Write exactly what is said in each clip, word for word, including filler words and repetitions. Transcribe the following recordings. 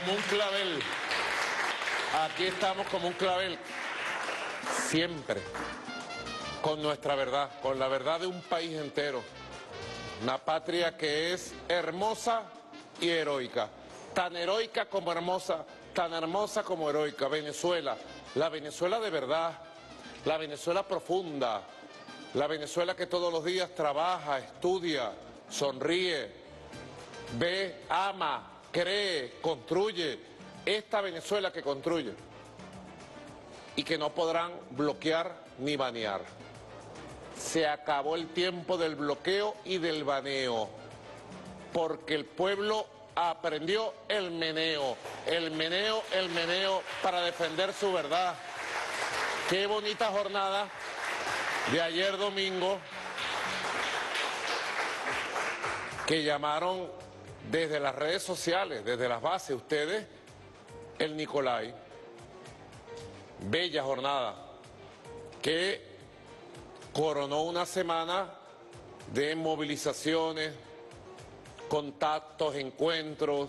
como un clavel. Aquí estamos como un clavel. Siempre. Con nuestra verdad, con la verdad de un país entero. Una patria que es hermosa y heroica. Tan heroica como hermosa, tan hermosa como heroica. Venezuela, la Venezuela de verdad, la Venezuela profunda, la Venezuela que todos los días trabaja, estudia, sonríe, ve, ama, cree, construye. Esta Venezuela que construye y que no podrán bloquear ni banear. Se acabó el tiempo del bloqueo y del baneo, porque el pueblo aprendió el meneo, el meneo, el meneo para defender su verdad. Qué bonita jornada de ayer domingo, que llamaron desde las redes sociales, desde las bases, ustedes, el Nicolai. Bella jornada que coronó una semana de movilizaciones, contactos, encuentros,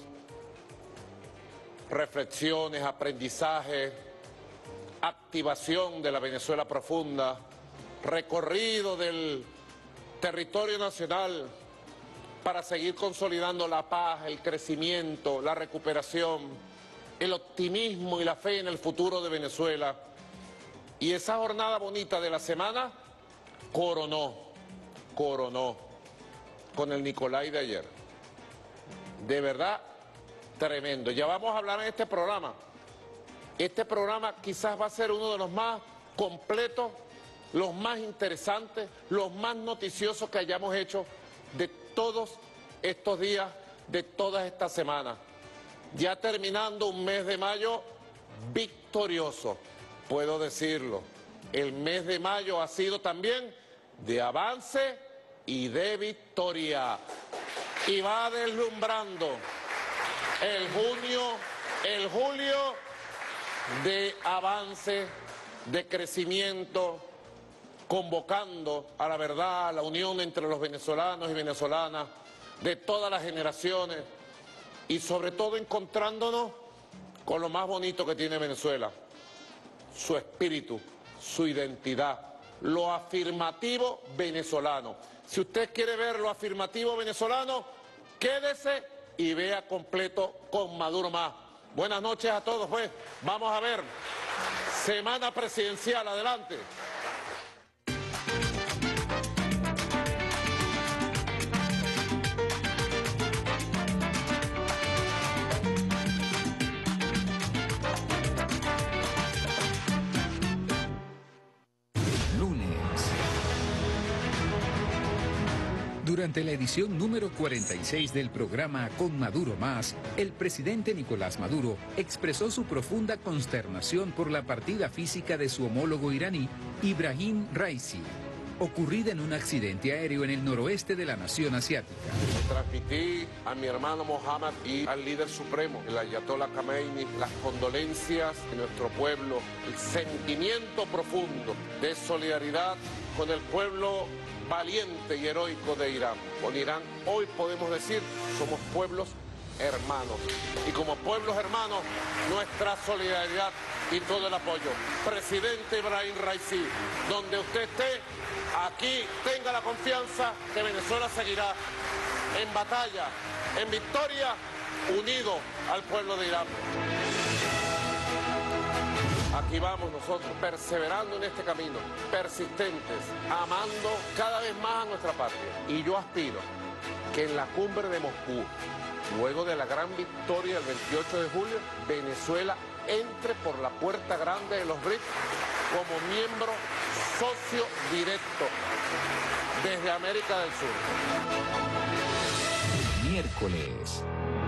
reflexiones, aprendizajes, activación de la Venezuela profunda, recorrido del territorio nacional para seguir consolidando la paz, el crecimiento, la recuperación, el optimismo y la fe en el futuro de Venezuela. Y esa jornada bonita de la semana coronó, coronó con el Nicolai de ayer. De verdad, tremendo. Ya vamos a hablar en este programa. Este programa quizás va a ser uno de los más completos, los más interesantes, los más noticiosos que hayamos hecho de todos estos días, de todas estas semanas. Ya terminando un mes de mayo victorioso, puedo decirlo. El mes de mayo ha sido también de avance y de victoria. Y va deslumbrando el junio, el julio de avance, de crecimiento, convocando a la verdad, a la unión entre los venezolanos y venezolanas, de todas las generaciones, y sobre todo encontrándonos con lo más bonito que tiene Venezuela, su espíritu, su identidad, lo afirmativo venezolano. Si usted quiere ver lo afirmativo venezolano, quédese y vea completo con Maduro Más. Buenas noches a todos, pues. Vamos a ver. Semana presidencial, adelante. Durante la edición número cuarenta y seis del programa Con Maduro Más, el presidente Nicolás Maduro expresó su profunda consternación por la partida física de su homólogo iraní, Ibrahim Raisi, ocurrida en un accidente aéreo en el noroeste de la nación asiática. Transmití a mi hermano Mohammad y al líder supremo, el Ayatollah Khamenei, las condolencias de nuestro pueblo, el sentimiento profundo de solidaridad con el pueblo valiente y heroico de Irán. Con Irán hoy podemos decir, somos pueblos hermanos. Y como pueblos hermanos, nuestra solidaridad y todo el apoyo. Presidente Ibrahim Raisi, donde usted esté, aquí tenga la confianza que Venezuela seguirá en batalla, en victoria, unido al pueblo de Irán. Aquí vamos nosotros, perseverando en este camino, persistentes, amando cada vez más a nuestra patria. Y yo aspiro que en la cumbre de Moscú, luego de la gran victoria del veintiocho de julio, Venezuela entre por la puerta grande de los B R I C S como miembro socio directo desde América del Sur. Miércoles.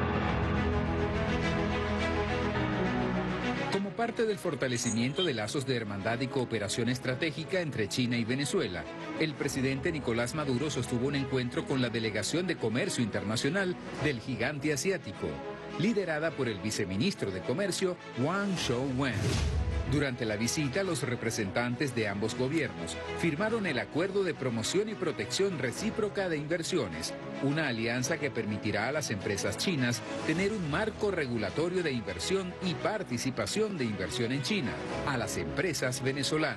Como parte del fortalecimiento de lazos de hermandad y cooperación estratégica entre China y Venezuela, el presidente Nicolás Maduro sostuvo un encuentro con la Delegación de Comercio Internacional del Gigante Asiático, liderada por el viceministro de Comercio, Wang Shouwen. Durante la visita, los representantes de ambos gobiernos firmaron el Acuerdo de Promoción y Protección Recíproca de Inversiones, una alianza que permitirá a las empresas chinas tener un marco regulatorio de inversión y participación de inversión en China a las empresas venezolanas.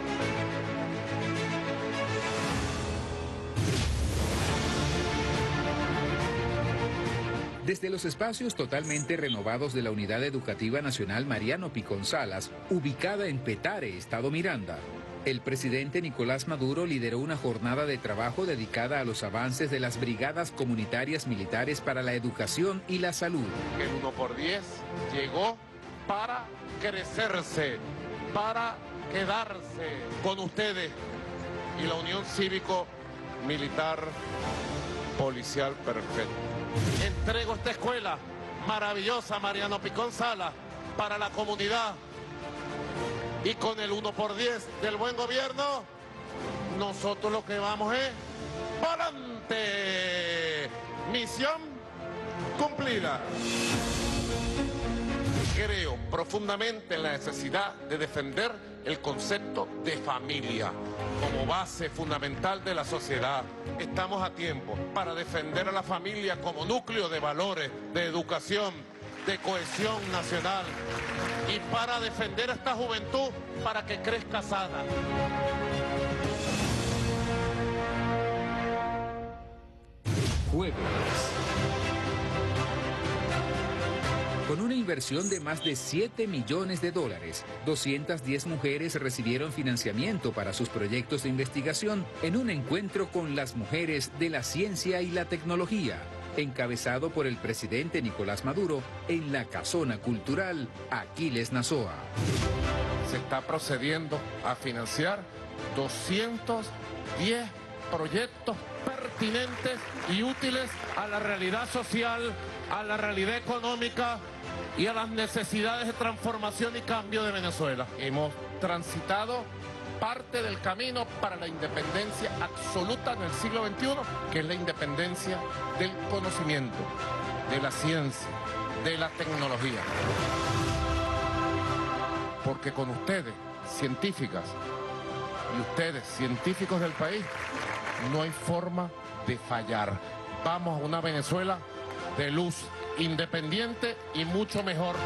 Desde los espacios totalmente renovados de la Unidad Educativa Nacional Mariano Picón Salas, ubicada en Petare, Estado Miranda, el presidente Nicolás Maduro lideró una jornada de trabajo dedicada a los avances de las brigadas comunitarias militares para la educación y la salud. El uno por diez llegó para crecerse, para quedarse con ustedes y la Unión Cívico-Militar Policial Perfecta. Entrego esta escuela maravillosa, Mariano Picón Salas, para la comunidad. Y con el uno por diez del buen gobierno, nosotros lo que vamos es ¡pa'lante! Misión cumplida. Creo profundamente en la necesidad de defender el concepto de familia como base fundamental de la sociedad. Estamos a tiempo para defender a la familia como núcleo de valores, de educación, de cohesión nacional y para defender a esta juventud para que crezca sana. Jueves. Con una inversión de más de siete millones de dólares, doscientas diez mujeres recibieron financiamiento para sus proyectos de investigación en un encuentro con las mujeres de la ciencia y la tecnología, encabezado por el presidente Nicolás Maduro en la Casona Cultural Aquiles Nazoa. Se está procediendo a financiar doscientos diez proyectos pertinentes y útiles a la realidad social, a la realidad económica y a las necesidades de transformación y cambio de Venezuela. Hemos transitado parte del camino para la independencia absoluta en el siglo veintiuno, que es la independencia del conocimiento, de la ciencia, de la tecnología. Porque con ustedes, científicas, y ustedes, científicos del país, no hay forma de fallar. Vamos a una Venezuela de luz, independiente y mucho mejor.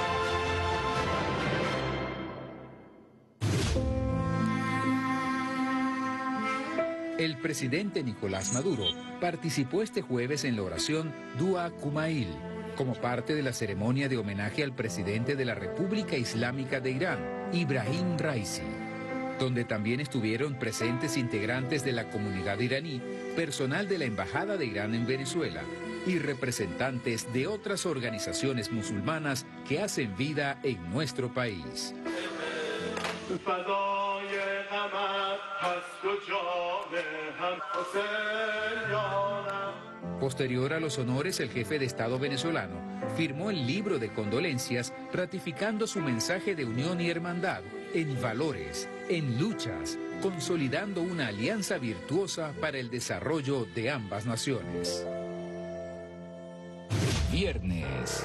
El presidente Nicolás Maduro participó este jueves en la oración Dua Kumail, como parte de la ceremonia de homenaje al presidente de la República Islámica de Irán, Ibrahim Raisi, donde también estuvieron presentes integrantes de la comunidad iraní, personal de la Embajada de Irán en Venezuela y representantes de otras organizaciones musulmanas que hacen vida en nuestro país. Posterior a los honores, el jefe de Estado venezolano firmó el libro de condolencias ratificando su mensaje de unión y hermandad en valores, en luchas, consolidando una alianza virtuosa para el desarrollo de ambas naciones. Viernes.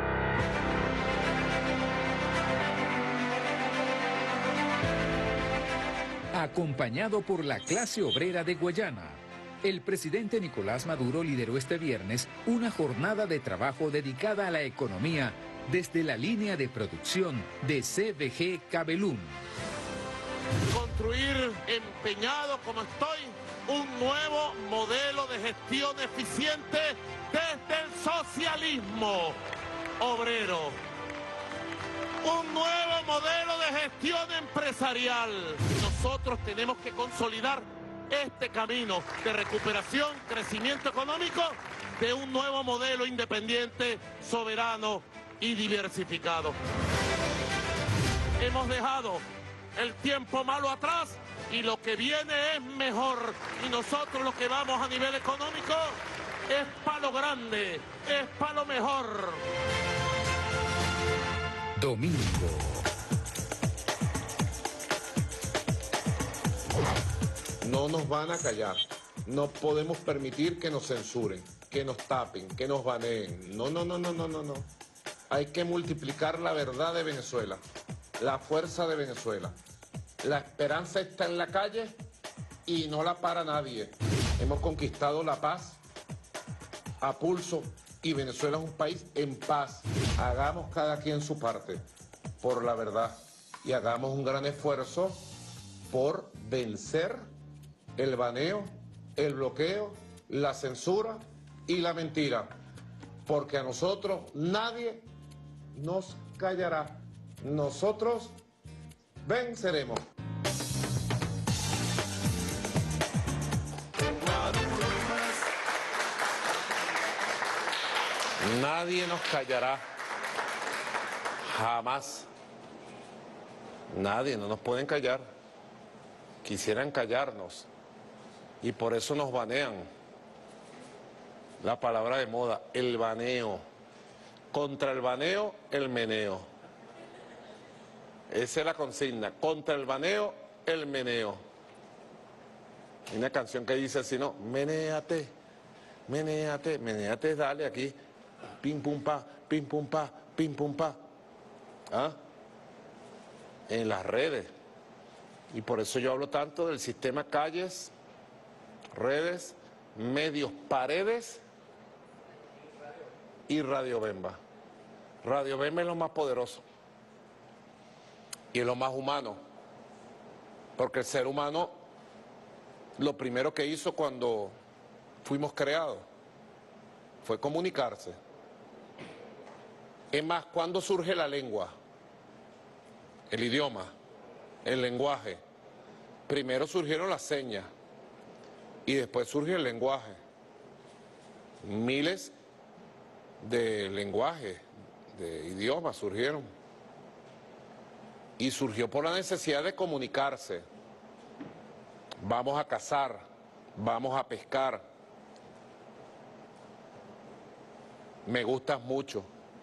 Acompañado por la clase obrera de Guayana, el presidente Nicolás Maduro lideró este viernes una jornada de trabajo dedicada a la economía desde la línea de producción de C V G Cabelún. Construir empeñado como estoy un nuevo modelo de gestión eficiente desde el socialismo obrero. Un nuevo modelo de gestión empresarial. Nosotros tenemos que consolidar este camino de recuperación, crecimiento económico de un nuevo modelo independiente, soberano y diversificado. Hemos dejado el tiempo malo atrás y lo que viene es mejor. Y nosotros lo que vamos a nivel económico es para lo grande, es para lo mejor. Domingo. No nos van a callar. No podemos permitir que nos censuren, que nos tapen, que nos baneen. No, no, no, no, no, no, no. Hay que multiplicar la verdad de Venezuela, la fuerza de Venezuela. La esperanza está en la calle y no la para nadie. Hemos conquistado la paz a pulso y Venezuela es un país en paz. Hagamos cada quien su parte por la verdad y hagamos un gran esfuerzo por vencer el baneo, el bloqueo, la censura y la mentira, porque a nosotros nadie nos callará. Nosotros venceremos. Nadie nos callará, jamás. Nadie, no nos pueden callar. Quisieran callarnos y por eso nos banean. La palabra de moda, el baneo. Contra el baneo, el meneo. Esa es la consigna, contra el baneo, el meneo. Hay una canción que dice así, ¿no? Menéate, menéate, menéate, dale aquí. Pim pum pa, pim pum pa, pim pum pa. ¿Ah? En las redes. Y por eso yo hablo tanto del sistema calles, redes, medios, paredes y Radio Bemba. Radio Bemba es lo más poderoso y es lo más humano, porque el ser humano lo primero que hizo cuando fuimos creados fue comunicarse. Es más, ¿cuándo surge la lengua? El idioma, el lenguaje. Primero surgieron las señas y después surge el lenguaje. Miles de lenguajes, de idiomas surgieron. Y surgió por la necesidad de comunicarse. Vamos a cazar, vamos a pescar. Me gustas mucho.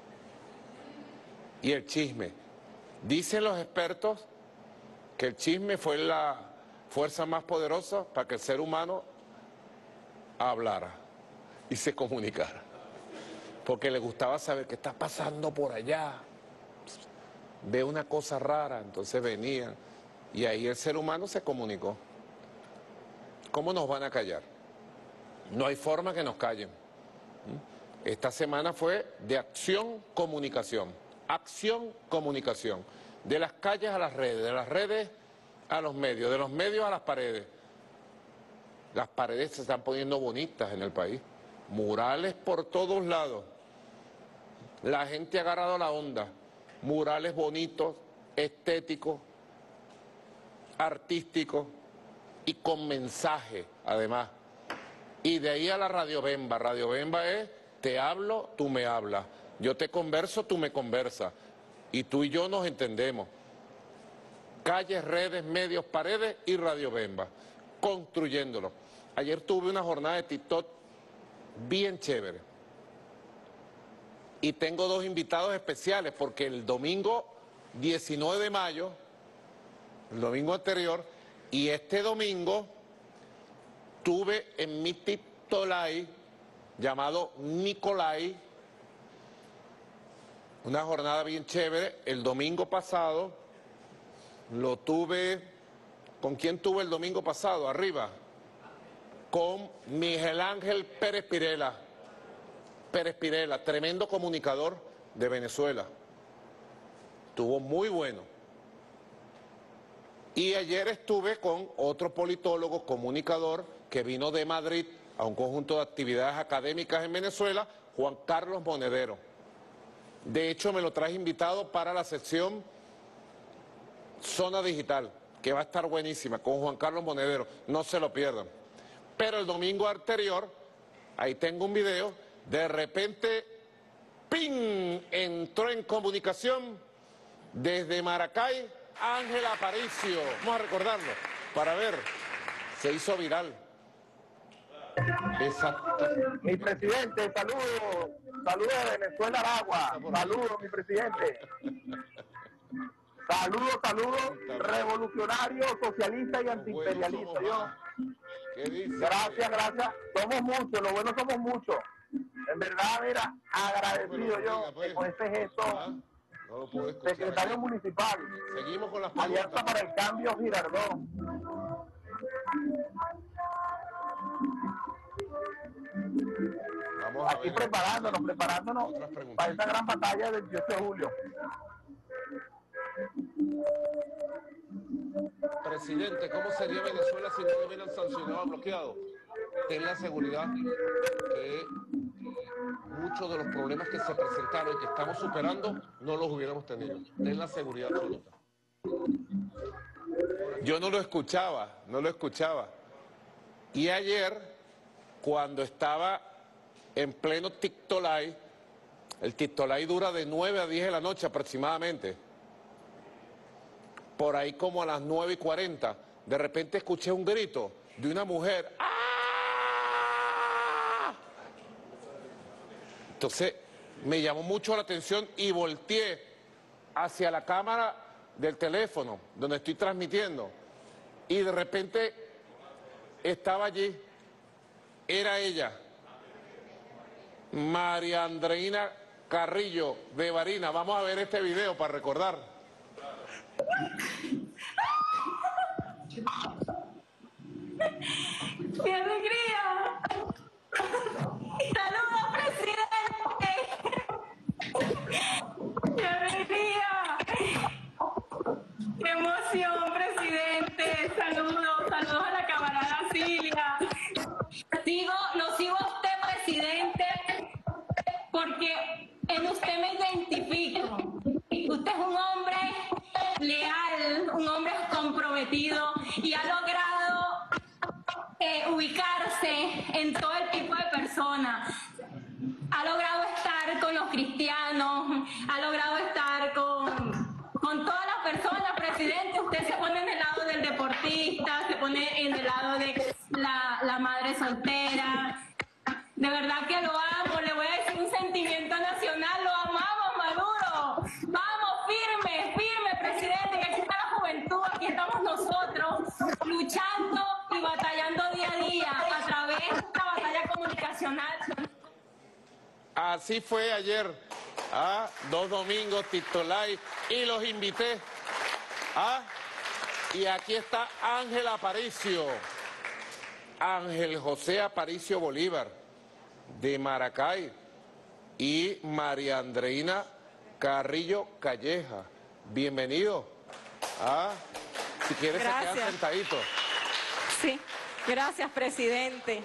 Y el chisme. Dicen los expertos que el chisme fue la fuerza más poderosa para que el ser humano hablara y se comunicara. Porque le gustaba saber qué está pasando por allá. Ve una cosa rara, entonces venían. Y ahí el ser humano se comunicó. ¿Cómo nos van a callar? No hay forma que nos callen. Esta semana fue de acción, comunicación. Acción, comunicación. De las calles a las redes, de las redes a los medios, de los medios a las paredes. Las paredes se están poniendo bonitas en el país. Murales por todos lados. La gente ha agarrado la onda. Murales bonitos, estéticos, artísticos y con mensaje, además. Y de ahí a la Radio Bemba. Radio Bemba es, te hablo, tú me hablas. Yo te converso, tú me conversas. Y tú y yo nos entendemos. Calles, redes, medios, paredes y Radio Bemba. Construyéndolo. Ayer tuve una jornada de TikTok bien chévere. Y tengo dos invitados especiales porque el domingo diecinueve de mayo, el domingo anterior, y este domingo tuve en mi TikTok Live, llamado Nicolai, una jornada bien chévere. El domingo pasado lo tuve, ¿con quién tuve el domingo pasado? Arriba, con Miguel Ángel Pérez Pirela. Pérez Pirela, tremendo comunicador de Venezuela. Estuvo muy bueno. Y ayer estuve con otro politólogo, comunicador, que vino de Madrid a un conjunto de actividades académicas en Venezuela, Juan Carlos Monedero. De hecho, me lo traje invitado para la sección Zona Digital, que va a estar buenísima, con Juan Carlos Monedero. No se lo pierdan. Pero el domingo anterior, ahí tengo un video, de repente, ¡ping!, entró en comunicación desde Maracay, Ángel Aparicio. Vamos a recordarlo, para ver, se hizo viral. Exacto. Mi presidente, saludos, saludos de Venezuela al agua, saludos mi presidente. Saludos, saludos, revolucionario, socialista y antiimperialista. Yo, gracias, gracias, somos muchos, lo bueno somos muchos. En verdad, mira, agradecido yo con este gesto lo pude escuchar. Secretario Aquí. Municipal. Seguimos con las preguntas. Alianza para el Cambio, Girardón. Vamos a Aquí ver preparándonos, preparándonos para esta gran batalla del dieciocho de julio. Presidente, ¿cómo sería Venezuela si no le hubieran sancionado o bloqueado? Ten la seguridad que muchos de los problemas que se presentaron y que estamos superando no los hubiéramos tenido. Ten la seguridad absoluta. Yo no lo escuchaba, no lo escuchaba. Y ayer, cuando estaba en pleno TikTok Live, el TikTok Live dura de nueve a diez de la noche aproximadamente. Por ahí como a las nueve y cuarenta, de repente escuché un grito de una mujer. ¡Ah! Entonces me llamó mucho la atención y volteé hacia la cámara del teléfono donde estoy transmitiendo. Y de repente estaba allí, era ella, María Andreina Carrillo de Barinas. Vamos a ver este video para recordar. ¡Qué alegría! ¡Saludos, presidente! ¡Qué alegría! ¡Qué emoción, presidente! Saludos, saludos a la camarada Cilia. Sigo, lo sigo a usted, presidente, porque en usted me identifico. Usted es un hombre leal, un hombre comprometido y ha logrado eh, ubicarse en todo el tipo de personas. Ha logrado estar con los cristianos, ha logrado estar con, con todas las personas, presidente. Usted se pone en el lado del deportista, se pone en el lado de la, la madre soltera. De verdad que lo amo, le voy a decir un sentimiento nacional, lo amamos, Maduro. Vamos, firme, firme, presidente, que aquí está la juventud, aquí estamos nosotros, luchando y batallando día a día a través de esta batalla comunicacional. Así fue ayer, ¿ah? Dos domingos, TikTok Live, y los invité. ¿Ah? Y aquí está Ángel Aparicio, Ángel José Aparicio Bolívar, de Maracay, y María Andreina Carrillo Calleja. Bienvenido. ¿Ah? Si quieres, Gracias. se quedan sentaditos. Sí, gracias, presidente.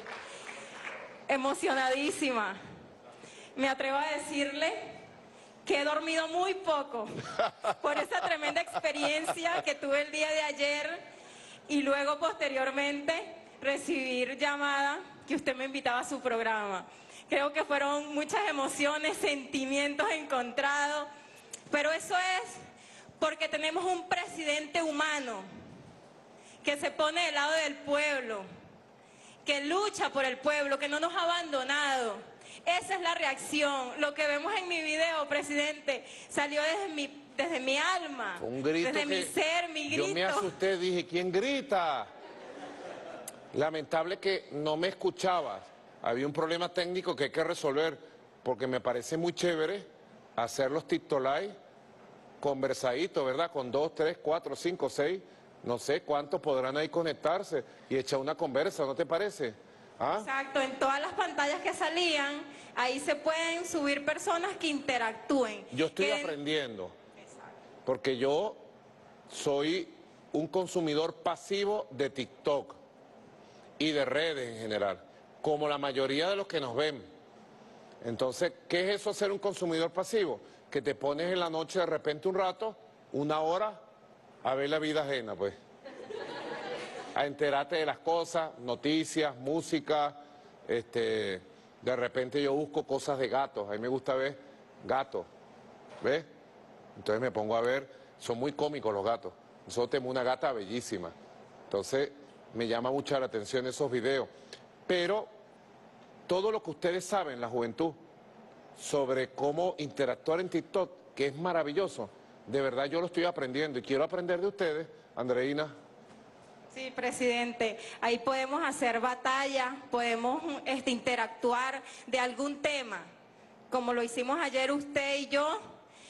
Emocionadísima. Me atrevo a decirle que he dormido muy poco por esa tremenda experiencia que tuve el día de ayer y luego posteriormente recibir llamada que usted me invitaba a su programa. Creo que fueron muchas emociones, sentimientos encontrados, pero eso es porque tenemos un presidente humano que se pone del lado del pueblo, que lucha por el pueblo, que no nos ha abandonado. Esa es la reacción. Lo que vemos en mi video, presidente, salió desde mi, desde mi alma, un grito desde que mi ser, mi grito. Yo me asusté, dije, ¿quién grita? Lamentable que no me escuchabas. Había un problema técnico que hay que resolver, porque me parece muy chévere hacer los TikTok Live conversaditos, ¿verdad? Con dos, tres, cuatro, cinco, seis, no sé cuántos podrán ahí conectarse y echar una conversa, ¿no te parece? ¿Ah? Exacto, en todas las pantallas que salían, ahí se pueden subir personas que interactúen. Yo estoy que... aprendiendo, porque yo soy un consumidor pasivo de TikTok y de redes en general, como la mayoría de los que nos ven. Entonces, ¿qué es eso ser un consumidor pasivo? Que te pones en la noche de repente un rato, una hora, a ver la vida ajena, pues. A enterarte de las cosas, noticias, música, este, de repente yo busco cosas de gatos, a mí me gusta ver gatos, ¿ves? Entonces me pongo a ver, son muy cómicos los gatos. Nosotros tenemos una gata bellísima, entonces me llama mucho la atención esos videos. Pero todo lo que ustedes saben, la juventud, sobre cómo interactuar en TikTok, que es maravilloso, de verdad yo lo estoy aprendiendo y quiero aprender de ustedes, Andreina. Sí, presidente, ahí podemos hacer batalla, podemos este, interactuar de algún tema, como lo hicimos ayer usted y yo,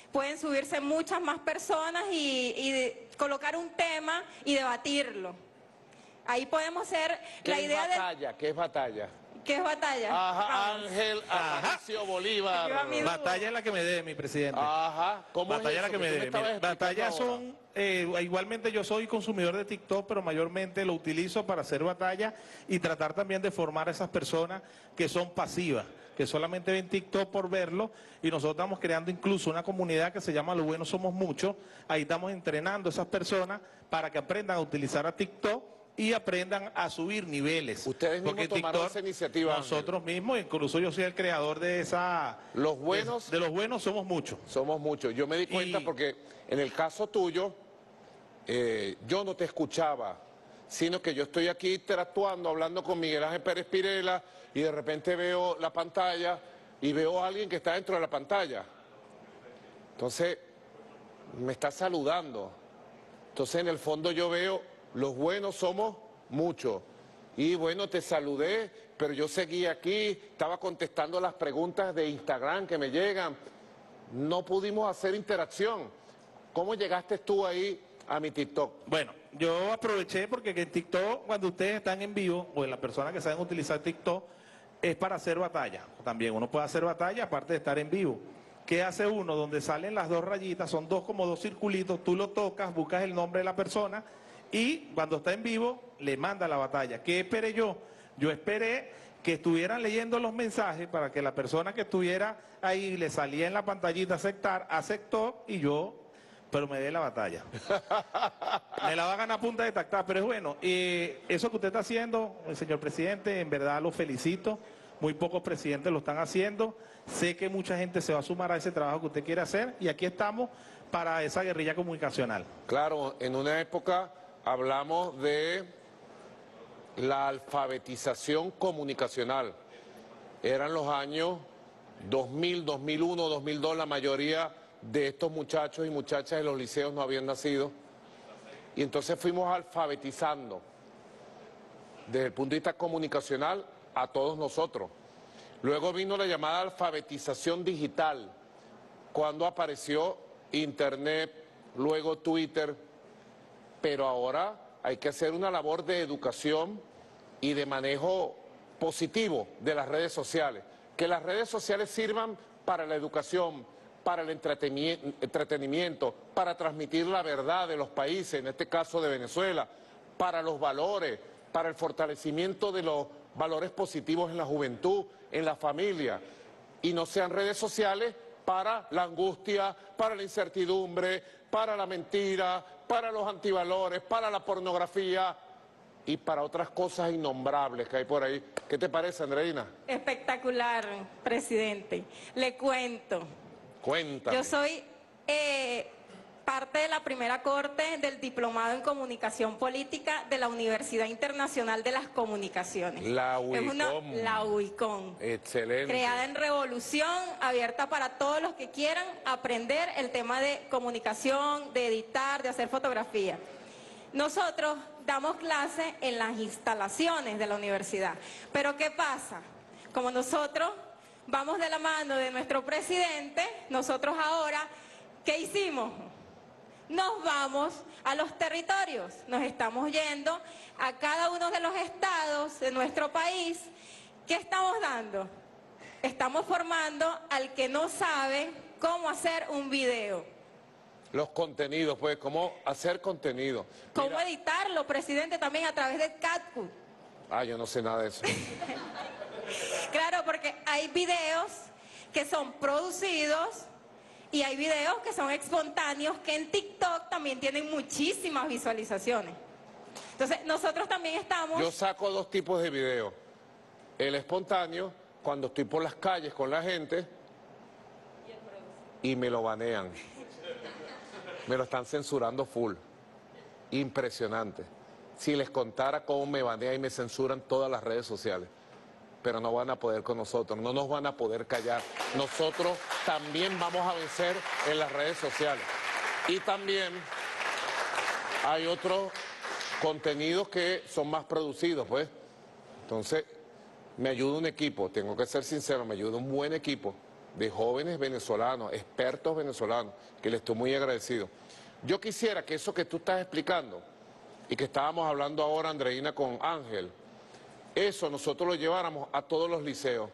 pueden subirse muchas más personas y, y de, colocar un tema y debatirlo. Ahí podemos hacer la idea de... ¿Qué es batalla? ¿Qué es batalla? ¿Qué es batalla? Ajá, Vamos. Ángel Aparicio Bolívar. Batalla es la que me dé, mi presidente. Ajá, ¿cómo Batalla es es la eso que me tú dé. estabas Mira, batallas explicando son, eh, igualmente yo soy consumidor de TikTok, pero mayormente lo utilizo para hacer batalla y tratar también de formar a esas personas que son pasivas, que solamente ven TikTok por verlo, y nosotros estamos creando incluso una comunidad que se llama Lo Bueno Somos Muchos. Ahí estamos entrenando a esas personas para que aprendan a utilizar a TikTok y aprendan a subir niveles. Ustedes mismos Porque tomaron TikTok, esa iniciativa, nosotros mismos, incluso yo soy el creador de esa... Los buenos... De, de los buenos somos muchos. Somos muchos. Yo me di cuenta Y- porque en el caso tuyo, eh, yo no te escuchaba, sino que yo estoy aquí interactuando, hablando con Miguel Ángel Pérez Pirela, y de repente veo la pantalla y veo a alguien que está dentro de la pantalla. Entonces, me está saludando. Entonces, en el fondo yo veo, los buenos somos muchos. Y bueno, te saludé, pero yo seguí aquí, estaba contestando las preguntas de Instagram que me llegan. No pudimos hacer interacción. ¿Cómo llegaste tú ahí a mi TikTok? Bueno, yo aproveché porque que en TikTok, cuando ustedes están en vivo, o en las personas que saben utilizar TikTok, es para hacer batalla. También uno puede hacer batalla aparte de estar en vivo. ¿Qué hace uno? Donde salen las dos rayitas, son dos como dos circulitos, tú lo tocas, buscas el nombre de la persona y cuando está en vivo le manda la batalla. ¿Qué esperé yo? Yo esperé que estuvieran leyendo los mensajes para que la persona que estuviera ahí le salía en la pantallita aceptar, aceptó y yo, pero me dé la batalla. Me la va a ganar a punta de tactar, pero es bueno. Eh, eso que usted está haciendo, señor presidente, en verdad lo felicito. Muy pocos presidentes lo están haciendo. Sé que mucha gente se va a sumar a ese trabajo que usted quiere hacer y aquí estamos para esa guerrilla comunicacional. Claro, en una época hablamos de la alfabetización comunicacional. Eran los años dos mil, dos mil uno, dos mil dos, la mayoría de estos muchachos y muchachas de los liceos no habían nacido. Y entonces fuimos alfabetizando desde el punto de vista comunicacional a todos nosotros. Luego vino la llamada alfabetización digital, cuando apareció Internet, luego Twitter, pero ahora hay que hacer una labor de educación y de manejo positivo de las redes sociales. Que las redes sociales sirvan para la educación, para el entretenimiento, para transmitir la verdad de los países, en este caso de Venezuela, para los valores, para el fortalecimiento de los valores positivos en la juventud, en la familia, y no sean redes sociales para la angustia, para la incertidumbre, para la mentira, para los antivalores, para la pornografía y para otras cosas innombrables que hay por ahí. ¿Qué te parece, Andreina? Espectacular, presidente. Le cuento. Cuéntame. Yo soy eh, parte de la primera corte del Diplomado en Comunicación Política de la Universidad Internacional de las Comunicaciones. La Es una- UICOM. la UICOM. Excelente. Creada en Revolución, abierta para todos los que quieran aprender el tema de comunicación, de editar, de hacer fotografía. Nosotros damos clases en las instalaciones de la universidad. Pero ¿qué pasa? Como nosotros vamos de la mano de nuestro presidente, nosotros ahora, ¿qué hicimos? Nos vamos a los territorios, nos estamos yendo a cada uno de los estados de nuestro país. ¿Qué estamos dando? Estamos formando al que no sabe cómo hacer un video, Los contenidos, pues, cómo hacer contenido. cómo Mira, editarlo, presidente, también a través de CapCut. ah, yo no sé nada de eso. Claro, porque hay videos que son producidos y hay videos que son espontáneos que en TikTok también tienen muchísimas visualizaciones. Entonces, nosotros también estamos... Yo saco dos tipos de videos. El espontáneo, cuando estoy por las calles con la gente y me lo banean. Me lo están censurando full. Impresionante. Si les contara cómo me banean y me censuran todas las redes sociales. Pero no van a poder con nosotros, no nos van a poder callar. Nosotros también vamos a vencer en las redes sociales. Y también hay otros contenidos que son más producidos, pues. Entonces, me ayuda un equipo, tengo que ser sincero, me ayuda un buen equipo de jóvenes venezolanos, expertos venezolanos, que les estoy muy agradecido. Yo quisiera que eso que tú estás explicando y que estábamos hablando ahora, Andreina, con Ángel, eso nosotros lo lleváramos a todos los liceos,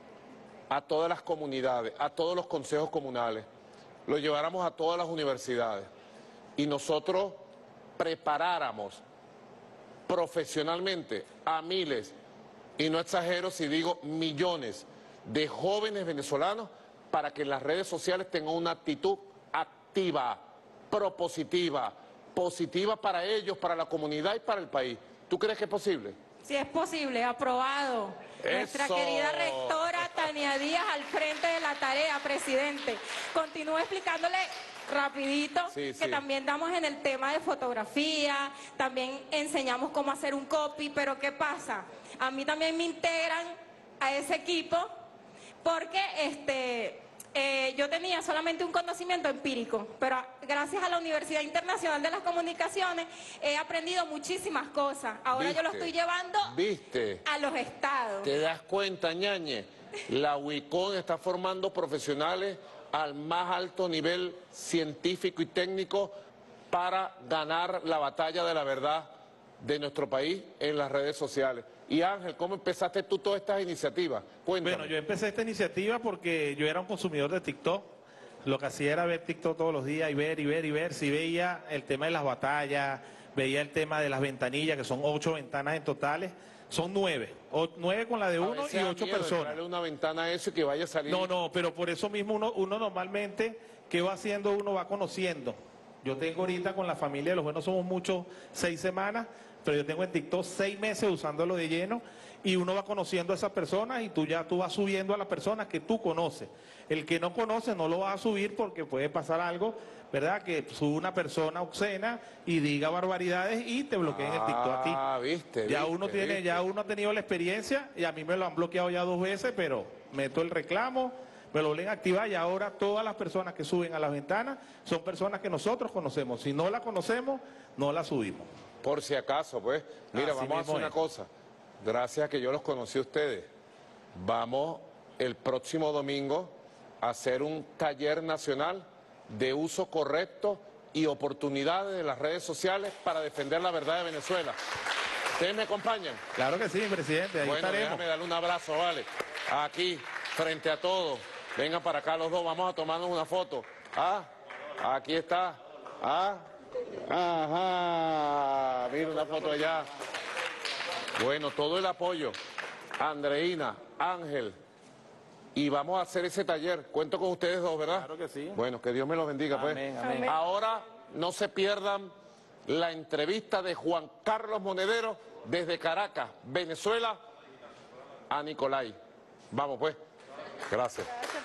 a todas las comunidades, a todos los consejos comunales, lo lleváramos a todas las universidades y nosotros preparáramos profesionalmente a miles, y no exagero si digo millones, de jóvenes venezolanos para que en las redes sociales tengan una actitud activa, propositiva, positiva para ellos, para la comunidad y para el país. ¿Tú crees que es posible? Sí, es posible, aprobado. Eso. Nuestra querida rectora Tania Díaz al frente de la tarea, presidente. Continúo explicándole rapidito sí, que sí. también damos en el tema de fotografía, también enseñamos cómo hacer un copy, pero ¿qué pasa? A mí también me integran a ese equipo porque este... Eh, yo tenía solamente un conocimiento empírico, pero gracias a la Universidad Internacional de las Comunicaciones he aprendido muchísimas cosas. Ahora ¿Viste? yo lo estoy llevando ¿Viste? a los estados. ¿Te das cuenta, ñañe? La UICON está formando profesionales al más alto nivel científico y técnico para ganar la batalla de la verdad de nuestro país en las redes sociales. Y Ángel, ¿cómo empezaste tú todas estas iniciativas? Cuéntame. Bueno, yo empecé esta iniciativa porque yo era un consumidor de TikTok. Lo que hacía era ver TikTok todos los días y ver y ver y ver. Si veía el tema de las batallas, veía el tema de las ventanillas, que son ocho ventanas en totales. Son nueve. O, nueve con la de uno y ocho personas. Darle una ventana a eso y que vaya a salir. No, no, pero por eso mismo uno, uno normalmente, ¿qué va haciendo? Uno va conociendo. Yo tengo ahorita con la familia de Los Buenos Somos Muchos seis semanas, pero yo tengo en TikTok seis meses usándolo de lleno y uno va conociendo a esas personas y tú ya tú vas subiendo a las personas que tú conoces. El que no conoce no lo vas a subir porque puede pasar algo, ¿verdad? Que sube una persona obscena y diga barbaridades y te bloqueen el TikTok a ti. Ah, viste, Ya viste, uno tiene, viste. ya uno ha tenido la experiencia y a mí me lo han bloqueado ya dos veces, pero meto el reclamo, me lo vuelven a activar y ahora todas las personas que suben a las ventanas son personas que nosotros conocemos. Si no la conocemos, no la subimos. Por si acaso, pues. Mira, Así vamos a hacer mismo una es. cosa. Gracias a que yo los conocí a ustedes. Vamos el próximo domingo a hacer un taller nacional de uso correcto y oportunidades de las redes sociales para defender la verdad de Venezuela. ¿Ustedes me acompañan? Claro que sí, presidente, ahí Bueno, estaremos. déjame darle un abrazo, vale. Aquí, frente a todos. Vengan para acá los dos, vamos a tomarnos una foto. Ah, aquí está. Ah, ajá. Mira una foto allá. Bueno, todo el apoyo. Andreina, Ángel. Y vamos a hacer ese taller. Cuento con ustedes dos, ¿verdad? Claro que sí. Bueno, que Dios me los bendiga, pues. Amén, amén. Ahora no se pierdan la entrevista de Juan Carlos Monedero desde Caracas, Venezuela, a Nicolay. Vamos, pues. Gracias.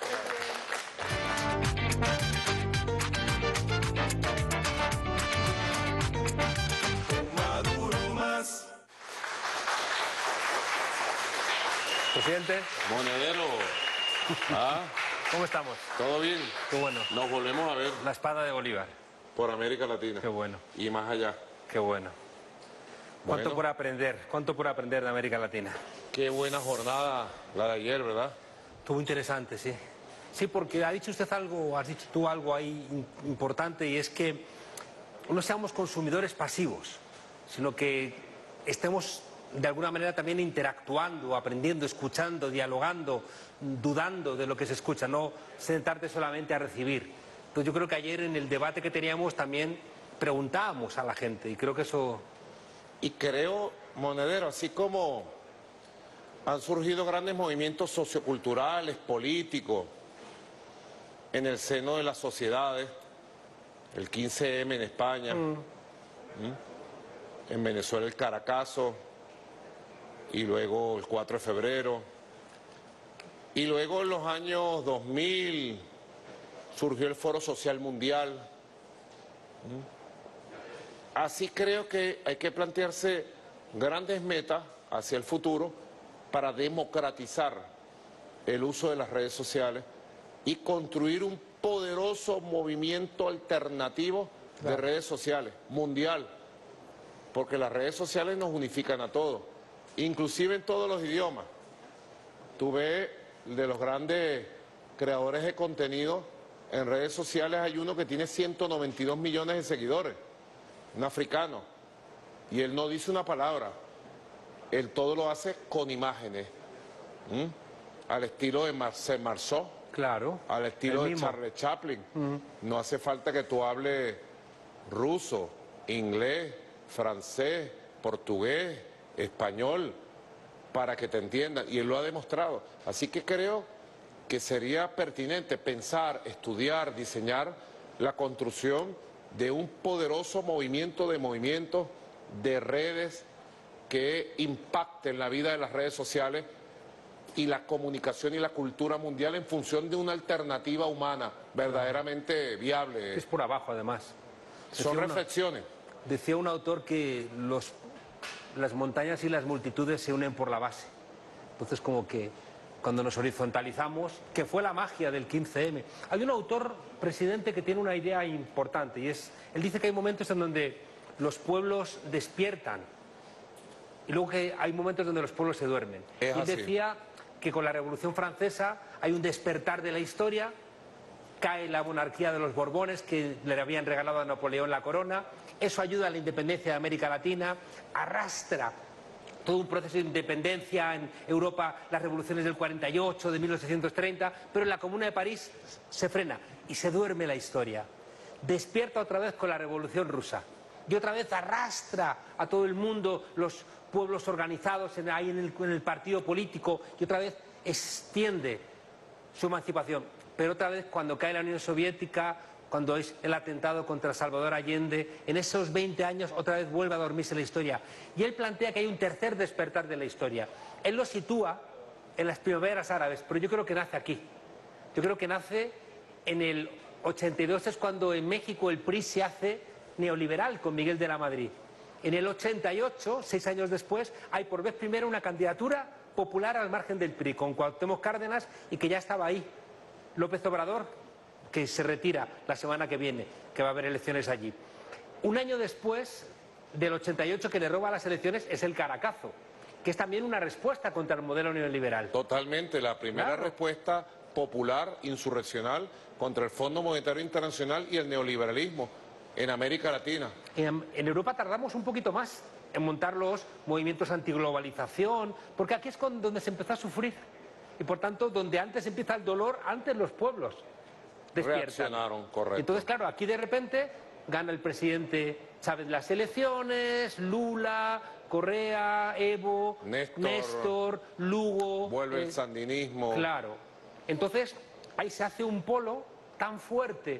Presidente, Monedero. Ah, ¿cómo estamos? ¿todo bien? Qué bueno. Nos volvemos a ver La espada de Bolívar. por América Latina. Qué bueno, Y más allá. qué bueno. ¿Cuánto Bueno. por aprender? ¿Cuánto por aprender de América Latina? Qué buena jornada la de ayer, ¿verdad? Estuvo interesante, sí. Sí, porque ha dicho usted algo, has dicho tú algo ahí in- importante y es que no seamos consumidores pasivos, sino que estemos de alguna manera también interactuando, aprendiendo, escuchando, dialogando, dudando de lo que se escucha, no sentarte solamente a recibir. Entonces yo creo que ayer en el debate que teníamos también preguntábamos a la gente y creo que eso... Y creo, Monedero, así como han surgido grandes movimientos socioculturales, políticos, en el seno de las sociedades, el quince eme en España, ¿m? En Venezuela el Caracazo, y luego el cuatro de febrero, y luego en los años dos mil surgió el Foro Social Mundial. ¿m? Así creo que hay que plantearse grandes metas hacia el futuro para democratizar el uso de las redes sociales y construir un poderoso movimiento alternativo de redes sociales, mundial, porque las redes sociales nos unifican a todos, inclusive en todos los idiomas. Tú ves de los grandes creadores de contenido en redes sociales. Hay uno que tiene ciento noventa y dos millones de seguidores, un africano, y él no dice una palabra, él todo lo hace con imágenes, ¿Mm? al estilo de Marcel Marceau, claro, al estilo de Charles Chaplin. Uh-huh. No hace falta que tú hables ruso, inglés, francés, portugués, español, para que te entiendan, y él lo ha demostrado. Así que creo que sería pertinente pensar, estudiar, diseñar la construcción de un poderoso movimiento de movimientos, de redes que impacten la vida de las redes sociales y la comunicación y la cultura mundial en función de una alternativa humana verdaderamente viable. Es por abajo, además. Son decía reflexiones. Una, decía un autor que los, las montañas y las multitudes se unen por la base. Entonces, como que cuando nos horizontalizamos, que fue la magia del quince eme. Hay un autor, presidente, que tiene una idea importante, y es, él dice que hay momentos en donde los pueblos despiertan, y luego que hay momentos donde los pueblos se duermen. Es y él así. decía que con la Revolución Francesa hay un despertar de la historia, cae la monarquía de los Borbones, que le habían regalado a Napoleón la corona, eso ayuda a la independencia de América Latina, arrastra todo un proceso de independencia en Europa, las revoluciones del cuarenta y ocho, de mil ochocientos treinta, pero en la Comuna de París se frena y se duerme la historia. Despierta otra vez con la Revolución Rusa y otra vez arrastra a todo el mundo, los pueblos organizados en, ahí en el, en el partido político, y otra vez extiende su emancipación. Pero otra vez, cuando cae la Unión Soviética, cuando es el atentado contra Salvador Allende, en esos veinte años otra vez vuelve a dormirse la historia. Y él plantea que hay un tercer despertar de la historia. Él lo sitúa en las primaveras árabes, pero yo creo que nace aquí. Yo creo que nace en el ochenta y dos, es cuando en México el P R I se hace neoliberal con Miguel de la Madrid. En el ochenta y ocho, seis años después, hay por vez primera una candidatura popular al margen del P R I, con Cuauhtémoc Cárdenas, y que ya estaba ahí. López Obrador, que se retira la semana que viene, que va a haber elecciones allí. Un año después del ochenta y ocho, que le roba las elecciones, es el Caracazo, que es también una respuesta contra el modelo neoliberal. Totalmente, la primera Claro. respuesta popular, insurreccional, contra el Fondo Monetario Internacional y el neoliberalismo en América Latina. En, en Europa tardamos un poquito más en montar los movimientos antiglobalización, porque aquí es con, donde se empezó a sufrir. Y por tanto, donde antes empieza el dolor, antes los pueblos despiertan. Reaccionaron, correcto. Entonces, claro, aquí de repente gana el presidente Chávez las elecciones, Lula, Correa, Evo, Néstor, Néstor Lugo. Vuelve eh, el sandinismo. Claro. Entonces, ahí se hace un polo tan fuerte,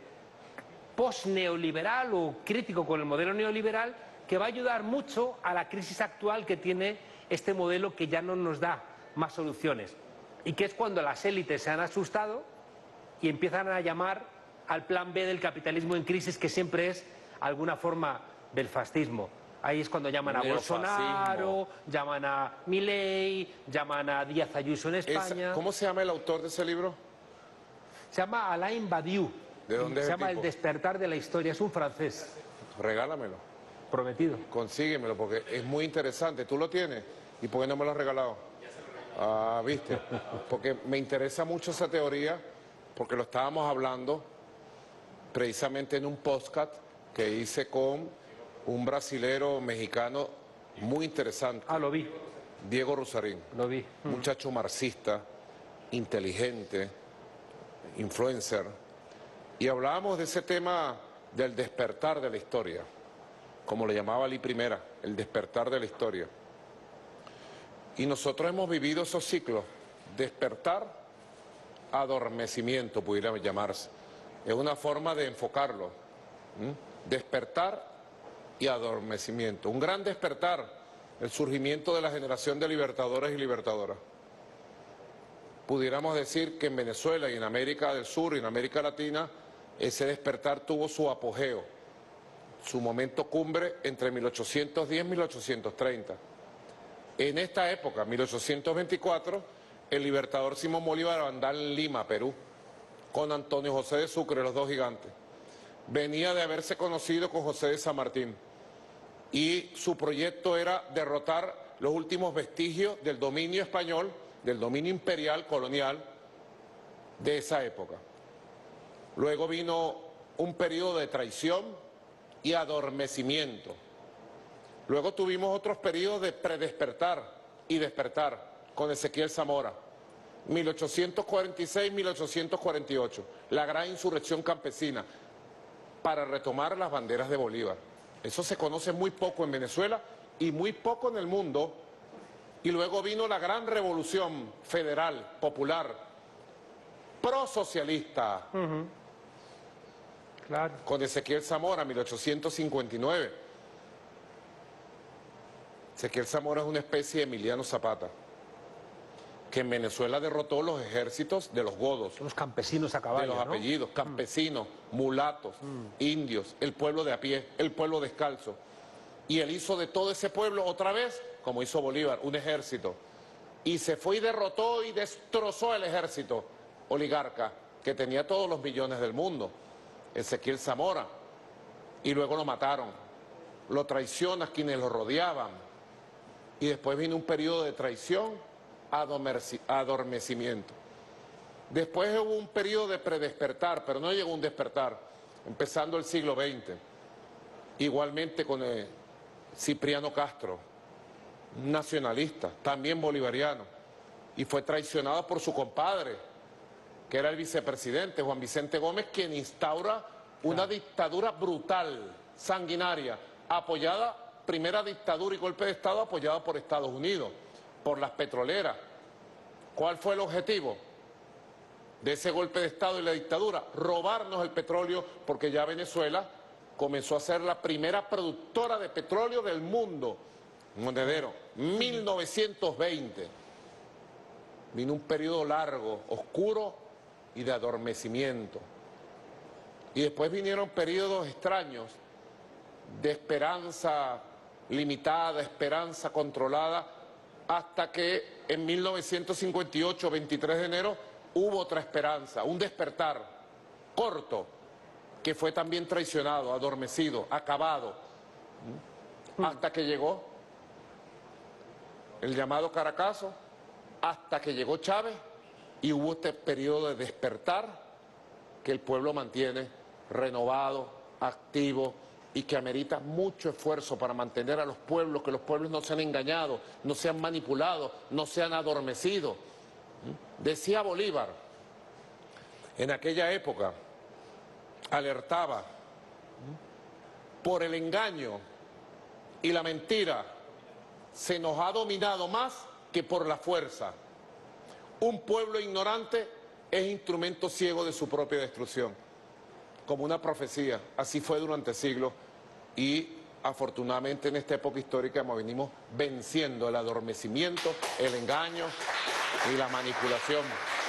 post-neoliberal o crítico con el modelo neoliberal, que va a ayudar mucho a la crisis actual que tiene este modelo, que ya no nos da más soluciones. Y que es cuando las élites se han asustado y empiezan a llamar al plan B del capitalismo en crisis, que siempre es alguna forma del fascismo. Ahí es cuando llaman a Neofascismo. Bolsonaro, llaman a Milei, llaman a Díaz Ayuso en España. Esa, ¿Cómo se llama el autor de ese libro? Se llama Alain Badiou. ¿De dónde es Se el llama tipo? El despertar de la historia. Es un francés. Regálamelo, Prometido. consíguemelo, porque es muy interesante. ¿Tú lo tienes? ¿Y por qué no me lo has regalado? Ah, viste, porque me interesa mucho esa teoría, porque lo estábamos hablando precisamente en un podcast que hice con un brasilero mexicano muy interesante, Ah, lo vi, Diego Rusarín, lo vi. muchacho marxista, inteligente, influencer, y hablábamos de ese tema del despertar de la historia, como le llamaba Lee Primera, el despertar de la historia. Y nosotros hemos vivido esos ciclos, despertar, adormecimiento, pudiera llamarse. Es una forma de enfocarlo. ¿m? Despertar y adormecimiento. Un gran despertar, el surgimiento de la generación de libertadores y libertadoras. Pudiéramos decir que en Venezuela y en América del Sur y en América Latina, ese despertar tuvo su apogeo, su momento cumbre entre mil ochocientos diez y mil ochocientos treinta. En esta época, mil ochocientos veinticuatro, el libertador Simón Bolívar andaba en Lima, Perú, con Antonio José de Sucre, los dos gigantes. Venía de haberse conocido con José de San Martín y su proyecto era derrotar los últimos vestigios del dominio español, del dominio imperial, colonial, de esa época. Luego vino un periodo de traición y adormecimiento. Luego tuvimos otros periodos de predespertar y despertar con Ezequiel Zamora. mil ochocientos cuarenta y seis a mil ochocientos cuarenta y ocho, la gran insurrección campesina para retomar las banderas de Bolívar. Eso se conoce muy poco en Venezuela y muy poco en el mundo. Y luego vino la gran revolución federal, popular, prosocialista, Uh-huh. Claro. con Ezequiel Zamora, mil ochocientos cincuenta y nueve. Ezequiel Zamora es una especie de Emiliano Zapata, que en Venezuela derrotó los ejércitos de los godos, Los campesinos a caballo, de los ¿no? apellidos, campesinos, mulatos, indios, el pueblo de a pie, el pueblo descalzo. Y él hizo de todo ese pueblo otra vez, como hizo Bolívar, un ejército. Y se fue y derrotó y destrozó el ejército oligarca, que tenía todos los millones del mundo, Ezequiel Zamora. Y luego lo mataron, lo traicionan quienes lo rodeaban. Y después vino un periodo de traición, adormecimiento. Después hubo un periodo de predespertar, pero no llegó un despertar, empezando el siglo veinte. Igualmente con eh, Cipriano Castro, un nacionalista, también bolivariano, y fue traicionado por su compadre, que era el vicepresidente, Juan Vicente Gómez, quien instaura una dictadura brutal, sanguinaria, apoyada, primera dictadura y golpe de Estado apoyada por Estados Unidos, por las petroleras. ¿Cuál fue el objetivo de ese golpe de Estado y la dictadura? Robarnos el petróleo, porque ya Venezuela comenzó a ser la primera productora de petróleo del mundo. Monedero, mil novecientos veinte. Vino un periodo largo, oscuro y de adormecimiento. Y después vinieron periodos extraños de esperanza limitada, esperanza controlada, hasta que en mil novecientos cincuenta y ocho, veintitrés de enero, hubo otra esperanza, un despertar corto, que fue también traicionado, adormecido, acabado, hasta que llegó el llamado Caracazo, hasta que llegó Chávez y hubo este periodo de despertar que el pueblo mantiene renovado, activo y que amerita mucho esfuerzo para mantener a los pueblos, que los pueblos no sean engañados, no sean manipulados, no sean adormecidos. Decía Bolívar, en aquella época, alertaba, por el engaño y la mentira se nos ha dominado más que por la fuerza. Un pueblo ignorante es instrumento ciego de su propia destrucción. Como una profecía, así fue durante siglos y afortunadamente en esta época histórica venimos venciendo el adormecimiento, el engaño y la manipulación.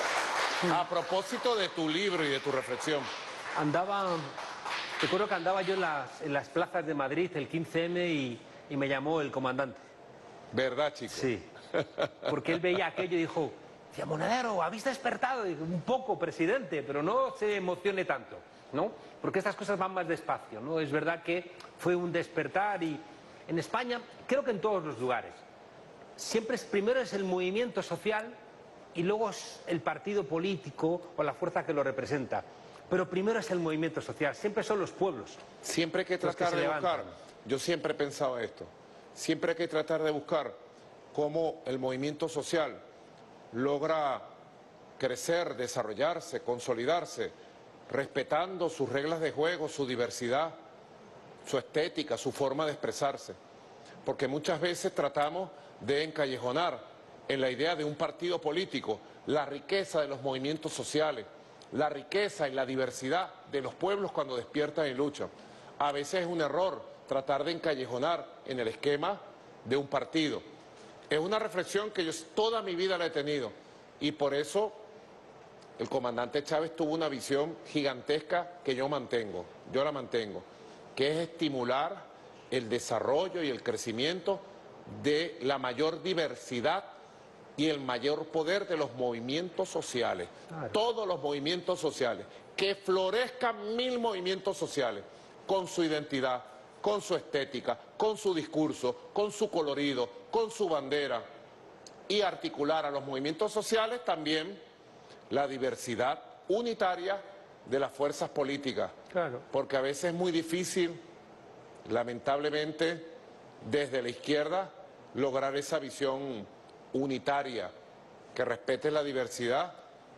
A propósito de tu libro y de tu reflexión. Andaba, recuerdo que andaba yo en las, en las plazas de Madrid el quince eme y, y me llamó el comandante. ¿Verdad, chico? Sí, porque él veía aquello y dijo, decía, Monedero, ¿habéis despertado? Y digo, un poco, presidente, pero no se emocione tanto, ¿no? Porque estas cosas van más despacio, ¿no? Es verdad que fue un despertar y en España, creo que en todos los lugares, siempre es, primero es el movimiento social y luego es el partido político o la fuerza que lo representa. Pero primero es el movimiento social, siempre son los pueblos. Siempre hay que tratar de buscar, yo siempre he pensado esto, siempre hay que tratar de buscar cómo el movimiento social logra crecer, desarrollarse, consolidarse, respetando sus reglas de juego, su diversidad, su estética, su forma de expresarse. Porque muchas veces tratamos de encallejonar en la idea de un partido político la riqueza de los movimientos sociales, la riqueza y la diversidad de los pueblos cuando despiertan y luchan. A veces es un error tratar de encallejonar en el esquema de un partido. Es una reflexión que yo toda mi vida la he tenido y por eso el comandante Chávez tuvo una visión gigantesca que yo mantengo, yo la mantengo, que es estimular el desarrollo y el crecimiento de la mayor diversidad y el mayor poder de los movimientos sociales, claro. Todos los movimientos sociales, que florezcan mil movimientos sociales, con su identidad, con su estética, con su discurso, con su colorido, con su bandera, y articular a los movimientos sociales también la diversidad unitaria de las fuerzas políticas. Claro. Porque a veces es muy difícil, lamentablemente, desde la izquierda, lograr esa visión unitaria, que respete la diversidad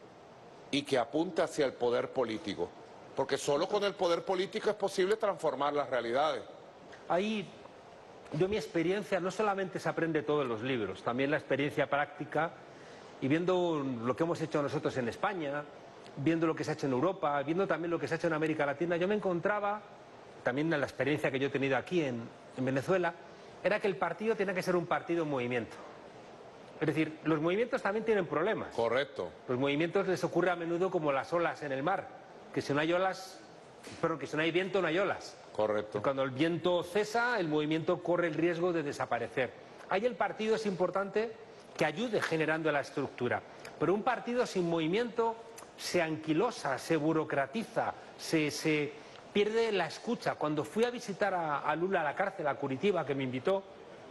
y que apunte hacia el poder político. Porque solo con el poder político es posible transformar las realidades. Ahí, yo mi experiencia, no solamente se aprende todo en los libros, también la experiencia práctica, y viendo lo que hemos hecho nosotros en España, viendo lo que se ha hecho en Europa, viendo también lo que se ha hecho en América Latina, yo me encontraba, también en la experiencia que yo he tenido aquí en, en Venezuela, era que el partido tiene que ser un partido en movimiento. Es decir, los movimientos también tienen problemas. Correcto. Los movimientos les ocurre a menudo como las olas en el mar, que si no hay olas, pero que si no hay viento no hay olas. Correcto. Y cuando el viento cesa, el movimiento corre el riesgo de desaparecer. Ahí el partido es importante que ayude generando la estructura, pero un partido sin movimiento se anquilosa, se burocratiza, se, se pierde la escucha. Cuando fui a visitar a, a Lula a la cárcel, a Curitiba, que me invitó,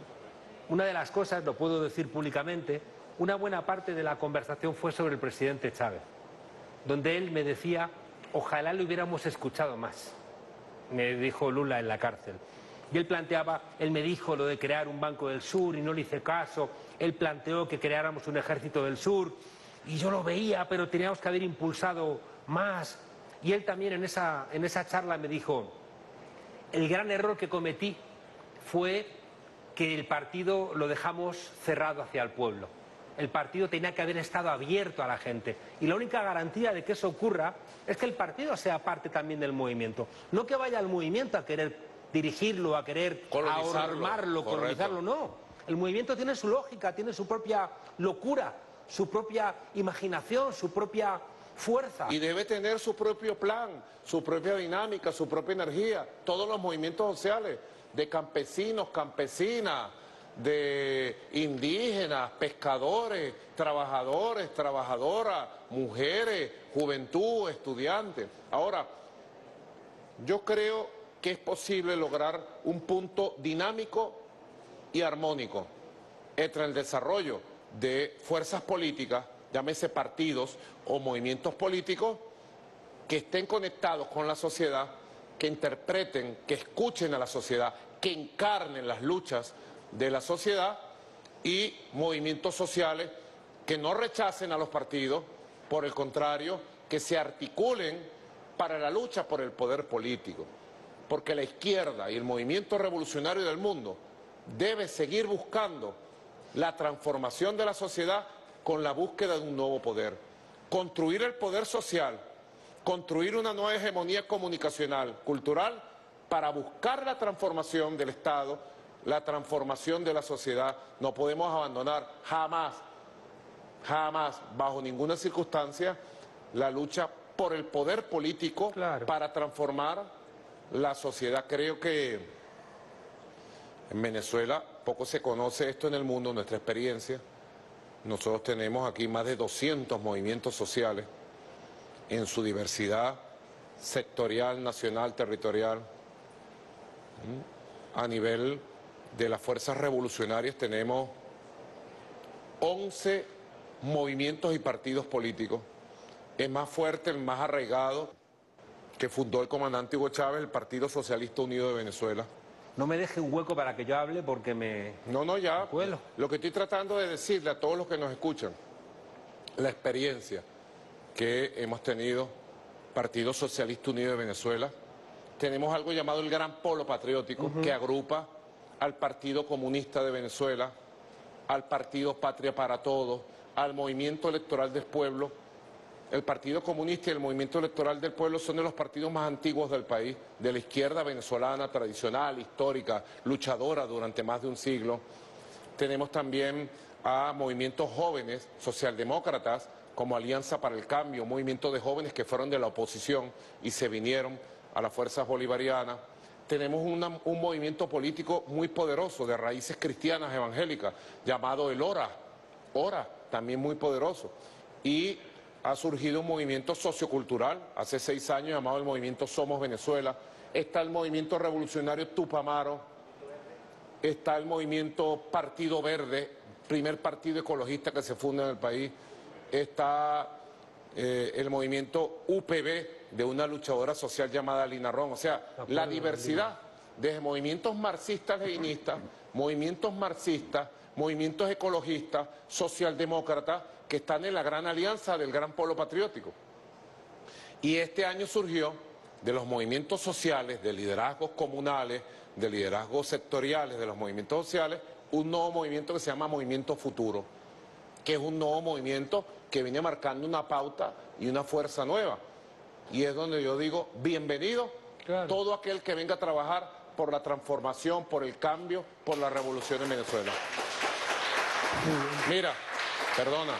una de las cosas, lo puedo decir públicamente, una buena parte de la conversación fue sobre el presidente Chávez, donde él me decía, ojalá lo hubiéramos escuchado más, me dijo Lula en la cárcel. Y él planteaba, él me dijo lo de crear un Banco del Sur y no le hice caso, él planteó que creáramos un ejército del sur y yo lo veía, pero teníamos que haber impulsado más. Y él también en esa, en esa charla me dijo, el gran error que cometí fue que el partido lo dejamos cerrado hacia el pueblo. El partido tenía que haber estado abierto a la gente. Y la única garantía de que eso ocurra es que el partido sea parte también del movimiento. No que vaya al movimiento a querer dirigirlo, a querer ahormarlo, colonizarlo, no. El movimiento tiene su lógica, tiene su propia locura, su propia imaginación, su propia fuerza. Y debe tener su propio plan, su propia dinámica, su propia energía. Todos los movimientos sociales, de campesinos, campesinas, de indígenas, pescadores, trabajadores, trabajadoras, mujeres, juventud, estudiantes. Ahora, yo creo que es posible lograr un punto dinámico y armónico entre el desarrollo de fuerzas políticas, llámese partidos o movimientos políticos, que estén conectados con la sociedad, que interpreten, que escuchen a la sociedad, que encarnen las luchas de la sociedad, y movimientos sociales que no rechacen a los partidos, por el contrario, que se articulen para la lucha por el poder político. Porque la izquierda y el movimiento revolucionario del mundo debe seguir buscando la transformación de la sociedad con la búsqueda de un nuevo poder. Construir el poder social, construir una nueva hegemonía comunicacional, cultural, para buscar la transformación del Estado, la transformación de la sociedad. No podemos abandonar jamás, jamás, bajo ninguna circunstancia, la lucha por el poder político, claro, para transformar la sociedad. Creo que en Venezuela poco se conoce esto en el mundo, nuestra experiencia. Nosotros tenemos aquí más de doscientos movimientos sociales en su diversidad sectorial, nacional, territorial. A nivel de las fuerzas revolucionarias tenemos once movimientos y partidos políticos. Es más fuerte, el más arraigado, que fundó el comandante Hugo Chávez, el Partido Socialista Unido de Venezuela. No me deje un hueco para que yo hable porque me... No, no, ya. Me lo que estoy tratando de decirle a todos los que nos escuchan, la experiencia que hemos tenido, Partido Socialista Unido de Venezuela, tenemos algo llamado el Gran Polo Patriótico, uh-huh, que agrupa al Partido Comunista de Venezuela, al Partido Patria para Todos, al Movimiento Electoral del Pueblo. El Partido Comunista y el Movimiento Electoral del Pueblo son de los partidos más antiguos del país, de la izquierda venezolana tradicional, histórica, luchadora durante más de un siglo. Tenemos también a movimientos jóvenes, socialdemócratas, como Alianza para el Cambio, un movimiento de jóvenes que fueron de la oposición y se vinieron a las fuerzas bolivarianas. Tenemos una, un movimiento político muy poderoso de raíces cristianas evangélicas, llamado el ORA, ORA, también muy poderoso. Y ha surgido un movimiento sociocultural, hace seis años, llamado el movimiento Somos Venezuela. Está el movimiento revolucionario Tupamaro, está el movimiento Partido Verde, primer partido ecologista que se funda en el país. Está eh, el movimiento U P B de una luchadora social llamada Lina Ron. O sea, la diversidad desde movimientos marxistas-leninistas, movimientos marxistas, movimientos ecologistas, socialdemócratas, que están en la gran alianza del gran polo patriótico. Y este año surgió de los movimientos sociales, de liderazgos comunales, de liderazgos sectoriales, de los movimientos sociales, un nuevo movimiento que se llama Movimiento Futuro, que es un nuevo movimiento que viene marcando una pauta y una fuerza nueva. Y es donde yo digo, bienvenido, claro, todo aquel que venga a trabajar por la transformación, por el cambio, por la revolución en Venezuela. Mira, perdona,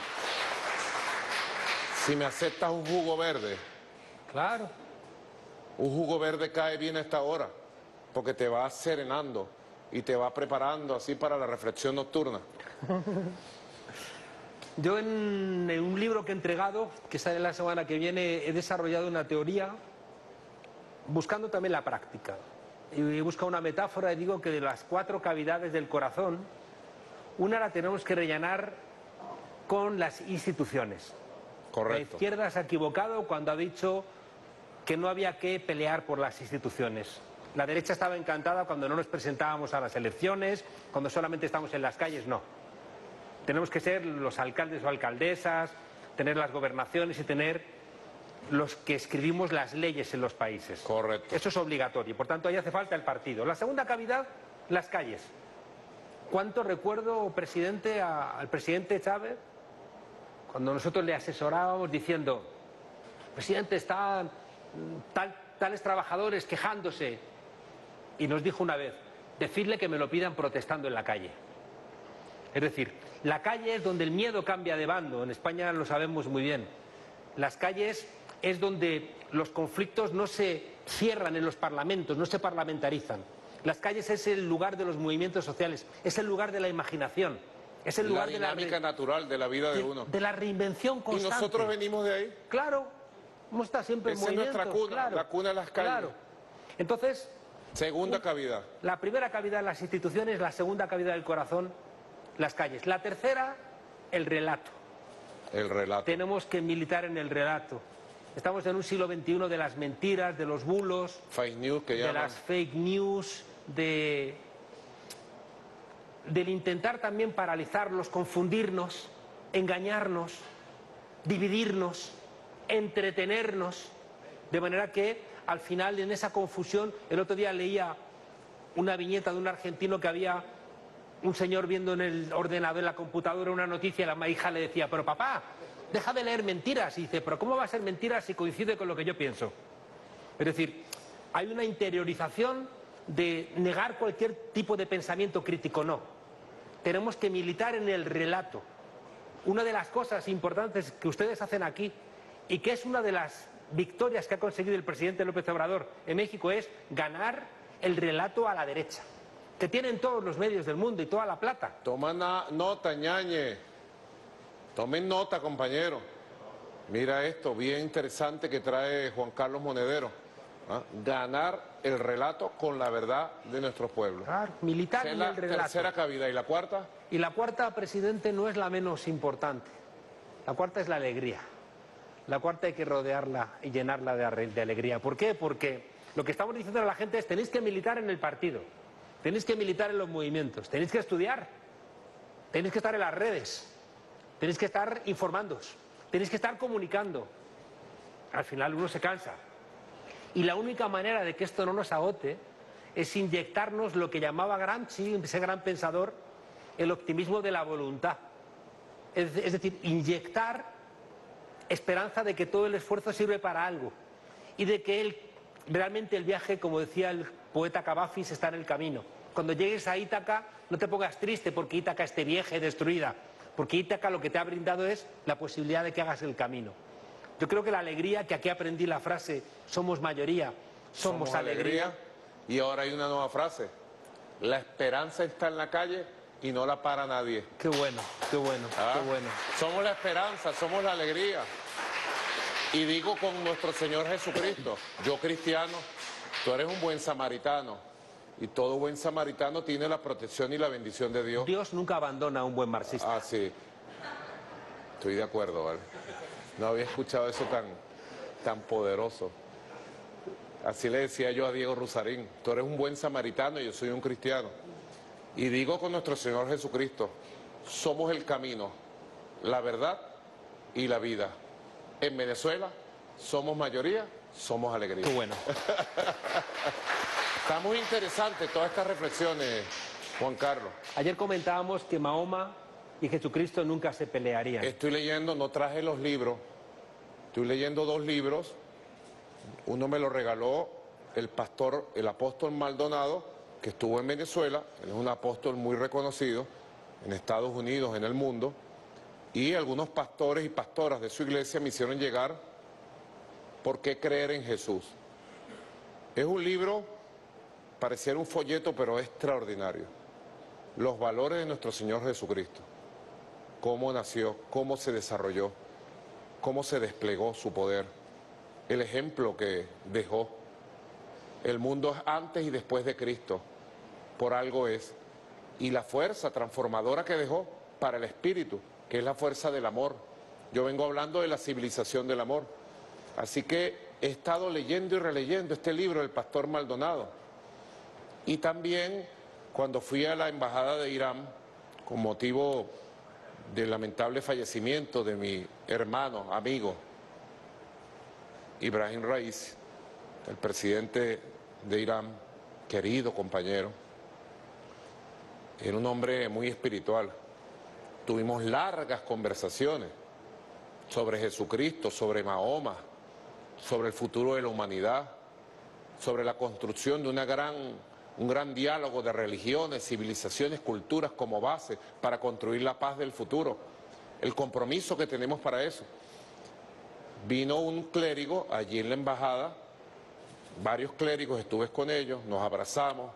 si me aceptas un jugo verde. Claro. Un jugo verde cae bien a esta hora, porque te va serenando y te va preparando así para la reflexión nocturna. Yo en, en un libro que he entregado, que sale la semana que viene, he desarrollado una teoría buscando también la práctica. Y he buscado una metáfora y digo que de las cuatro cavidades del corazón, una la tenemos que rellenar con las instituciones. Correcto. La izquierda se ha equivocado cuando ha dicho que no había que pelear por las instituciones. La derecha estaba encantada cuando no nos presentábamos a las elecciones, cuando solamente estamos en las calles, no. Tenemos que ser los alcaldes o alcaldesas, tener las gobernaciones y tener los que escribimos las leyes en los países. Correcto. Eso es obligatorio, por tanto ahí hace falta el partido. La segunda cavidad, las calles. ¿Cuánto recuerdo, presidente, a, al presidente Chávez, cuando nosotros le asesorábamos diciendo, presidente, están tal, tales trabajadores quejándose, y nos dijo una vez, decidle que me lo pidan protestando en la calle. Es decir, la calle es donde el miedo cambia de bando, en España lo sabemos muy bien. Las calles es donde los conflictos no se cierran en los parlamentos, no se parlamentarizan. Las calles es el lugar de los movimientos sociales, es el lugar de la imaginación, es el lugar la de la dinámica natural de la vida de, de uno. De la reinvención constante. Y nosotros venimos de ahí. Claro, hemos estado siempre Esa en movimiento. es nuestra cuna, claro, la cuna de las calles. Claro. Entonces, segunda un, cavidad. La primera cavidad, las instituciones, la segunda cavidad del corazón, las calles. La tercera, el relato. El relato. Tenemos que militar en el relato. Estamos en un siglo veintiuno de las mentiras, de los bulos, fake news que de llaman. las fake news, de del intentar también paralizarlos, confundirnos, engañarnos, dividirnos, entretenernos, de manera que al final en esa confusión, el otro día leía una viñeta de un argentino que había un señor viendo en el ordenador, en la computadora, una noticia, y la hija le decía, pero papá, deja de leer mentiras. Y dice, pero ¿cómo va a ser mentira si coincide con lo que yo pienso? Es decir, hay una interiorización de negar cualquier tipo de pensamiento crítico, no. Tenemos que militar en el relato. Una de las cosas importantes que ustedes hacen aquí, y que es una de las victorias que ha conseguido el presidente López Obrador en México, es ganar el relato a la derecha, que tienen todos los medios del mundo y toda la plata. Toma nota, ñañe. Tomen nota, compañero. Mira esto, bien interesante que trae Juan Carlos Monedero. ¿Ah? Ganar el relato con la verdad de nuestros pueblos. Claro, militar en el relato. La tercera cavidad. ¿Y la cuarta? Y la cuarta, presidente, no es la menos importante. La cuarta es la alegría. La cuarta hay que rodearla y llenarla de, de alegría. ¿Por qué? Porque lo que estamos diciendo a la gente es tenéis que militar en el partido, tenéis que militar en los movimientos, tenéis que estudiar, tenéis que estar en las redes, tenéis que estar informándoos, tenéis que estar comunicando. Al final uno se cansa. Y la única manera de que esto no nos agote es inyectarnos lo que llamaba Gramsci, ese gran pensador, el optimismo de la voluntad. Es, es decir, inyectar esperanza de que todo el esfuerzo sirve para algo y de que el, realmente el viaje, como decía el poeta Cavafis, está en el camino. Cuando llegues a Ítaca, no te pongas triste porque Ítaca esté vieja y destruida, porque Ítaca lo que te ha brindado es la posibilidad de que hagas el camino. Yo creo que la alegría, que aquí aprendí la frase, somos mayoría, somos, somos alegría. alegría. Y ahora hay una nueva frase, la esperanza está en la calle y no la para nadie. Qué bueno, qué bueno, ¿Ah? qué bueno. Somos la esperanza, somos la alegría. Y digo con nuestro Señor Jesucristo, yo cristiano, tú eres un buen samaritano. Y todo buen samaritano tiene la protección y la bendición de Dios. Dios nunca abandona a un buen marxista. Ah, sí. Estoy de acuerdo, ¿vale? No había escuchado eso tan, tan poderoso. Así le decía yo a Diego Rusarín, tú eres un buen samaritano y yo soy un cristiano. Y digo con nuestro Señor Jesucristo, somos el camino, la verdad y la vida. En Venezuela somos mayoría, somos alegría. Qué bueno. Está muy interesante todas estas reflexiones, Juan Carlos. Ayer comentábamos que Mahoma y Jesucristo nunca se pelearían. Estoy leyendo, no traje los libros, estoy leyendo dos libros. Uno me lo regaló el pastor, el apóstol Maldonado, que estuvo en Venezuela. Él es un apóstol muy reconocido en Estados Unidos, en el mundo. Y algunos pastores y pastoras de su iglesia me hicieron llegar ¿Por qué creer en Jesús? Es un libro, pareciera un folleto, pero es extraordinario. Los valores de nuestro Señor Jesucristo. Cómo nació, cómo se desarrolló, cómo se desplegó su poder. El ejemplo que dejó. El mundo es antes y después de Cristo. Por algo es. Y la fuerza transformadora que dejó para el espíritu, que es la fuerza del amor. Yo vengo hablando de la civilización del amor. Así que he estado leyendo y releyendo este libro del pastor Maldonado. Y también cuando fui a la embajada de Irán, con motivo del lamentable fallecimiento de mi hermano, amigo, Ibrahim Raisi, el presidente de Irán, querido compañero, era un hombre muy espiritual. Tuvimos largas conversaciones sobre Jesucristo, sobre Mahoma, sobre el futuro de la humanidad, sobre la construcción de una gran, un gran diálogo de religiones, civilizaciones, culturas como base para construir la paz del futuro, el compromiso que tenemos para eso. Vino un clérigo allí en la embajada, varios clérigos, estuve con ellos, nos abrazamos,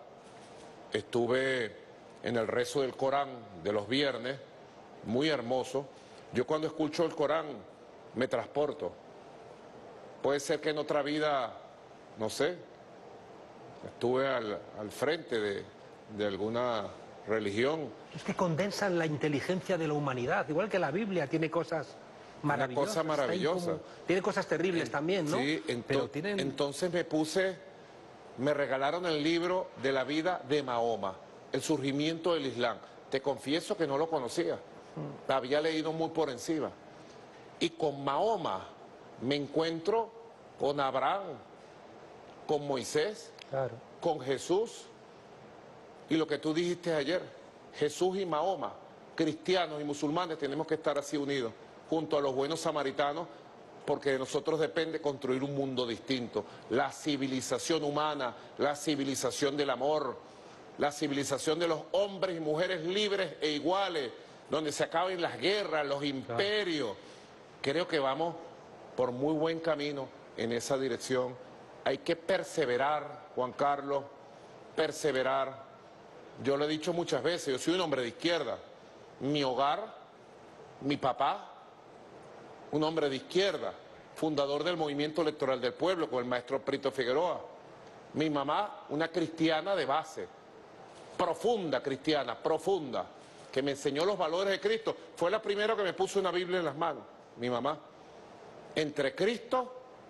estuve en el rezo del Corán de los viernes, muy hermoso. Yo cuando escucho el Corán me transporto. Puede ser que en otra vida, no sé, estuve al, al frente de, de alguna religión. Es que condensan la inteligencia de la humanidad, igual que la Biblia tiene cosas maravillosas. Una cosa maravillosa. Como, tiene cosas terribles en, también, ¿no? Sí, ento Pero tienen... entonces me puse, me regalaron el libro de la vida de Mahoma, el surgimiento del Islam. Te confieso que no lo conocía, mm. había leído muy por encima. Y con Mahoma me encuentro con Abraham, con Moisés, claro. con Jesús. Y lo que tú dijiste ayer, Jesús y Mahoma, cristianos y musulmanes, tenemos que estar así unidos, junto a los buenos samaritanos, porque de nosotros depende construir un mundo distinto. La civilización humana, la civilización del amor, la civilización de los hombres y mujeres libres e iguales, donde se acaben las guerras, los imperios. Creo que vamos por muy buen camino en esa dirección. Hay que perseverar, Juan Carlos, perseverar. Yo lo he dicho muchas veces, yo soy un hombre de izquierda. Mi hogar, mi papá, un hombre de izquierda, fundador del Movimiento Electoral del Pueblo con el maestro Prito Figueroa. Mi mamá, una cristiana de base, profunda cristiana, profunda, que me enseñó los valores de Cristo. Fue la primera que me puso una Biblia en las manos, mi mamá. Entre Cristo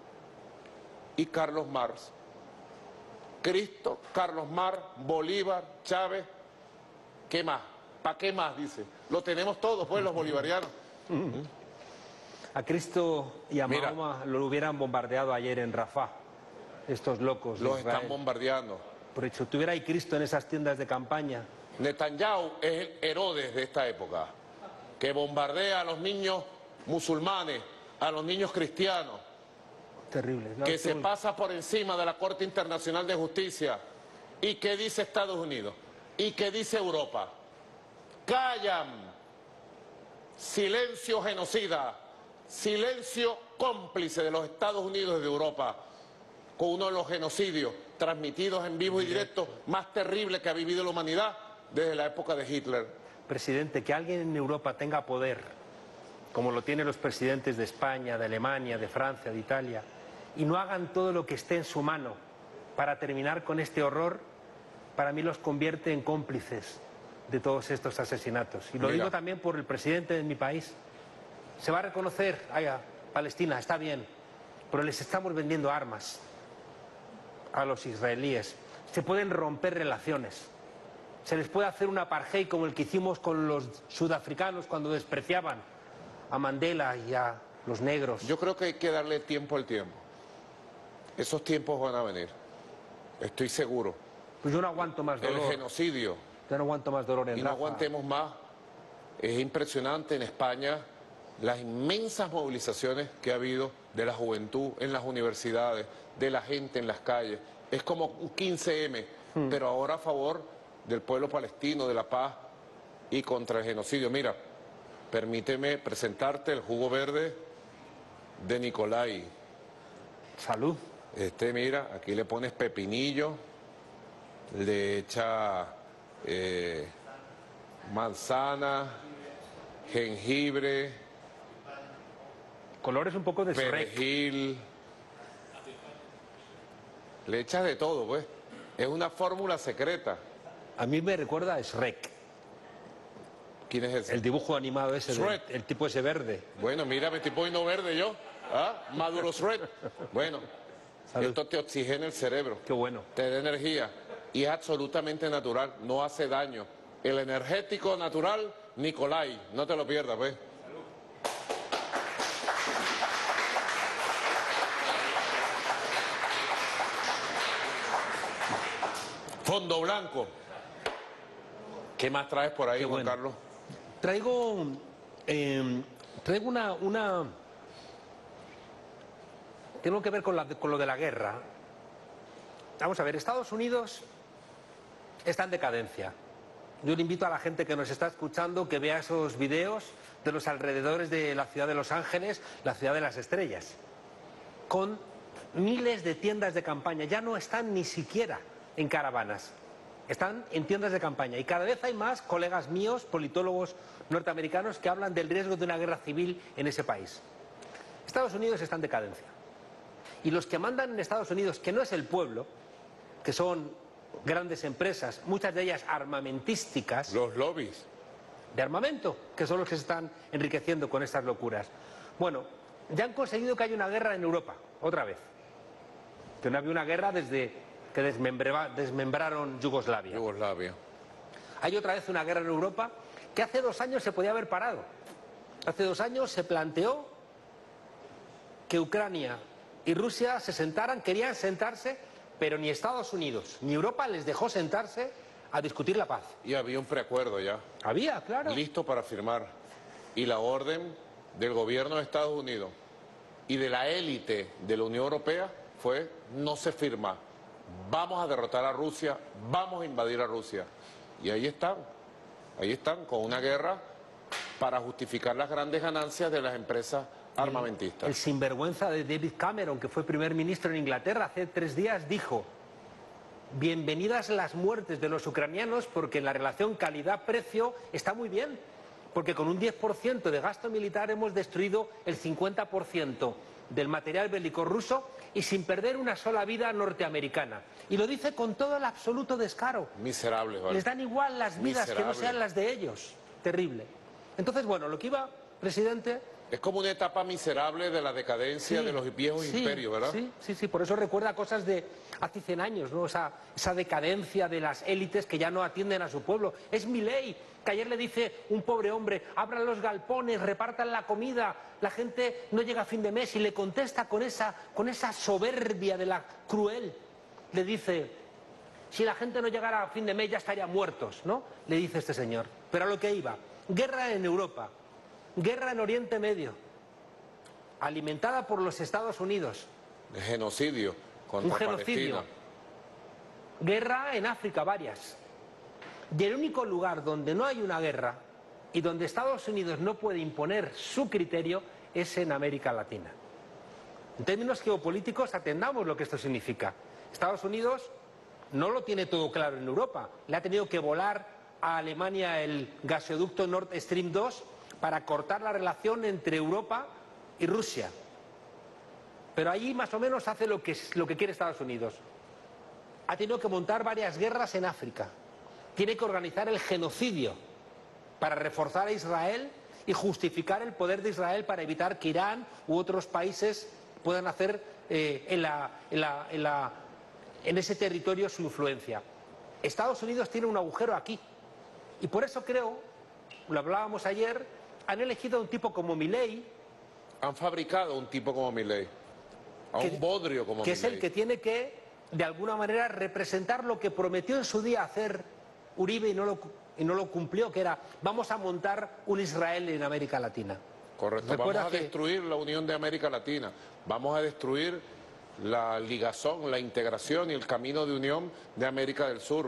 y Carlos Marx. Cristo, Carlos Marx, Bolívar, Chávez, ¿qué más? ¿Para qué más? Dice. Lo tenemos todos, pues, los bolivarianos. A Cristo y a Mira, Mahoma lo hubieran bombardeado ayer en Rafah, estos locos de los Israel. están bombardeando. Por hecho, tuviera ahí Cristo en esas tiendas de campaña. Netanyahu es el Herodes de esta época, que bombardea a los niños musulmanes, a los niños cristianos, Terrible, ¿no? que se pasa por encima de la Corte Internacional de Justicia. ¿Y qué dice Estados Unidos? ¿Y qué dice Europa? Callan. Silencio genocida, silencio cómplice de los Estados Unidos y de Europa, con uno de los genocidios transmitidos en vivo y directo más terribles que ha vivido la humanidad desde la época de Hitler. Presidente, que alguien en Europa tenga poder, como lo tienen los presidentes de España, de Alemania, de Francia, de Italia, y no hagan todo lo que esté en su mano para terminar con este horror, para mí los convierte en cómplices de todos estos asesinatos. Y lo Mira. digo también por el presidente de mi país. Se va a reconocer, haya, Palestina, está bien, pero les estamos vendiendo armas a los israelíes. Se pueden romper relaciones. Se les puede hacer un apartheid como el que hicimos con los sudafricanos cuando despreciaban a Mandela y a los negros. Yo creo que hay que darle tiempo al tiempo. Esos tiempos van a venir. Estoy seguro. Pues yo no aguanto más dolor. El genocidio. Yo no aguanto más dolor en Y no Rafa. aguantemos más. Es impresionante en España las inmensas movilizaciones que ha habido de la juventud en las universidades, de la gente en las calles. Es como un quince eme, hmm. pero ahora a favor del pueblo palestino, de la paz y contra el genocidio. Mira, permíteme presentarte el jugo verde de Nicolai. Salud. Este, mira, aquí le pones pepinillo, le echa eh, manzana, jengibre, colores un poco de perejil, le echas de todo, pues. Es una fórmula secreta. A mí me recuerda a Shrek. ¿Quién es ese? El dibujo animado ese, Shrek. De, el tipo ese verde. Bueno, mira, me estoy poniendo verde yo. ¿Ah? Maduro Shrek. Bueno, Salud. Esto te oxigena el cerebro. Qué bueno. Te da energía y es absolutamente natural, no hace daño. El energético natural Nicolai, no te lo pierdas, pues. Fondo blanco. ¿Qué más traes por ahí, Qué Juan bueno. Carlos? Traigo, eh, traigo una, una... Tengo que ver con, la, con lo de la guerra. Vamos a ver, Estados Unidos está en decadencia. Yo le invito a la gente que nos está escuchando que vea esos videos de los alrededores de la ciudad de Los Ángeles, la ciudad de las estrellas, con miles de tiendas de campaña. Ya no están ni siquiera en caravanas, están en tiendas de campaña. Y cada vez hay más colegas míos, politólogos norteamericanos, que hablan del riesgo de una guerra civil en ese país. Estados Unidos está en decadencia. Y los que mandan en Estados Unidos, que no es el pueblo, que son grandes empresas, muchas de ellas armamentísticas. Los lobbies. De armamento, que son los que se están enriqueciendo con estas locuras. Bueno, ya han conseguido que haya una guerra en Europa, otra vez. Que no había una guerra desde que desmembraron Yugoslavia. Yugoslavia. Hay otra vez una guerra en Europa que hace dos años se podía haber parado. Hace dos años se planteó que Ucrania y Rusia se sentaran, querían sentarse, pero ni Estados Unidos ni Europa les dejó sentarse a discutir la paz. Y había un preacuerdo ya. Había, claro. Listo para firmar. Y la orden del gobierno de Estados Unidos y de la élite de la Unión Europea fue: no se firma. Vamos a derrotar a Rusia, vamos a invadir a Rusia. Y ahí están, ahí están, con una guerra para justificar las grandes ganancias de las empresas armamentistas. El, el sinvergüenza de David Cameron, que fue primer ministro en Inglaterra hace tres días, dijo: bienvenidas las muertes de los ucranianos, porque la relación calidad-precio está muy bien, porque con un diez por ciento de gasto militar hemos destruido el cincuenta por ciento del material bélico ruso y sin perder una sola vida norteamericana. Y lo dice con todo el absoluto descaro. Miserables, ¿vale? Les dan igual las vidas Miserable. que no sean las de ellos. Terrible. Entonces, bueno, lo que iba, presidente... Es como una etapa miserable de la decadencia Sí, de los viejos sí, imperios, ¿verdad? Sí, sí, sí, por eso recuerda cosas de hace cien años, ¿no? Esa, esa decadencia de las élites que ya no atienden a su pueblo. Es Milei, que ayer le dice un pobre hombre: abran los galpones, repartan la comida, la gente no llega a fin de mes, y le contesta con esa, con esa soberbia de la cruel. Le dice: si la gente no llegara a fin de mes ya estarían muertos, ¿no? Le dice este señor. Pero a lo que iba: guerra en Europa, guerra en Oriente Medio, alimentada por los Estados Unidos. De genocidio contra Un genocidio. Palestina. Guerra en África, varias. Y el único lugar donde no hay una guerra y donde Estados Unidos no puede imponer su criterio es en América Latina. En términos geopolíticos, atendamos lo que esto significa. Estados Unidos no lo tiene todo claro en Europa. Le ha tenido que volar a Alemania el gasoducto Nord Stream dos para cortar la relación entre Europa y Rusia. Pero allí más o menos hace lo que, lo que quiere Estados Unidos. Ha tenido que montar varias guerras en África. Tiene que organizar el genocidio para reforzar a Israel y justificar el poder de Israel para evitar que Irán u otros países puedan hacer eh, en, la, en, la, en, la, en ese territorio su influencia. Estados Unidos tiene un agujero aquí y por eso creo, lo hablábamos ayer, han elegido a un tipo como Milei. Han fabricado un tipo como Milei, a que, un bodrio como que Milei. es el que tiene que, de alguna manera, representar lo que prometió en su día hacer Uribe y no lo, y no lo cumplió, que era, vamos a montar un Israel en América Latina. Correcto, vamos a que... destruir la unión de América Latina, vamos a destruir la ligazón, la integración y el camino de unión de América del Sur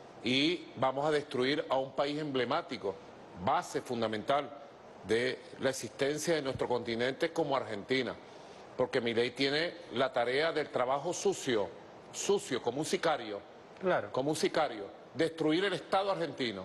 y vamos a destruir a un país emblemático, base fundamental de la existencia de nuestro continente como Argentina, porque Milei tiene la tarea del trabajo sucio, sucio, como un sicario, claro. como un sicario, destruir el Estado argentino,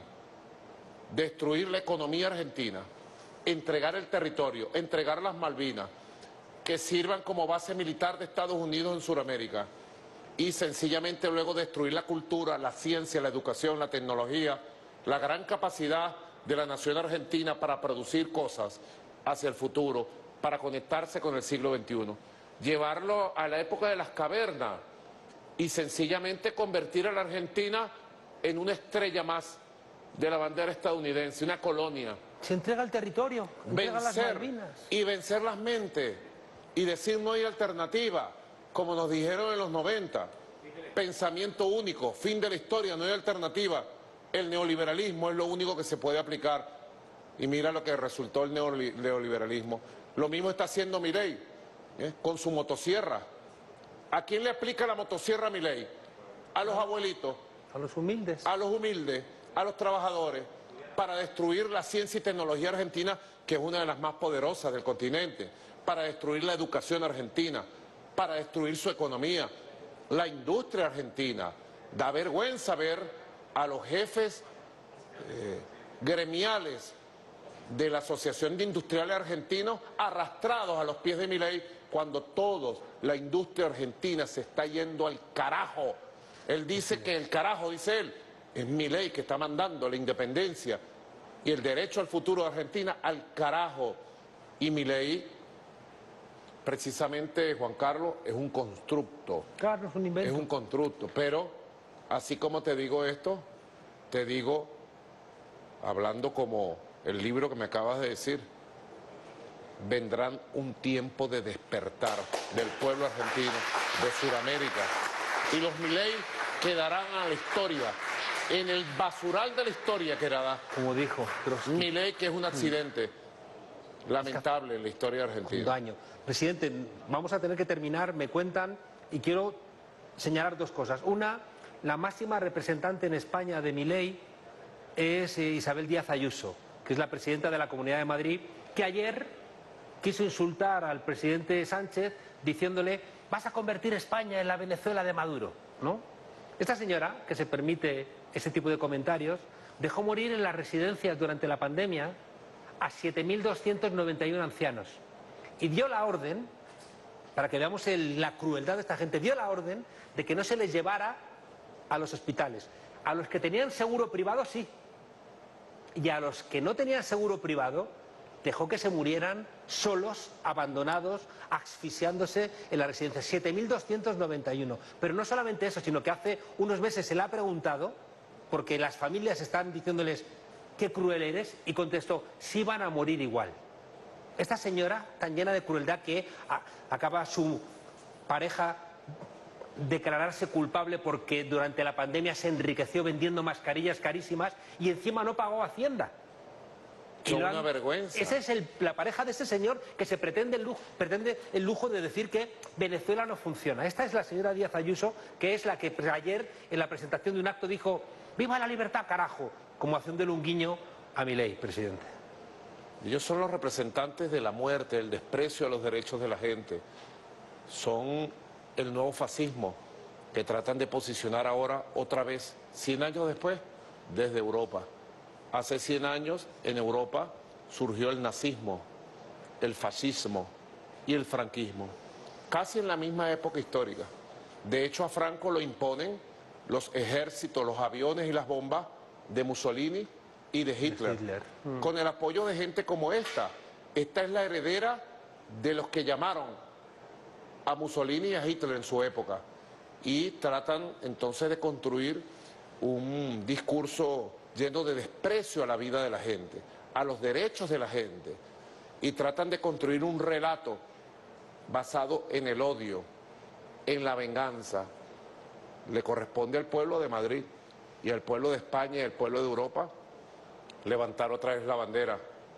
destruir la economía argentina, entregar el territorio, entregar las Malvinas, que sirvan como base militar de Estados Unidos en Sudamérica y sencillamente luego destruir la cultura, la ciencia, la educación, la tecnología, la gran capacidad de la nación argentina para producir cosas hacia el futuro, para conectarse con el siglo veintiuno, llevarlo a la época de las cavernas y sencillamente convertir a la Argentina en una estrella más de la bandera estadounidense, una colonia. Se entrega el territorio, entrega las Malvinas. Y vencer las mentes y decir no hay alternativa, como nos dijeron en los noventa, pensamiento único, fin de la historia, no hay alternativa. El neoliberalismo es lo único que se puede aplicar y mira lo que resultó el neoliberalismo. Lo mismo está haciendo Milei ¿eh? con su motosierra. ¿A quién le aplica la motosierra a Milei? A los abuelitos. A los humildes. A los humildes, a los trabajadores, para destruir la ciencia y tecnología argentina, que es una de las más poderosas del continente, para destruir la educación argentina, para destruir su economía, la industria argentina. Da vergüenza ver a los jefes eh, gremiales de la Asociación de Industriales Argentinos arrastrados a los pies de Milei cuando todos, la industria argentina se está yendo al carajo. Él dice que el carajo, dice él, es Milei que está mandando la independencia y el derecho al futuro de Argentina al carajo. Y Milei, precisamente, Juan Carlos, es un constructo. Claro, es un invento. Es un constructo, pero así como te digo esto, te digo, hablando como el libro que me acabas de decir, vendrán un tiempo de despertar del pueblo argentino, de Sudamérica, y los Milei quedarán a la historia, en el basural de la historia quedará. Como dijo Trotsky. Milei, que es un accidente lamentable en la historia argentina. Un daño. Presidente, vamos a tener que terminar, me cuentan, y quiero señalar dos cosas. Una, la máxima representante en España de Milei es Isabel Díaz Ayuso, que es la presidenta de la Comunidad de Madrid, que ayer quiso insultar al presidente Sánchez diciéndole: vas a convertir España en la Venezuela de Maduro, ¿no? Esta señora, que se permite ese tipo de comentarios, dejó morir en las residencias durante la pandemia a siete mil doscientos noventa y uno ancianos y dio la orden, para que veamos el, la crueldad de esta gente, dio la orden de que no se les llevara a los hospitales. A los que tenían seguro privado, sí, y a los que no tenían seguro privado dejó que se murieran solos, abandonados, asfixiándose en la residencia. siete mil doscientos noventa y uno. Pero no solamente eso, sino que hace unos meses se le ha preguntado, porque las familias están diciéndoles qué cruel eres, y contestó: sí van a morir igual. Esta señora, tan llena de crueldad, que a, acaba su pareja declararse culpable porque durante la pandemia se enriqueció vendiendo mascarillas carísimas y encima no pagó Hacienda. Es una vergüenza. Esa es el, la pareja de ese señor que se pretende el, lujo, pretende el lujo de decir que Venezuela no funciona. Esta es la señora Díaz Ayuso, que es la que ayer en la presentación de un acto dijo: ¡viva la libertad, carajo!, como haciéndole un guiño a Milei, presidente. Ellos son los representantes de la muerte, del desprecio a los derechos de la gente. Son el nuevo fascismo que tratan de posicionar ahora otra vez, cien años después, desde Europa. Hace cien años en Europa surgió el nazismo, el fascismo y el franquismo, casi en la misma época histórica. De hecho, a Franco lo imponen los ejércitos, los aviones y las bombas de Mussolini y de Hitler, de Hitler. Mm. con el apoyo de gente como esta. Esta es la heredera de los que llamaron a Mussolini y a Hitler en su época, y tratan entonces de construir un discurso lleno de desprecio a la vida de la gente, a los derechos de la gente, y tratan de construir un relato basado en el odio, en la venganza. Le corresponde al pueblo de Madrid y al pueblo de España y al pueblo de Europa levantar otra vez la bandera.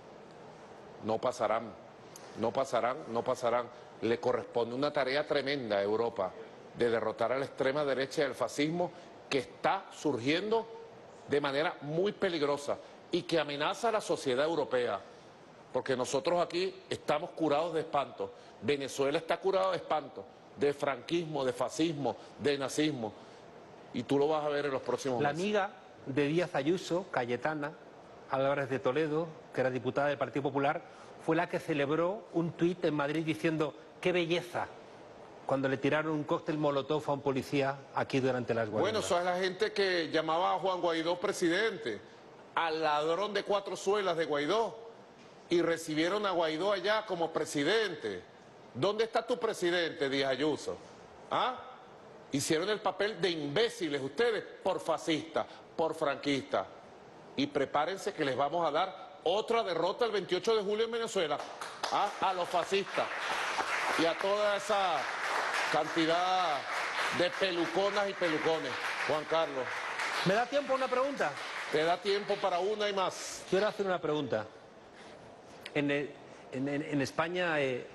No pasarán, no pasarán, no pasarán. Le corresponde una tarea tremenda a Europa de derrotar a la extrema derecha y al fascismo, que está surgiendo de manera muy peligrosa y que amenaza a la sociedad europea, porque nosotros aquí estamos curados de espanto. Venezuela está curado de espanto, de franquismo, de fascismo, de nazismo, y tú lo vas a ver en los próximos La meses. amiga de Díaz Ayuso, Cayetana Álvarez de Toledo, que era diputada del Partido Popular, fue la que celebró un tuit en Madrid diciendo ¡qué belleza!, cuando le tiraron un cóctel molotov a un policía aquí durante las guardias. Bueno, eso es la gente que llamaba a Juan Guaidó presidente, al ladrón de cuatro suelas de Guaidó, y recibieron a Guaidó allá como presidente. ¿Dónde está tu presidente, Díaz Ayuso? ¿Ah? Hicieron el papel de imbéciles ustedes por fascistas, por franquistas. Y prepárense que les vamos a dar otra derrota el veintiocho de julio en Venezuela, ¿ah? A los fascistas y a toda esa cantidad de peluconas y pelucones. Juan Carlos, ¿Me da tiempo a una pregunta? te da tiempo para una y más. Quiero hacer una pregunta. En, el- en- en- en España eh,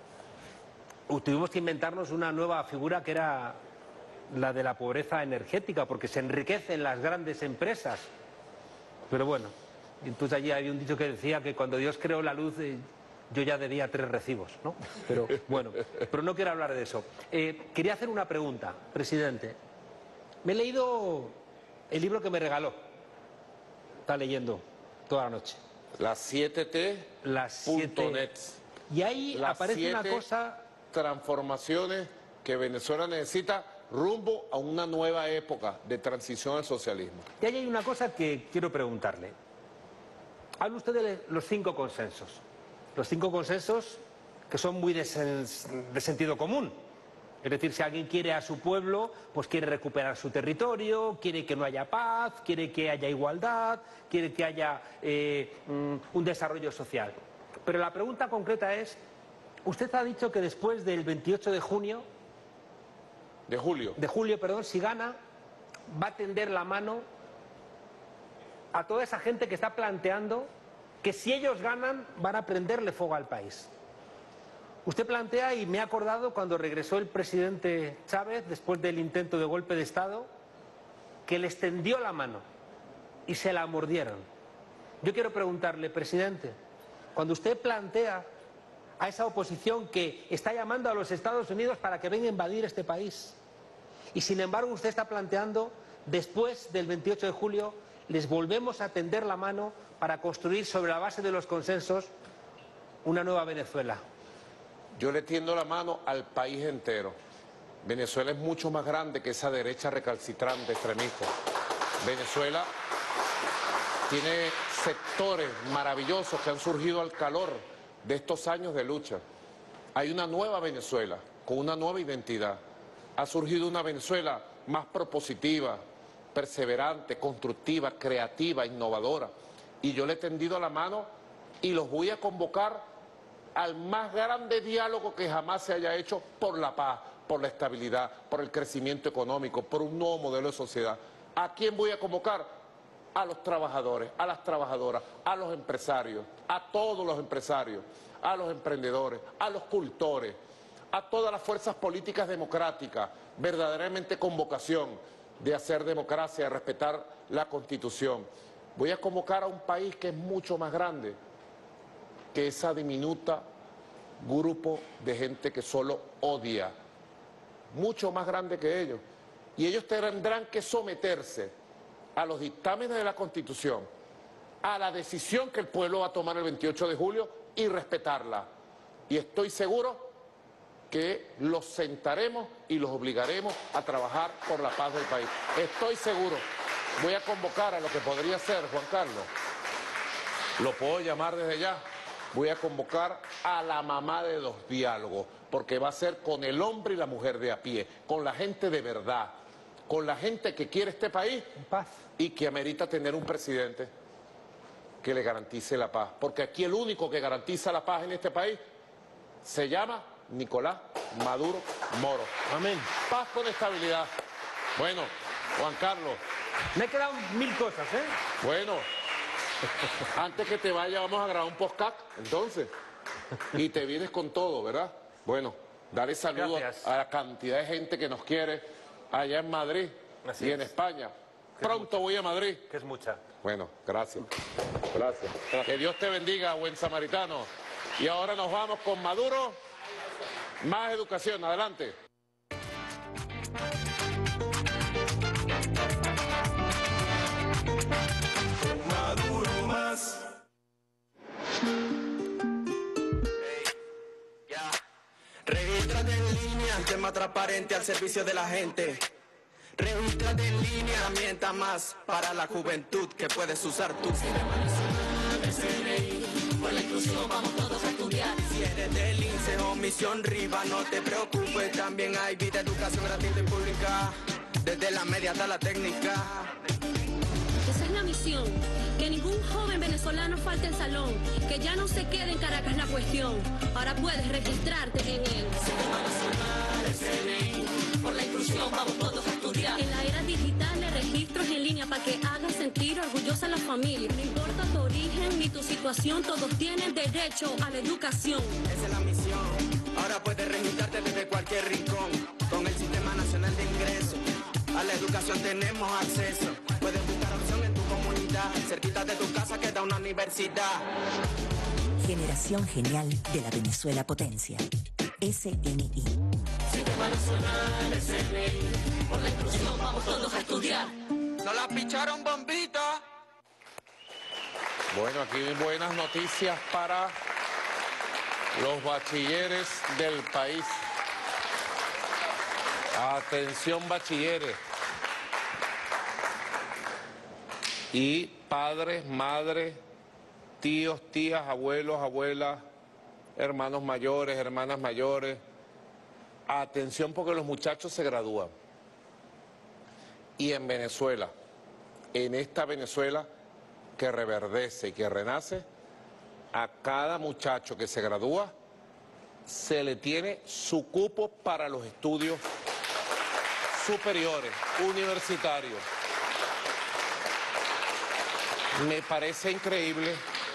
tuvimos que inventarnos una nueva figura que era la de la pobreza energética, porque se enriquecen las grandes empresas. Pero bueno, entonces allí había un dicho que decía que cuando Dios creó la luz, eh, yo ya debía tres recibos, ¿no? Pero bueno, pero no quiero hablar de eso. Eh, quería hacer una pregunta, presidente. Me he leído el libro que me regaló. Está leyendo toda la noche. Las siete T Las siete. net. Y ahí Las aparece una siete cosa. transformaciones que Venezuela necesita rumbo a una nueva época de transición al socialismo. Y ahí hay una cosa que quiero preguntarle. Habla usted de los cinco consensos. Los cinco consensos que son muy de, sen- de sentido común. Es decir, si alguien quiere a su pueblo, pues quiere recuperar su territorio, quiere que no haya paz, quiere que haya igualdad, quiere que haya eh, mm, un desarrollo social. Pero la pregunta concreta es, usted ha dicho que después del veintiocho de junio, De julio. de julio, perdón, si gana, va a tender la mano a toda esa gente que está planteando que si ellos ganan van a prenderle fuego al país. Usted plantea, y me he acordado cuando regresó el presidente Chávez después del intento de golpe de Estado, que les tendió la mano y se la mordieron. Yo quiero preguntarle, presidente, cuando usted plantea a esa oposición que está llamando a los Estados Unidos para que venga a invadir este país, y sin embargo usted está planteando, después del veintiocho de julio, les volvemos a tender la mano para construir sobre la base de los consensos una nueva Venezuela. Yo le tiendo la mano al país entero. Venezuela es mucho más grande que esa derecha recalcitrante, extremista. Venezuela tiene sectores maravillosos que han surgido al calor de estos años de lucha. Hay una nueva Venezuela, con una nueva identidad. Ha surgido una Venezuela más propositiva, perseverante, constructiva, creativa, innovadora. Y yo le he tendido la mano y los voy a convocar al más grande diálogo que jamás se haya hecho por la paz, por la estabilidad, por el crecimiento económico, por un nuevo modelo de sociedad. ¿A quién voy a convocar? A los trabajadores, a las trabajadoras, a los empresarios, a todos los empresarios, a los emprendedores, a los cultores, a todas las fuerzas políticas democráticas, verdaderamente con vocación de hacer democracia, de respetar la Constitución. Voy a convocar a un país que es mucho más grande que esa diminuta grupo de gente que solo odia, mucho más grande que ellos. Y ellos tendrán que someterse a los dictámenes de la Constitución, a la decisión que el pueblo va a tomar el veintiocho de julio y respetarla. Y estoy seguro que los sentaremos y los obligaremos a trabajar por la paz del país. Estoy seguro. Voy a convocar a lo que podría ser, Juan Carlos, lo puedo llamar desde ya, voy a convocar a la mamá de los diálogos, porque va a ser con el hombre y la mujer de a pie, con la gente de verdad, con la gente que quiere este país En paz. y que amerita tener un presidente que le garantice la paz. Porque aquí el único que garantiza la paz en este país se llama Nicolás Maduro Moro. Amén. Paz con estabilidad. Bueno, Juan Carlos. Me quedan mil cosas, ¿eh? Bueno, antes que te vaya vamos a grabar un podcast, entonces. Y te vienes con todo, ¿verdad? Bueno, dale saludos Gracias. a la cantidad de gente que nos quiere allá en Madrid Así y en es. España. Que Pronto es voy a Madrid. Que es mucha. Bueno, gracias. Gracias. Que Dios te bendiga, buen samaritano. Y ahora nos vamos con Maduro. Más educación, adelante. Maduro más. Regístrate en línea, sistema transparente al servicio de la gente. Regístrate en línea, herramienta más para la juventud que puedes usar tú. Por la inclusión vamos todos a estudiar. Si eres del I N S E o Misión Riva, no te preocupes, también hay vida, educación gratuita y pública, desde la media hasta la técnica. Esa es la misión, que ningún joven venezolano falte al salón, que ya no se quede en Caracas la cuestión, ahora puedes registrarte en él. Sistema Nacional, S N I, por la inclusión vamos todos a estudiar. En la era digital de registros en línea para que hagas sentir orgullosa a la familia. No importa tu origen ni tu situación, todos tienen derecho a la educación. Esa es la misión, ahora puedes registrarte desde cualquier rincón, con el Sistema Nacional de Ingresos. A la educación tenemos acceso, puedes buscar opción en tu comunidad, cerquita de tu casa queda una universidad. Generación genial de la Venezuela Potencia. S N I. Sistema Nacional, S N I, por la inclusión vamos todos a estudiar. ¿No la picharon, bombita? Bueno, aquí hay buenas noticias para los bachilleres del país. Atención, bachilleres. Y padres, madres, tíos, tías, abuelos, abuelas, hermanos mayores, hermanas mayores. Atención porque los muchachos se gradúan. Y en Venezuela, en esta Venezuela que reverdece y que renace, a cada muchacho que se gradúa se le tiene su cupo para los estudios superiores, universitarios. Me parece increíble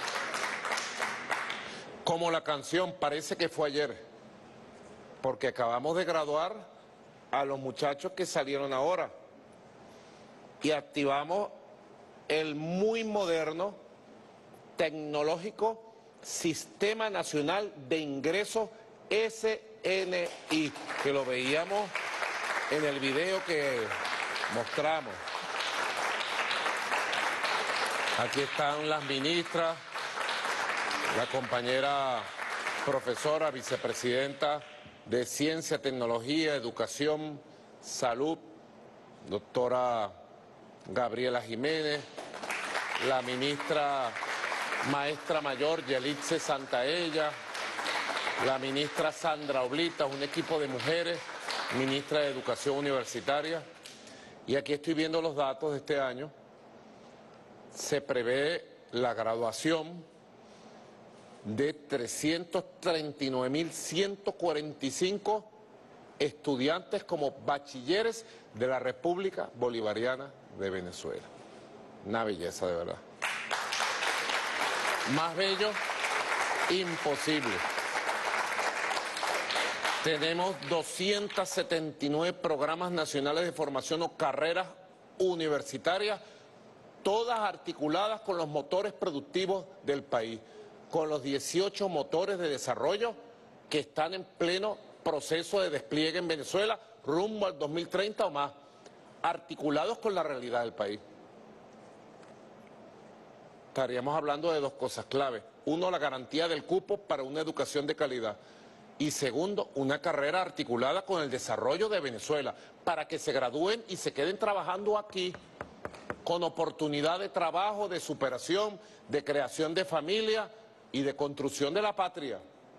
como la canción parece que fue ayer, porque acabamos de graduar a los muchachos que salieron ahora y activamos el muy moderno, tecnológico Sistema Nacional de Ingresos S N I, que lo veíamos en el video que mostramos. Aquí están las ministras, la compañera profesora, vicepresidenta de Ciencia, Tecnología, Educación, Salud, doctora Gabriela Jiménez, la ministra maestra mayor Yelitze Santaella, la ministra Sandra Oblita, un equipo de mujeres, ministra de Educación Universitaria. Y aquí estoy viendo los datos de este año. Se prevé la graduación de trescientos treinta y nueve mil ciento cuarenta y cinco estudiantes como bachilleres de la República Bolivariana de Venezuela. Una belleza de verdad. Más bello, imposible. Tenemos doscientos setenta y nueve programas nacionales de formación o carreras universitarias, todas articuladas con los motores productivos del país, con los dieciocho motores de desarrollo que están en pleno proceso de despliegue en Venezuela, rumbo al dos mil treinta o más, articulados con la realidad del país. Estaríamos hablando de dos cosas claves. Uno, la garantía del cupo para una educación de calidad. Y segundo, una carrera articulada con el desarrollo de Venezuela, para que se gradúen y se queden trabajando aquí. con oportunidad de trabajo, de superación, de creación de familia y de construcción de la patria.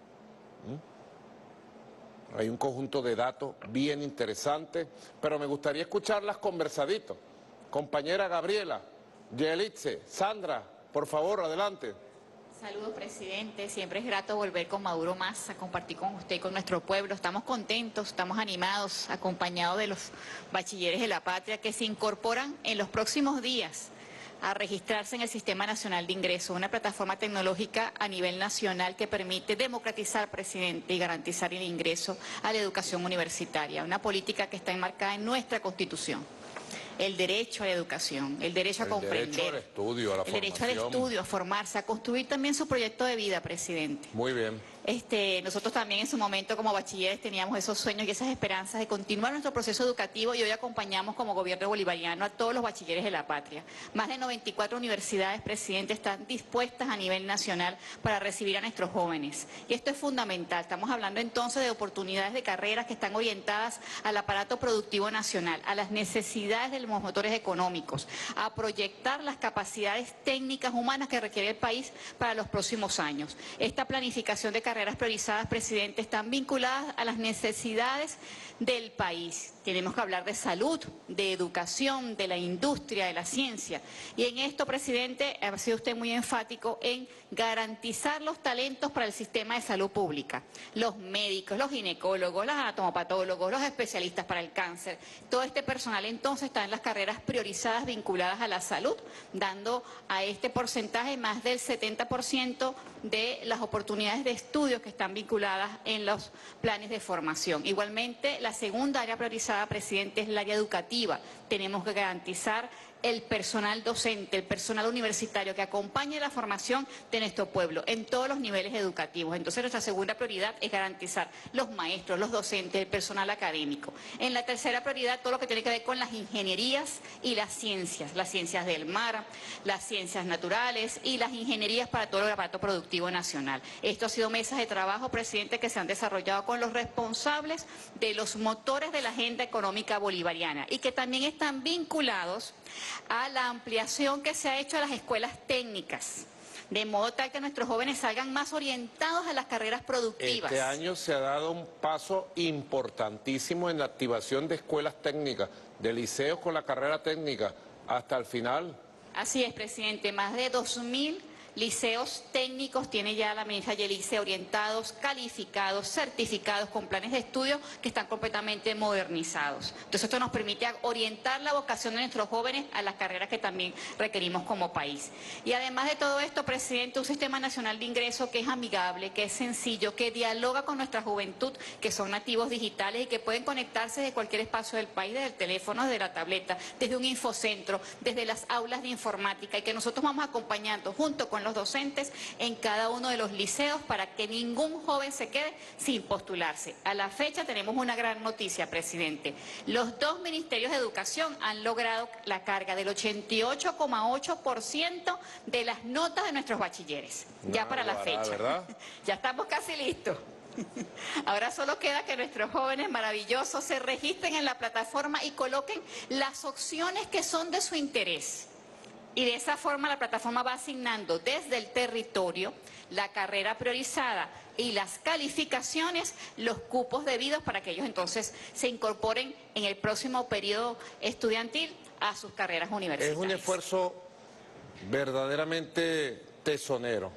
¿Mm? Hay un conjunto de datos bien interesantes, pero me gustaría escucharlas conversadito. Compañera Gabriela, Yelitze, Sandra, por favor, adelante. Saludos, presidente. Siempre es grato volver con Maduro Más a compartir con usted y con nuestro pueblo. Estamos contentos, estamos animados, acompañados de los bachilleres de la patria que se incorporan en los próximos días a registrarse en el Sistema Nacional de Ingreso, una plataforma tecnológica a nivel nacional que permite democratizar, presidente, y garantizar el ingreso a la educación universitaria, una política que está enmarcada en nuestra Constitución. El derecho a la educación, el derecho a comprender, el derecho al estudio, a la el derecho al formación. estudio, a formarse, a construir también su proyecto de vida, presidente. Muy bien. Este, nosotros también en su momento como bachilleres teníamos esos sueños y esas esperanzas de continuar nuestro proceso educativo y hoy acompañamos como gobierno bolivariano a todos los bachilleres de la patria. Más de noventa y cuatro universidades, presidente, están dispuestas a nivel nacional para recibir a nuestros jóvenes. Y esto es fundamental. Estamos hablando entonces de oportunidades de carreras que están orientadas al aparato productivo nacional, a las necesidades de los motores económicos, a proyectar las capacidades técnicas humanas que requiere el país para los próximos años. Esta planificación de carreras carreras priorizadas, presidente, están vinculadas a las necesidades del país. Tenemos que hablar de salud, de educación, de la industria, de la ciencia. Y en esto, presidente, ha sido usted muy enfático en garantizar los talentos para el sistema de salud pública. Los médicos, los ginecólogos, los anatomopatólogos, los especialistas para el cáncer. Todo este personal entonces está en las carreras priorizadas vinculadas a la salud, dando a este porcentaje más del setenta por ciento de las oportunidades de estudios que están vinculadas en los planes de formación. Igualmente, la segunda área priorizada, presidente, es el área educativa. Tenemos que garantizar el personal docente, el personal universitario que acompañe la formación de nuestro pueblo en todos los niveles educativos. Entonces, nuestra segunda prioridad es garantizar los maestros, los docentes, el personal académico. En la tercera prioridad, todo lo que tiene que ver con las ingenierías y las ciencias, las ciencias del mar, las ciencias naturales y las ingenierías para todo el aparato productivo nacional. Esto ha sido mesas de trabajo, presidente, que se han desarrollado con los responsables de los motores de la agenda económica bolivariana y que también están vinculados a la ampliación que se ha hecho a las escuelas técnicas, de modo tal que nuestros jóvenes salgan más orientados a las carreras productivas. Este año se ha dado un paso importantísimo en la activación de escuelas técnicas, de liceos con la carrera técnica, hasta el final. Así es, presidente, más de dos mil liceos técnicos tiene ya la ministra Yelitze, orientados, calificados, certificados con planes de estudio que están completamente modernizados. Entonces esto nos permite orientar la vocación de nuestros jóvenes a las carreras que también requerimos como país. Y además de todo esto, presidente, un sistema nacional de ingreso que es amigable, que es sencillo, que dialoga con nuestra juventud, que son nativos digitales y que pueden conectarse desde cualquier espacio del país, desde el teléfono, desde la tableta, desde un infocentro, desde las aulas de informática y que nosotros vamos acompañando junto con los docentes en cada uno de los liceos para que ningún joven se quede sin postularse. A la fecha tenemos una gran noticia, presidente. Los dos ministerios de educación han logrado la carga del ochenta y ocho coma ocho por ciento de las notas de nuestros bachilleres. Ya para la fecha. ¿Verdad? Ya estamos casi listos. Ahora solo queda que nuestros jóvenes maravillosos se registren en la plataforma y coloquen las opciones que son de su interés. Y de esa forma la plataforma va asignando desde el territorio la carrera priorizada y las calificaciones, los cupos debidos para que ellos entonces se incorporen en el próximo periodo estudiantil a sus carreras universitarias. Es un esfuerzo verdaderamente tesonero,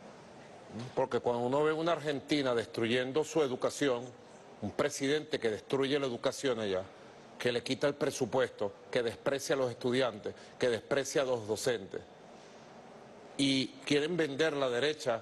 porque cuando uno ve una Argentina destruyendo su educación, un presidente que destruye la educación allá, que le quita el presupuesto, que desprecia a los estudiantes, que desprecia a los docentes. Y quieren vender la derecha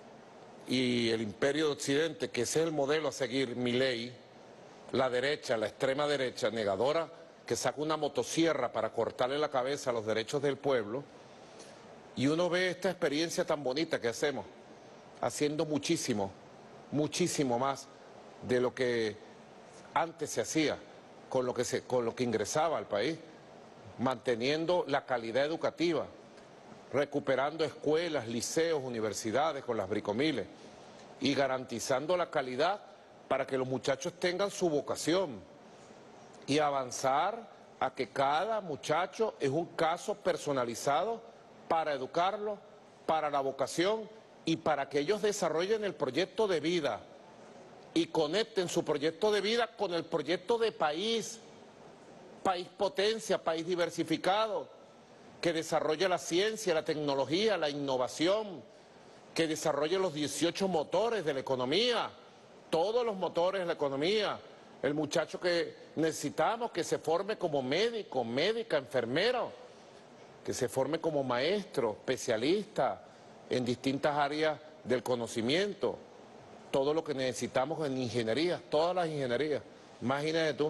y el imperio de Occidente, que ese es el modelo a seguir, Milei, la derecha, la extrema derecha, negadora, que saca una motosierra para cortarle la cabeza a los derechos del pueblo. Y uno ve esta experiencia tan bonita que hacemos, haciendo muchísimo, muchísimo más de lo que antes se hacía. Con lo, que se, con lo que ingresaba al país, manteniendo la calidad educativa, recuperando escuelas, liceos, universidades con las bricomiles y garantizando la calidad para que los muchachos tengan su vocación y avanzar a que cada muchacho es un caso personalizado para educarlo, para la vocación y para que ellos desarrollen el proyecto de vida y conecten su proyecto de vida con el proyecto de país, país potencia, país diversificado, que desarrolle la ciencia, la tecnología, la innovación, que desarrolle los dieciocho motores de la economía, todos los motores de la economía. El muchacho que necesitamos que se forme como médico, médica, enfermero, que se forme como maestro, especialista en distintas áreas del conocimiento, todo lo que necesitamos en ingeniería, todas las ingenierías. Imagínate tú,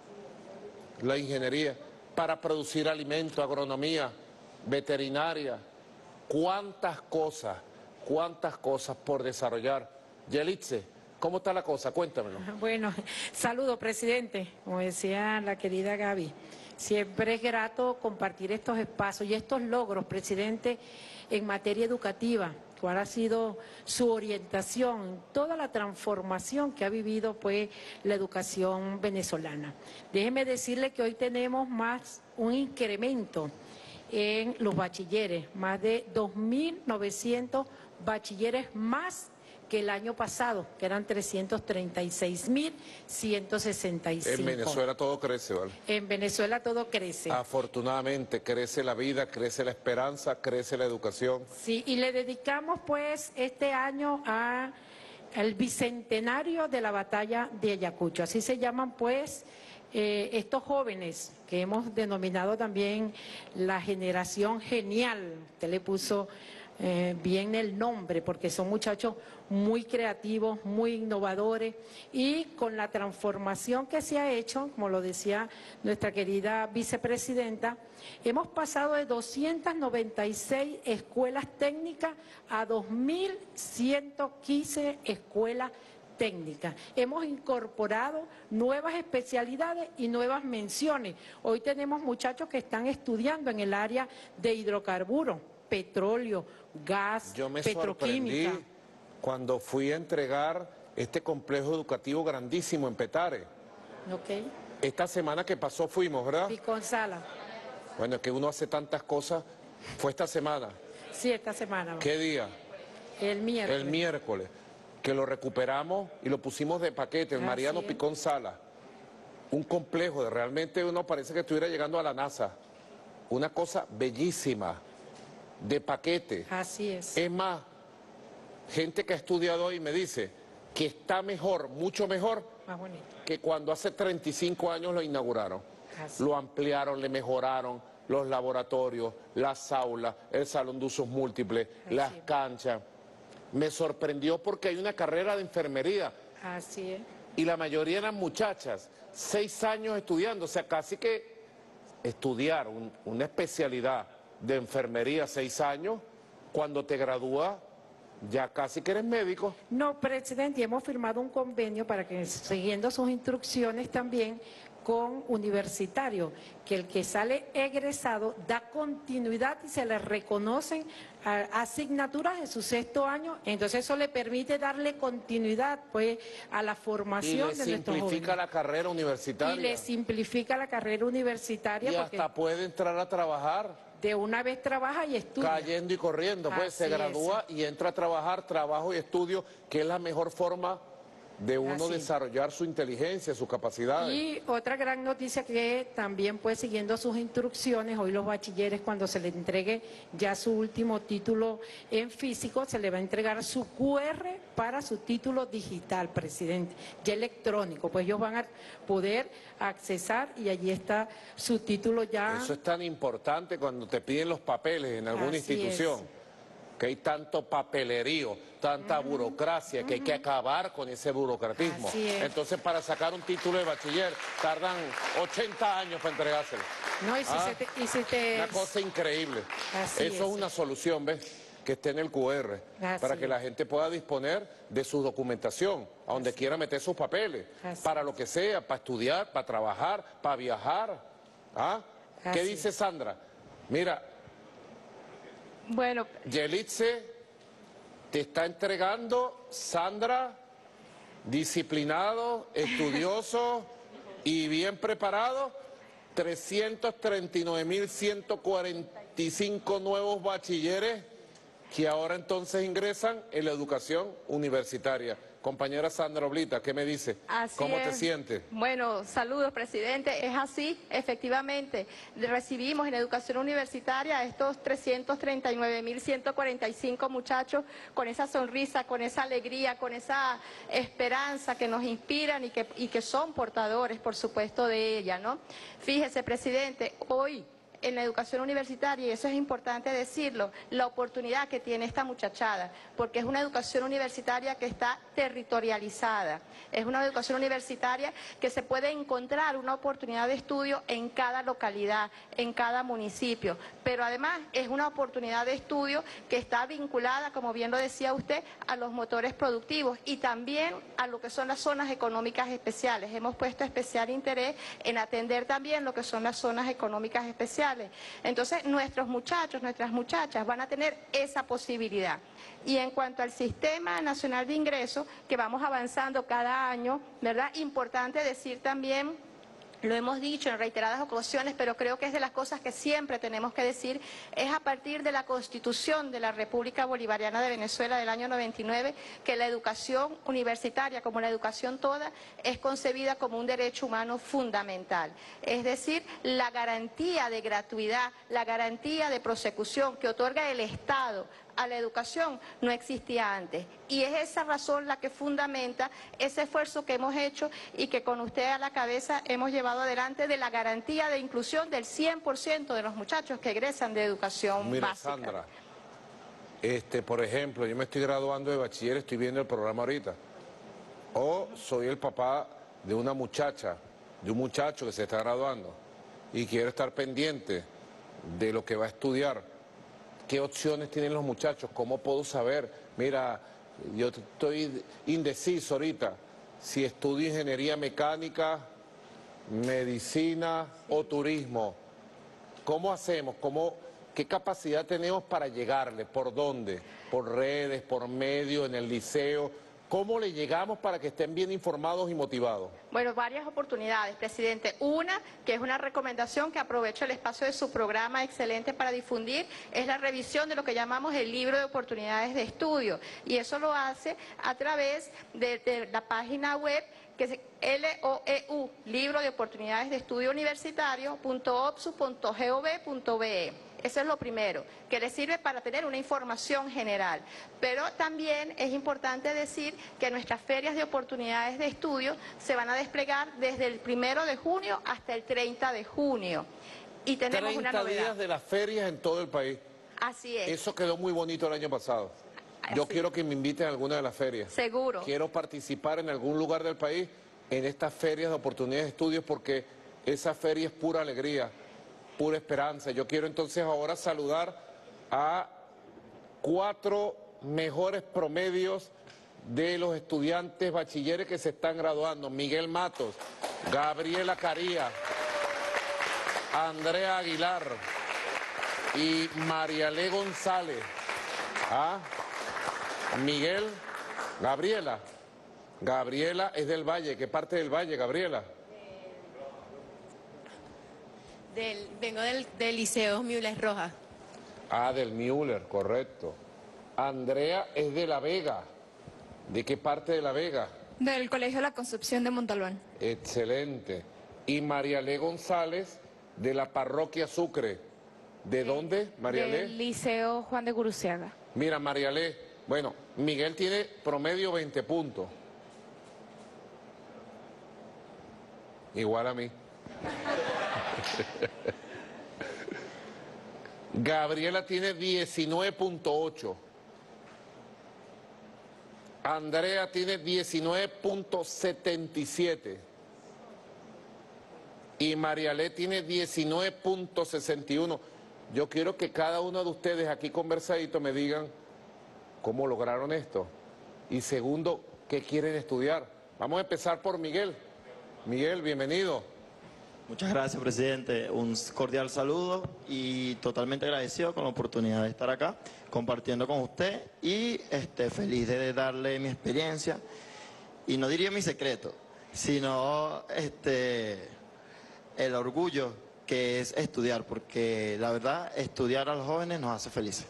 la ingeniería para producir alimentos, agronomía, veterinaria, cuántas cosas, cuántas cosas por desarrollar. Yelitze, ¿cómo está la cosa? Cuéntamelo. Bueno, saludo, presidente. Como decía la querida Gaby, siempre es grato compartir estos espacios y estos logros, presidente, en materia educativa. ¿Cuál ha sido su orientación, toda la transformación que ha vivido pues la educación venezolana? Déjeme decirle que hoy tenemos más un incremento en los bachilleres, más de dos mil novecientos bachilleres más que el año pasado, que eran trescientos treinta y seis mil ciento sesenta y cinco. En Venezuela todo crece, ¿vale? En Venezuela todo crece. Afortunadamente, crece la vida, crece la esperanza, crece la educación. Sí, y le dedicamos pues este año a el bicentenario de la batalla de Ayacucho. Así se llaman pues eh, estos jóvenes que hemos denominado también la generación genial. Usted le puso Eh, bien el nombre, porque son muchachos muy creativos, muy innovadores, y con la transformación que se ha hecho, como lo decía nuestra querida vicepresidenta, hemos pasado de doscientas noventa y seis escuelas técnicas a dos mil ciento quince escuelas técnicas. Hemos incorporado nuevas especialidades y nuevas menciones. Hoy tenemos muchachos que están estudiando en el área de hidrocarburos, petróleo, gas, Yo me petroquímica. sorprendí cuando fui a entregar este complejo educativo grandísimo en Petare. Okay. Esta semana que pasó fuimos, ¿verdad? Picón Sala. Bueno, es que uno hace tantas cosas. Fue esta semana. Sí, esta semana. ¿Qué día? El miércoles. El miércoles, que lo recuperamos y lo pusimos de paquete, el Así Mariano es. Picón Sala. Un complejo, de realmente uno parece que estuviera llegando a la NASA. Una cosa bellísima, de paquete. Así es. Es más, gente que ha estudiado hoy me dice que está mejor, mucho mejor, Más bonito. que cuando hace treinta y cinco años lo inauguraron. Así. Lo ampliaron, le mejoraron los laboratorios, las aulas, el salón de usos múltiples, Así las es. canchas. Me sorprendió porque hay una carrera de enfermería Así es. y la mayoría eran muchachas, seis años estudiando, o sea, casi que estudiar un- una especialidad de enfermería seis años, cuando te gradúas ya casi que eres médico. No, presidente, y hemos firmado un convenio para que, siguiendo sus instrucciones también, con universitarios, que el que sale egresado da continuidad y se le reconocen a, asignaturas de su sexto año, entonces eso le permite darle continuidad pues a la Y formación le de nuestros simplifica jóvenes. la carrera universitaria. Y le simplifica la carrera universitaria Y porque hasta puede entrar a trabajar. de una vez trabaja y estudia. Cayendo y corriendo, pues se Así es. gradúa y entra a trabajar, trabajo y estudio, que es la mejor forma de uno Así. desarrollar su inteligencia, sus capacidades. Y otra gran noticia que también pues siguiendo sus instrucciones, hoy los bachilleres cuando se le entregue ya su último título en físico, se le va a entregar su cu erre para su título digital, presidente, ya electrónico, pues ellos van a poder accesar y allí está su título ya. Eso es tan importante cuando te piden los papeles en alguna Así institución, que hay tanto papelerío, tanta burocracia, que hay que acabar con ese burocratismo. Así es. Entonces, para sacar un título de bachiller, tardan ochenta años para entregárselo. No, y si, Ah, se te, y si te- Una cosa increíble. Así Eso es. es una solución, ¿ves? Que esté en el cu erre, Así para que es. la gente pueda disponer de su documentación, a donde quiera meter sus papeles, Así para lo que sea, para estudiar, para trabajar, para viajar. ¿Ah? ¿Qué Así dice Sandra? Mira, Bueno, Yelitze te está entregando, Sandra, disciplinado, estudioso y bien preparado, trescientos treinta y nueve mil ciento cuarenta y cinco nuevos bachilleres que ahora entonces ingresan en la educación universitaria. Compañera Sandra Oblita, ¿qué me dice? Así ¿Cómo es. te sientes? Bueno, saludos, presidente. Es así, efectivamente. Recibimos en educación universitaria a estos trescientos treinta y nueve mil ciento cuarenta y cinco muchachos con esa sonrisa, con esa alegría, con esa esperanza que nos inspiran y que, y que son portadores, por supuesto, de ella, ¿no? Fíjese, presidente, hoy en la educación universitaria, y eso es importante decirlo, la oportunidad que tiene esta muchachada, porque es una educación universitaria que está territorializada, es una educación universitaria que se puede encontrar una oportunidad de estudio en cada localidad, en cada municipio, pero además es una oportunidad de estudio que está vinculada, como bien lo decía usted, a los motores productivos y también a lo que son las zonas económicas especiales. Hemos puesto especial interés en atender también lo que son las zonas económicas especiales. Entonces, nuestros muchachos, nuestras muchachas van a tener esa posibilidad. Y en cuanto al Sistema Nacional de Ingresos, que vamos avanzando cada año, ¿verdad? Importante decir también, lo hemos dicho en reiteradas ocasiones, pero creo que es de las cosas que siempre tenemos que decir, es a partir de la Constitución de la República Bolivariana de Venezuela del año noventa y nueve, que la educación universitaria, como la educación toda, es concebida como un derecho humano fundamental. Es decir, la garantía de gratuidad, la garantía de prosecución que otorga el Estado a la educación no existía antes. Y es esa razón la que fundamenta ese esfuerzo que hemos hecho y que con usted a la cabeza hemos llevado adelante de la garantía de inclusión del cien por ciento de los muchachos que egresan de educación Mira, básica. Sandra, este, por ejemplo, yo me estoy graduando de bachiller, estoy viendo el programa ahorita. O soy el papá de una muchacha, de un muchacho que se está graduando y quiero estar pendiente de lo que va a estudiar. ¿Qué opciones tienen los muchachos? ¿Cómo puedo saber? Mira, yo estoy indeciso ahorita si estudio ingeniería mecánica, medicina o turismo. ¿Cómo hacemos? ¿Cómo, ¿Qué capacidad tenemos para llegarle? ¿Por dónde? ¿Por redes? ¿Por medio? ¿En el liceo? ¿Cómo le llegamos para que estén bien informados y motivados? Bueno, varias oportunidades, presidente. Una, que es una recomendación que aprovecho el espacio de su programa excelente para difundir, es la revisión de lo que llamamos el libro de oportunidades de estudio. Y eso lo hace a través de, de la página web que es L O E U, Libro de Oportunidades de Estudio Universitario punto opsu punto gov punto be. Eso es lo primero, que le sirve para tener una información general. Pero también es importante decir que nuestras ferias de oportunidades de estudio se van a desplegar desde el primero de junio hasta el treinta de junio. Y tenemos una novedad. treinta días de las ferias en todo el país. Así es. Eso quedó muy bonito el año pasado. Yo Así. quiero que me inviten a alguna de las ferias. Seguro. Quiero participar en algún lugar del país en estas ferias de oportunidades de estudios porque esa feria es pura alegría, pura esperanza. Yo quiero entonces ahora saludar a cuatro mejores promedios de los estudiantes bachilleres que se están graduando. Miguel Matos, Gabriela Caría, Andrea Aguilar y Marialé González. ¿Ah? Miguel, Gabriela. Gabriela es del Valle. ¿Qué parte del Valle, Gabriela? Del, vengo del, del Liceo Müller Rojas. Ah, del Müller, correcto. Andrea es de La Vega. ¿De qué parte de La Vega? Del Colegio La Concepción de Montalbán. Excelente. Y Marialé González, de la Parroquia Sucre. ¿De dónde, Marialé? Del Liceo Juan de Guruciaga. Mira, Marialé, bueno, Miguel tiene promedio veinte puntos. Igual a mí. Gabriela tiene diecinueve punto ocho. Andrea tiene diecinueve punto setenta y siete. Y Marialé tiene diecinueve punto sesenta y uno. Yo quiero que cada uno de ustedes aquí conversadito me digan cómo lograron esto. Y segundo, ¿qué quieren estudiar? Vamos a empezar por Miguel. Miguel, bienvenido. Muchas gracias, presidente. Un cordial saludo y totalmente agradecido con la oportunidad de estar acá compartiendo con usted y este, feliz de darle mi experiencia y no diría mi secreto, sino este, el orgullo que es estudiar, porque la verdad, estudiar a los jóvenes nos hace felices.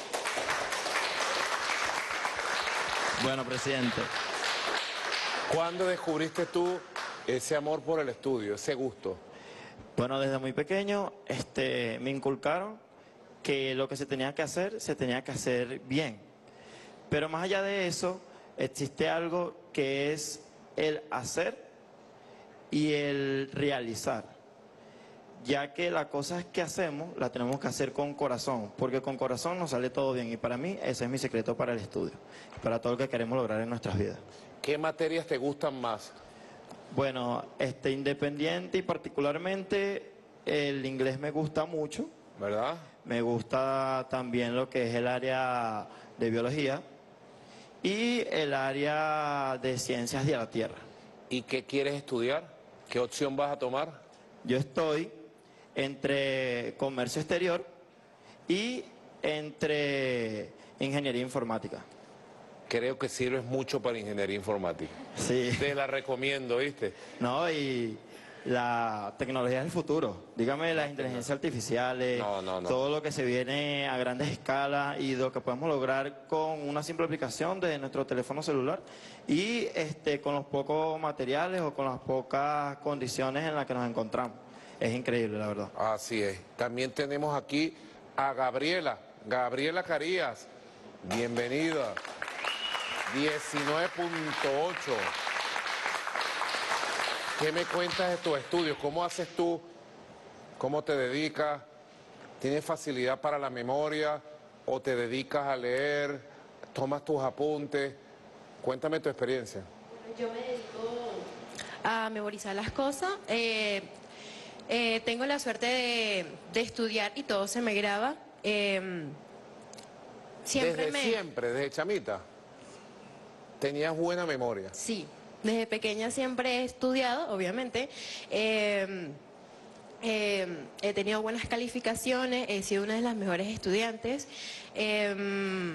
Bueno, presidente. ¿Cuándo descubriste tú ese amor por el estudio, ese gusto? Bueno, desde muy pequeño este, me inculcaron que lo que se tenía que hacer, se tenía que hacer bien. Pero más allá de eso, existe algo que es el hacer y el realizar. Ya que las cosas que hacemos, las tenemos que hacer con corazón, porque con corazón nos sale todo bien. Y para mí, ese es mi secreto para el estudio, para todo lo que queremos lograr en nuestras vidas. ¿Qué materias te gustan más? Bueno, este, independiente y particularmente el inglés me gusta mucho. ¿Verdad? Me gusta también lo que es el área de biología y el área de ciencias de la tierra. ¿Y qué quieres estudiar? ¿Qué opción vas a tomar? Yo estoy entre comercio exterior y entre ingeniería informática. Creo que sirves mucho para ingeniería informática. Sí. Te la recomiendo, ¿viste? No, y la tecnología es el futuro. Dígame, las inteligencias artificiales, no, no, no. todo lo que se viene a grandes escalas y lo que podemos lograr con una simple aplicación de nuestro teléfono celular y este, con los pocos materiales o con las pocas condiciones en las que nos encontramos. Es increíble, la verdad. Así es. También tenemos aquí a Gabriela, Gabriela Carías. Bienvenida. diecinueve punto ocho. ¿Qué me cuentas de tus estudios? ¿Cómo haces tú? ¿Cómo te dedicas? ¿Tienes facilidad para la memoria? ¿O te dedicas a leer? ¿Tomas tus apuntes? Cuéntame tu experiencia. Yo me dedico a memorizar las cosas. Eh, eh, tengo la suerte de, de estudiar y todo se me graba. Eh, siempre desde me... siempre, desde chamita. ¿Tenías buena memoria? Sí, desde pequeña siempre he estudiado, obviamente. Eh, eh, he tenido buenas calificaciones, he sido una de las mejores estudiantes. Eh,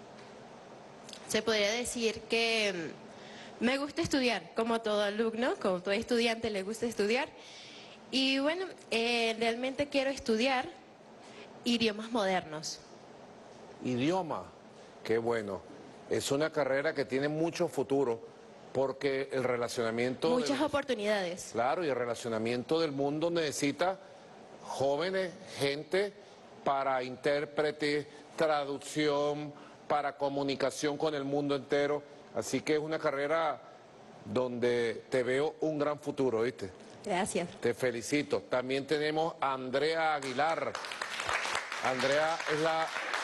se podría decir que me gusta estudiar, como todo alumno, como todo estudiante le gusta estudiar. Y bueno, eh, realmente quiero estudiar idiomas modernos. Idioma, qué bueno. Es una carrera que tiene mucho futuro porque el relacionamiento... Muchas del, oportunidades. Claro, y el relacionamiento del mundo necesita jóvenes, gente para intérprete, traducción, para comunicación con el mundo entero. Así que es una carrera donde te veo un gran futuro, ¿viste? Gracias. Te felicito. También tenemos a Andrea Aguilar. Andrea es la...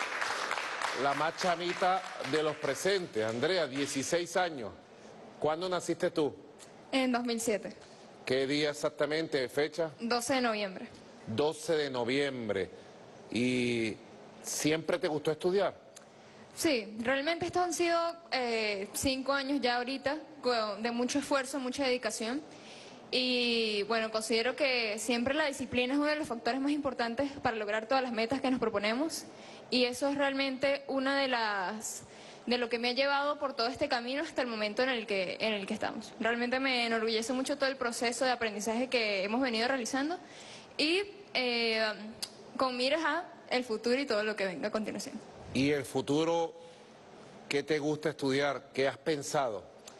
la más chamita de los presentes. Andrea, dieciséis años. ¿Cuándo naciste tú? En dos mil siete. ¿Qué día exactamente, fecha? doce de noviembre. doce de noviembre. ¿Y siempre te gustó estudiar? Sí, realmente estos han sido eh, cinco años ya ahorita, de mucho esfuerzo, mucha dedicación. Y bueno, considero que siempre la disciplina es uno de los factores más importantes para lograr todas las metas que nos proponemos. Y eso es realmente una de las de lo que me ha llevado por todo este camino hasta el momento en el que en el que estamos. Realmente me enorgullece mucho todo el proceso de aprendizaje que hemos venido realizando y eh, con miras a el futuro y todo lo que venga a continuación. ¿Y el futuro qué te gusta estudiar? ¿Qué has pensado?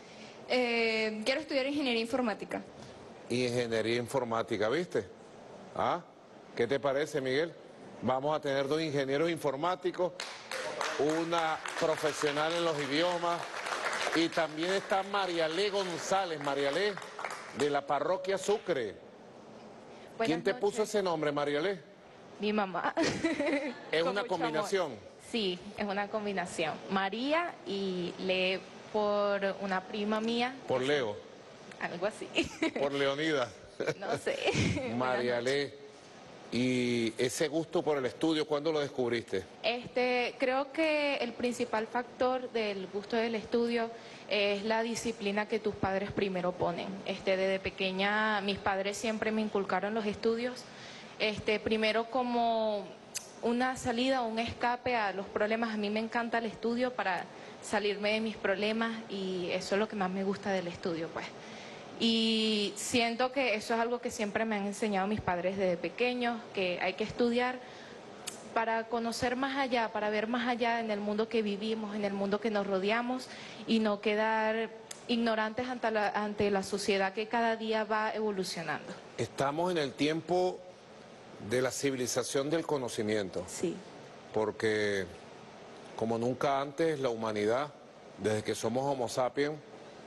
Eh, quiero estudiar ingeniería informática. Ingeniería informática, ¿viste? ¿Ah? ¿Qué te parece, Miguel? Vamos a tener dos ingenieros informáticos, una profesional en los idiomas y también está Marialé González, Marialé, de la parroquia Sucre. Buenas ¿Quién te noches. puso ese nombre, Marialé? Mi mamá. ¿Es Con una mucho combinación? amor. Sí, es una combinación. María y Lee por una prima mía. Por Leo, Algo así. por Leonida. No sé. Marialé. ¿Y ese gusto por el estudio, cuándo lo descubriste? Este, creo que el principal factor del gusto del estudio es la disciplina que tus padres primero ponen. Este, desde pequeña mis padres siempre me inculcaron los estudios, este, primero como una salida, un escape a los problemas. A mí me encanta el estudio para salirme de mis problemas y eso es lo que más me gusta del estudio, pues. Y siento que eso es algo que siempre me han enseñado mis padres desde pequeños, que hay que estudiar para conocer más allá, para ver más allá en el mundo que vivimos, en el mundo que nos rodeamos y no quedar ignorantes ante la, ante la sociedad que cada día va evolucionando. Estamos en el tiempo de la civilización del conocimiento. Sí. Porque como nunca antes la humanidad, desde que somos Homo sapiens,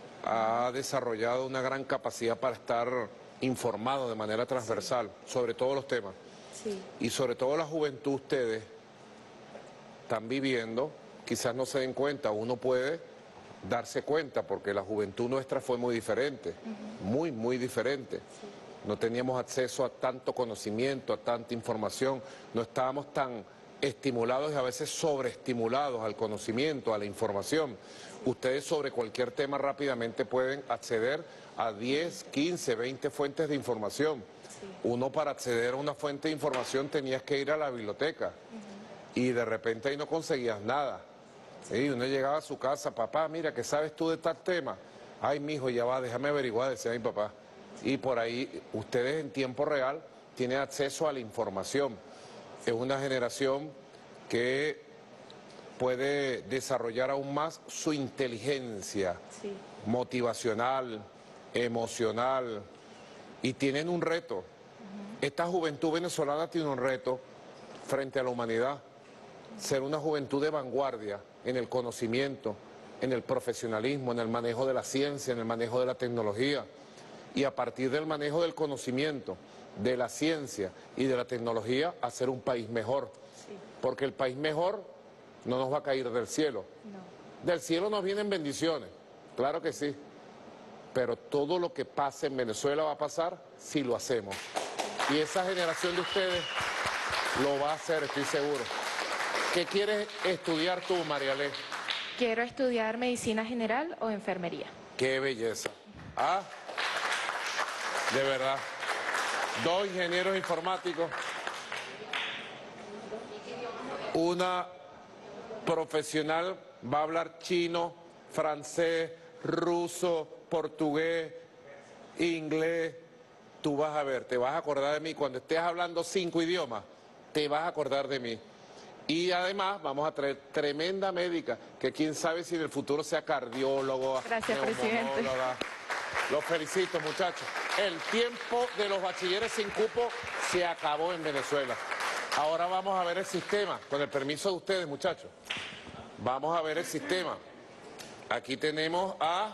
ha desarrollado una gran capacidad para estar informado de manera transversal sobre todos los temas. Sí. Y sobre todo la juventud, ustedes están viviendo, quizás no se den cuenta, uno puede darse cuenta, porque la juventud nuestra fue muy diferente, uh-huh. muy, muy diferente. Sí. No teníamos acceso a tanto conocimiento, a tanta información, no estábamos tan estimulados y a veces sobreestimulados al conocimiento, a la información. Ustedes sobre cualquier tema rápidamente pueden acceder a diez, quince, veinte fuentes de información. Sí. Uno para acceder a una fuente de información tenías que ir a la biblioteca uh-huh. y de repente ahí no conseguías nada. Sí. Y uno llegaba a su casa, papá, mira, ¿qué sabes tú de tal tema? Ay, mijo, ya va, déjame averiguar, decía mi papá. Y por ahí ustedes en tiempo real tienen acceso a la información. Es una generación que puede desarrollar aún más su inteligencia sí. motivacional, emocional, y tienen un reto. Uh-huh. Esta juventud venezolana tiene un reto frente a la humanidad, uh-huh. ser una juventud de vanguardia en el conocimiento, en el profesionalismo, en el manejo de la ciencia, en el manejo de la tecnología, y a partir del manejo del conocimiento, de la ciencia y de la tecnología, hacer un país mejor. Sí. Porque el país mejor no nos va a caer del cielo. No. Del cielo nos vienen bendiciones, claro que sí. Pero todo lo que pase en Venezuela va a pasar si lo hacemos. Y esa generación de ustedes lo va a hacer, estoy seguro. ¿Qué quieres estudiar tú, Marialé? Quiero estudiar medicina general o enfermería. ¡Qué belleza! Ah, de verdad. Dos ingenieros informáticos, una profesional va a hablar chino, francés, ruso, portugués, inglés. Tú vas a ver, te vas a acordar de mí. Cuando estés hablando cinco idiomas, te vas a acordar de mí. Y además vamos a traer tremenda médica, que quién sabe si en el futuro sea cardiólogo, gracias, presidente. Los felicito, muchachos. El tiempo de los bachilleres sin cupo se acabó en Venezuela. Ahora vamos a ver el sistema, con el permiso de ustedes, muchachos. Vamos a ver el sistema. Aquí tenemos a,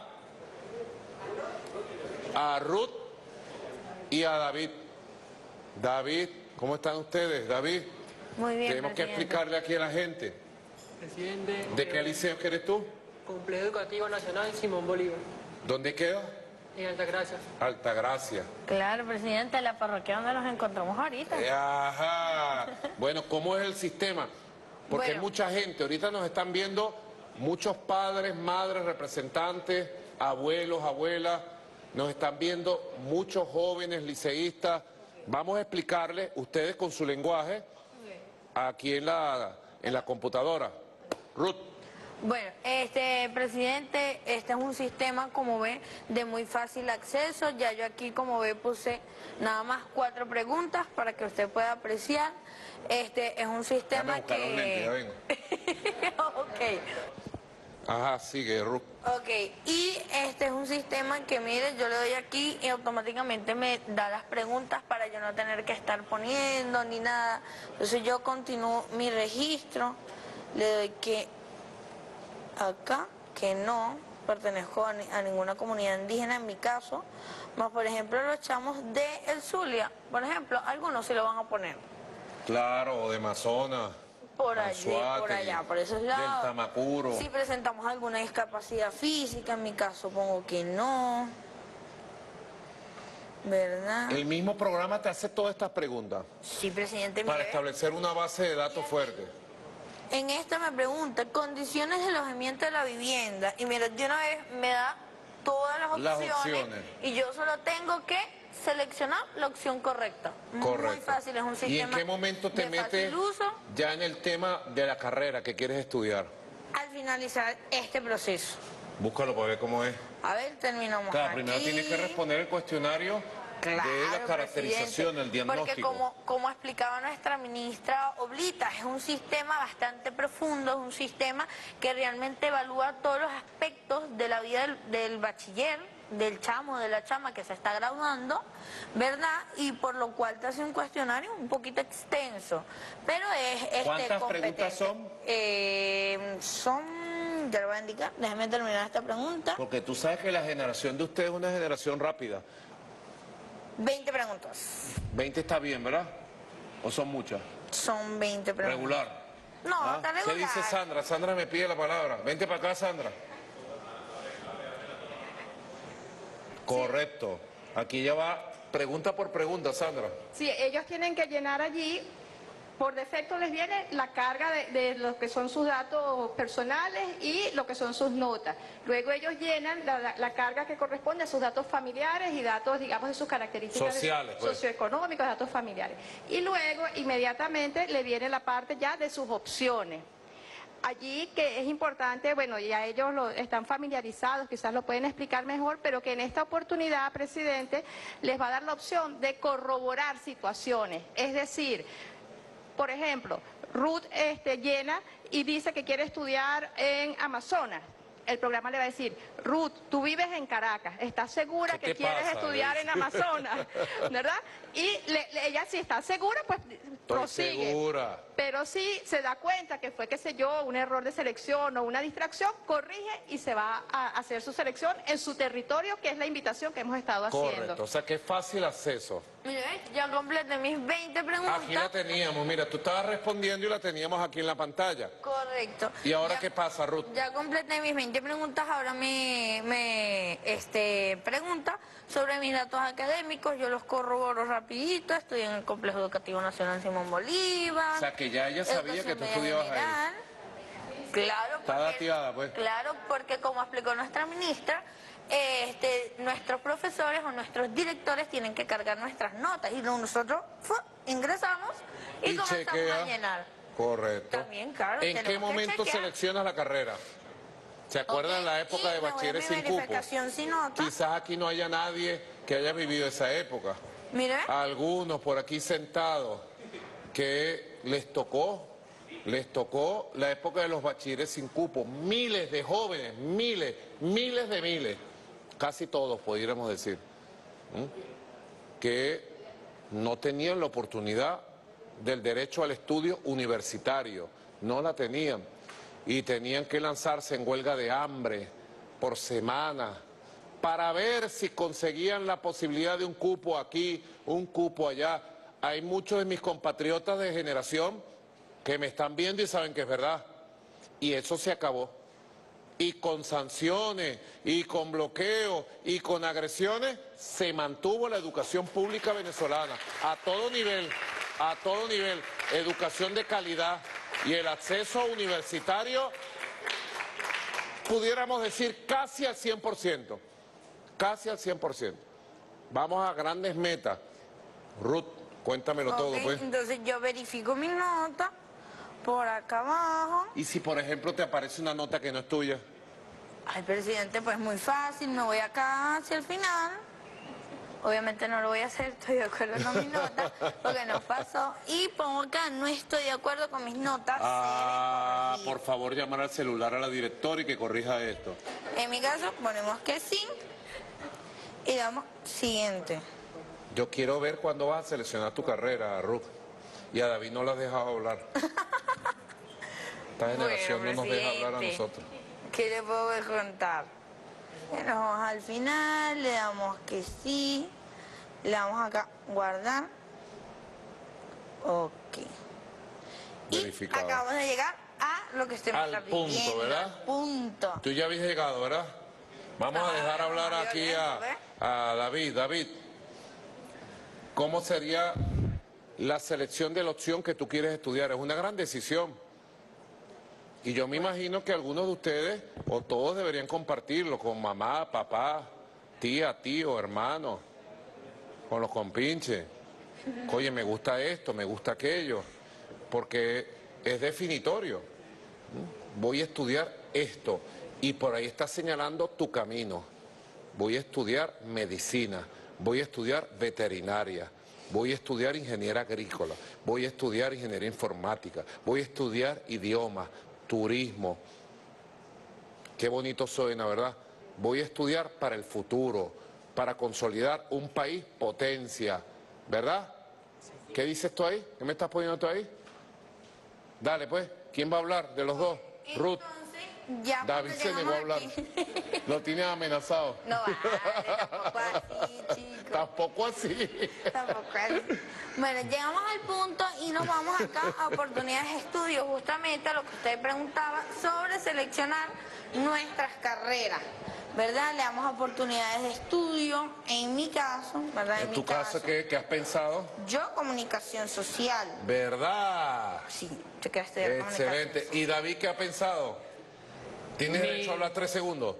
a Ruth y a David. David, ¿cómo están ustedes? David. Muy bien, Tenemos presidente. que explicarle aquí a la gente. Presidente. ¿De qué liceo que eres tú? Complejo Educativo Nacional Simón Bolívar. ¿Dónde queda? En Altagracia. Altagracia. Claro, presidente, la parroquia donde nos encontramos ahorita. Eh, ajá. Bueno, ¿cómo es el sistema? Porque Bueno. hay mucha gente, ahorita nos están viendo muchos padres, madres, representantes, abuelos, abuelas, nos están viendo muchos jóvenes liceístas. Vamos a explicarles, ustedes con su lenguaje, aquí en la, en la computadora. Ruth. Bueno, este presidente, este es un sistema, como ve, de muy fácil acceso. Ya yo aquí, como ve, puse nada más cuatro preguntas para que usted pueda apreciar. Este es un sistema que... Un lente, ya vengo. Ok. Ajá, sigue, Ruth. Ok, y este es un sistema que, mire, yo le doy aquí y automáticamente me da las preguntas para yo no tener que estar poniendo ni nada. Entonces yo continúo mi registro, le doy que acá, que no pertenezco a, ni, a ninguna comunidad indígena en mi caso, más por ejemplo los chamos de El Zulia, por ejemplo, algunos sí lo van a poner. Claro, o de Amazonas. Por allí, por allá, por esos lados. Del Tamacuro. Si presentamos alguna discapacidad física, en mi caso pongo que no. ¿Verdad? El mismo programa te hace todas estas preguntas. Sí, presidente. Para mire, establecer una base de datos fuerte. En esta me pregunta, condiciones de alojamiento de la vivienda. Y mira, de una vez me da todas las opciones. Las opciones. Y yo solo tengo que seleccionar la opción correcta. Correcto. Muy fácil, es un sistema. ¿Y en qué momento te de metes fácil uso ya en el tema de la carrera que quieres estudiar? al finalizar este proceso. Búscalo para ver cómo es. A ver, terminamos Claro, aquí. primero tienes que responder el cuestionario Claro, de la caracterización, presidente, el diagnóstico. Porque como, como explicaba nuestra ministra Oblita, es un sistema bastante profundo, es un sistema que realmente evalúa todos los aspectos de la vida del, del bachiller, del chamo, de la chama que se está graduando, ¿verdad? Y por lo cual te hace un cuestionario un poquito extenso, pero es este, ¿Cuántas competente. preguntas son? Eh, son, ya lo voy a indicar, déjame terminar esta pregunta. Porque tú sabes que la generación de ustedes es una generación rápida. veinte preguntas. veinte está bien, ¿verdad? ¿O son muchas? Son veinte preguntas. Regular. No, ¿Ah? está ¿Qué regular. dice Sandra? Sandra me pide la palabra. Vente para acá, Sandra. Correcto. Aquí ya va pregunta por pregunta, Sandra. Sí, ellos tienen que llenar allí, por defecto les viene la carga de, de lo que son sus datos personales y lo que son sus notas. Luego ellos llenan la, la, la carga que corresponde a sus datos familiares y datos, digamos, de sus características sociales, de, pues. socioeconómicos, datos familiares. Y luego, inmediatamente, le viene la parte ya de sus opciones. Allí que es importante, bueno, ya ellos lo, están familiarizados, quizás lo pueden explicar mejor, pero que en esta oportunidad, presidente, les va a dar la opción de corroborar situaciones. Es decir, por ejemplo, Ruth este, llena y dice que quiere estudiar en Amazonas. El programa le va a decir, Ruth, tú vives en Caracas, ¿estás segura que quieres pasa, estudiar Luis? en Amazonas? ¿Verdad? Y le, le, ella si está segura, pues Estoy prosigue. segura. Pero si se da cuenta que fue, qué sé yo, un error de selección o una distracción, corrige y se va a hacer su selección en su territorio, que es la invitación que hemos estado haciendo. Correcto. O sea que es fácil acceso. Mire, ya completé mis veinte preguntas. Aquí la teníamos. Mira, tú estabas respondiendo y la teníamos aquí en la pantalla. Correcto. ¿Y ahora ya, qué pasa, Ruth? Ya completé mis veinte preguntas, ahora me, me este, pregunta sobre mis datos académicos, yo los corroboro rapidito, estoy en el Complejo Educativo Nacional Simón Bolívar. O sea que ya ella sabía que tú estudiabas ahí. Claro, Está porque, dateada, pues. claro, porque como explicó nuestra ministra, este, nuestros profesores o nuestros directores tienen que cargar nuestras notas y nosotros fu, ingresamos y, Y comenzamos chequea. a llenar. Correcto. También, claro, ¿En qué tenemos que momento chequear. seleccionas la carrera? ¿Se acuerdan Ok, la época y de me voy a bachilleres mi sin cupo? verificación sin nota. Quizás aquí no haya nadie que haya vivido esa época. Mire. Algunos por aquí sentados que les tocó, les tocó la época de los bachilleres sin cupo. Miles de jóvenes, miles, miles de miles, casi todos pudiéramos decir, ¿m? que no tenían la oportunidad del derecho al estudio universitario, no la tenían y tenían que lanzarse en huelga de hambre por semana para ver si conseguían la posibilidad de un cupo aquí, un cupo allá. Hay muchos de mis compatriotas de generación que me están viendo y saben que es verdad. Y eso se acabó. Y con sanciones, y con bloqueos, y con agresiones, se mantuvo la educación pública venezolana a todo nivel, a todo nivel, educación de calidad y el acceso universitario, pudiéramos decir casi al cien por ciento. Casi al cien por ciento. Vamos a grandes metas. Ruth, cuéntamelo Ok, todo, pues. Entonces yo verifico mi nota por acá abajo. ¿Y si, por ejemplo, te aparece una nota que no es tuya? Ay, presidente, pues muy fácil, me voy acá hacia el final. Obviamente no lo voy a hacer, estoy de acuerdo con mis notas, porque no pasó. Y pongo acá, no estoy de acuerdo con mis notas. Ah, por favor, llamar al celular a la directora y que corrija esto. En mi caso, ponemos que sí. Y damos siguiente. Yo quiero ver cuándo vas a seleccionar tu carrera, Ruth. Y a David no la has dejado hablar. Esta generación Bueno, no nos deja hablar a presidente, nosotros. ¿Qué le puedo contar? Nos vamos al final, le damos que sí. Le damos acá, guardar. Ok. Verificado. Acabamos de llegar a lo que usted me Al está punto, pidiendo, ¿verdad? al punto. Tú ya habías llegado, ¿verdad? Vamos a dejar hablar aquí a, a David. David, ¿cómo sería la selección de la opción que tú quieres estudiar? Es una gran decisión. Y yo me imagino que algunos de ustedes, o todos, deberían compartirlo con mamá, papá, tía, tío, hermano, con los compinches. Oye, me gusta esto, me gusta aquello, porque es definitorio. Voy a estudiar esto. y por ahí estás señalando tu camino. Voy a estudiar medicina, voy a estudiar veterinaria, voy a estudiar ingeniería agrícola, voy a estudiar ingeniería informática, voy a estudiar idiomas, turismo. Qué bonito suena, ¿verdad? Voy a estudiar para el futuro, para consolidar un país potencia, ¿verdad? ¿Qué dices tú ahí? ¿Qué me estás poniendo tú ahí? Dale, pues, ¿quién va a hablar de los dos? Ruth. Ya David se negó a hablar. Lo tienes amenazado. No vale, tampoco así, chicos. Tampoco así. Tampoco así. Bueno, llegamos al punto y nos vamos acá a oportunidades de estudio, justamente a lo que usted preguntaba sobre seleccionar nuestras carreras, ¿verdad? Le damos oportunidades de estudio, en mi caso, ¿verdad? ¿En En tu mi caso qué, qué has pensado? Yo comunicación social. ¿Verdad? Sí, yo quiero estudiar Excelente. ¿Y David qué ha pensado? ¿Tienes Mi- derecho a hablar tres segundos?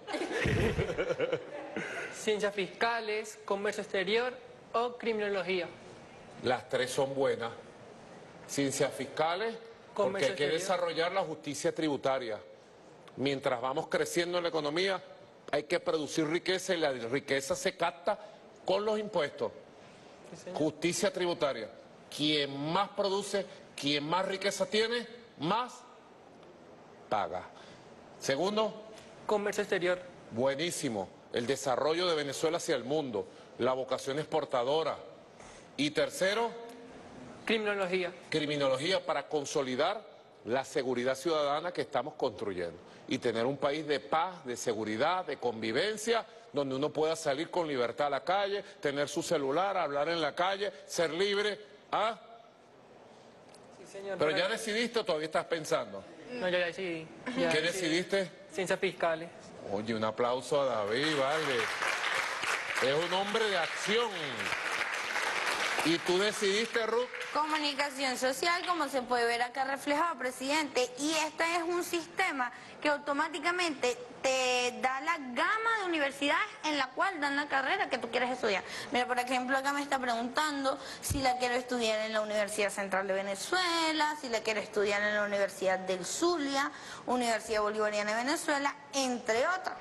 Ciencias fiscales, comercio exterior o criminología. Las tres son buenas. Ciencias fiscales, porque Comercio hay que exterior. desarrollar la justicia tributaria. Mientras vamos creciendo en la economía, hay que producir riqueza y la riqueza se capta con los impuestos. Justicia tributaria. Quien más produce, quien más riqueza tiene, más paga. Segundo. Comercio exterior. Buenísimo. El desarrollo de Venezuela hacia el mundo. La vocación exportadora. Y tercero. Criminología. Criminología para consolidar la seguridad ciudadana que estamos construyendo. Y tener un país de paz, de seguridad, de convivencia, donde uno pueda salir con libertad a la calle, tener su celular, hablar en la calle, ser libre. ¿Ah? Sí, señor. Pero ya decidiste o todavía estás pensando. No, ya, ya decidí. Ya ¿Qué decidí. decidiste? Ciencias fiscales. Oye, un aplauso a David, vale. Es un hombre de acción. ¿Y tú decidiste, Ruth? Comunicación social, como se puede ver acá reflejado, presidente, y este es un sistema que automáticamente te da la gama de universidades en la cual dan la carrera que tú quieres estudiar. Mira, por ejemplo, acá me está preguntando si la quiero estudiar en la Universidad Central de Venezuela, si la quiero estudiar en la Universidad del Zulia, Universidad Bolivariana de Venezuela, entre otras.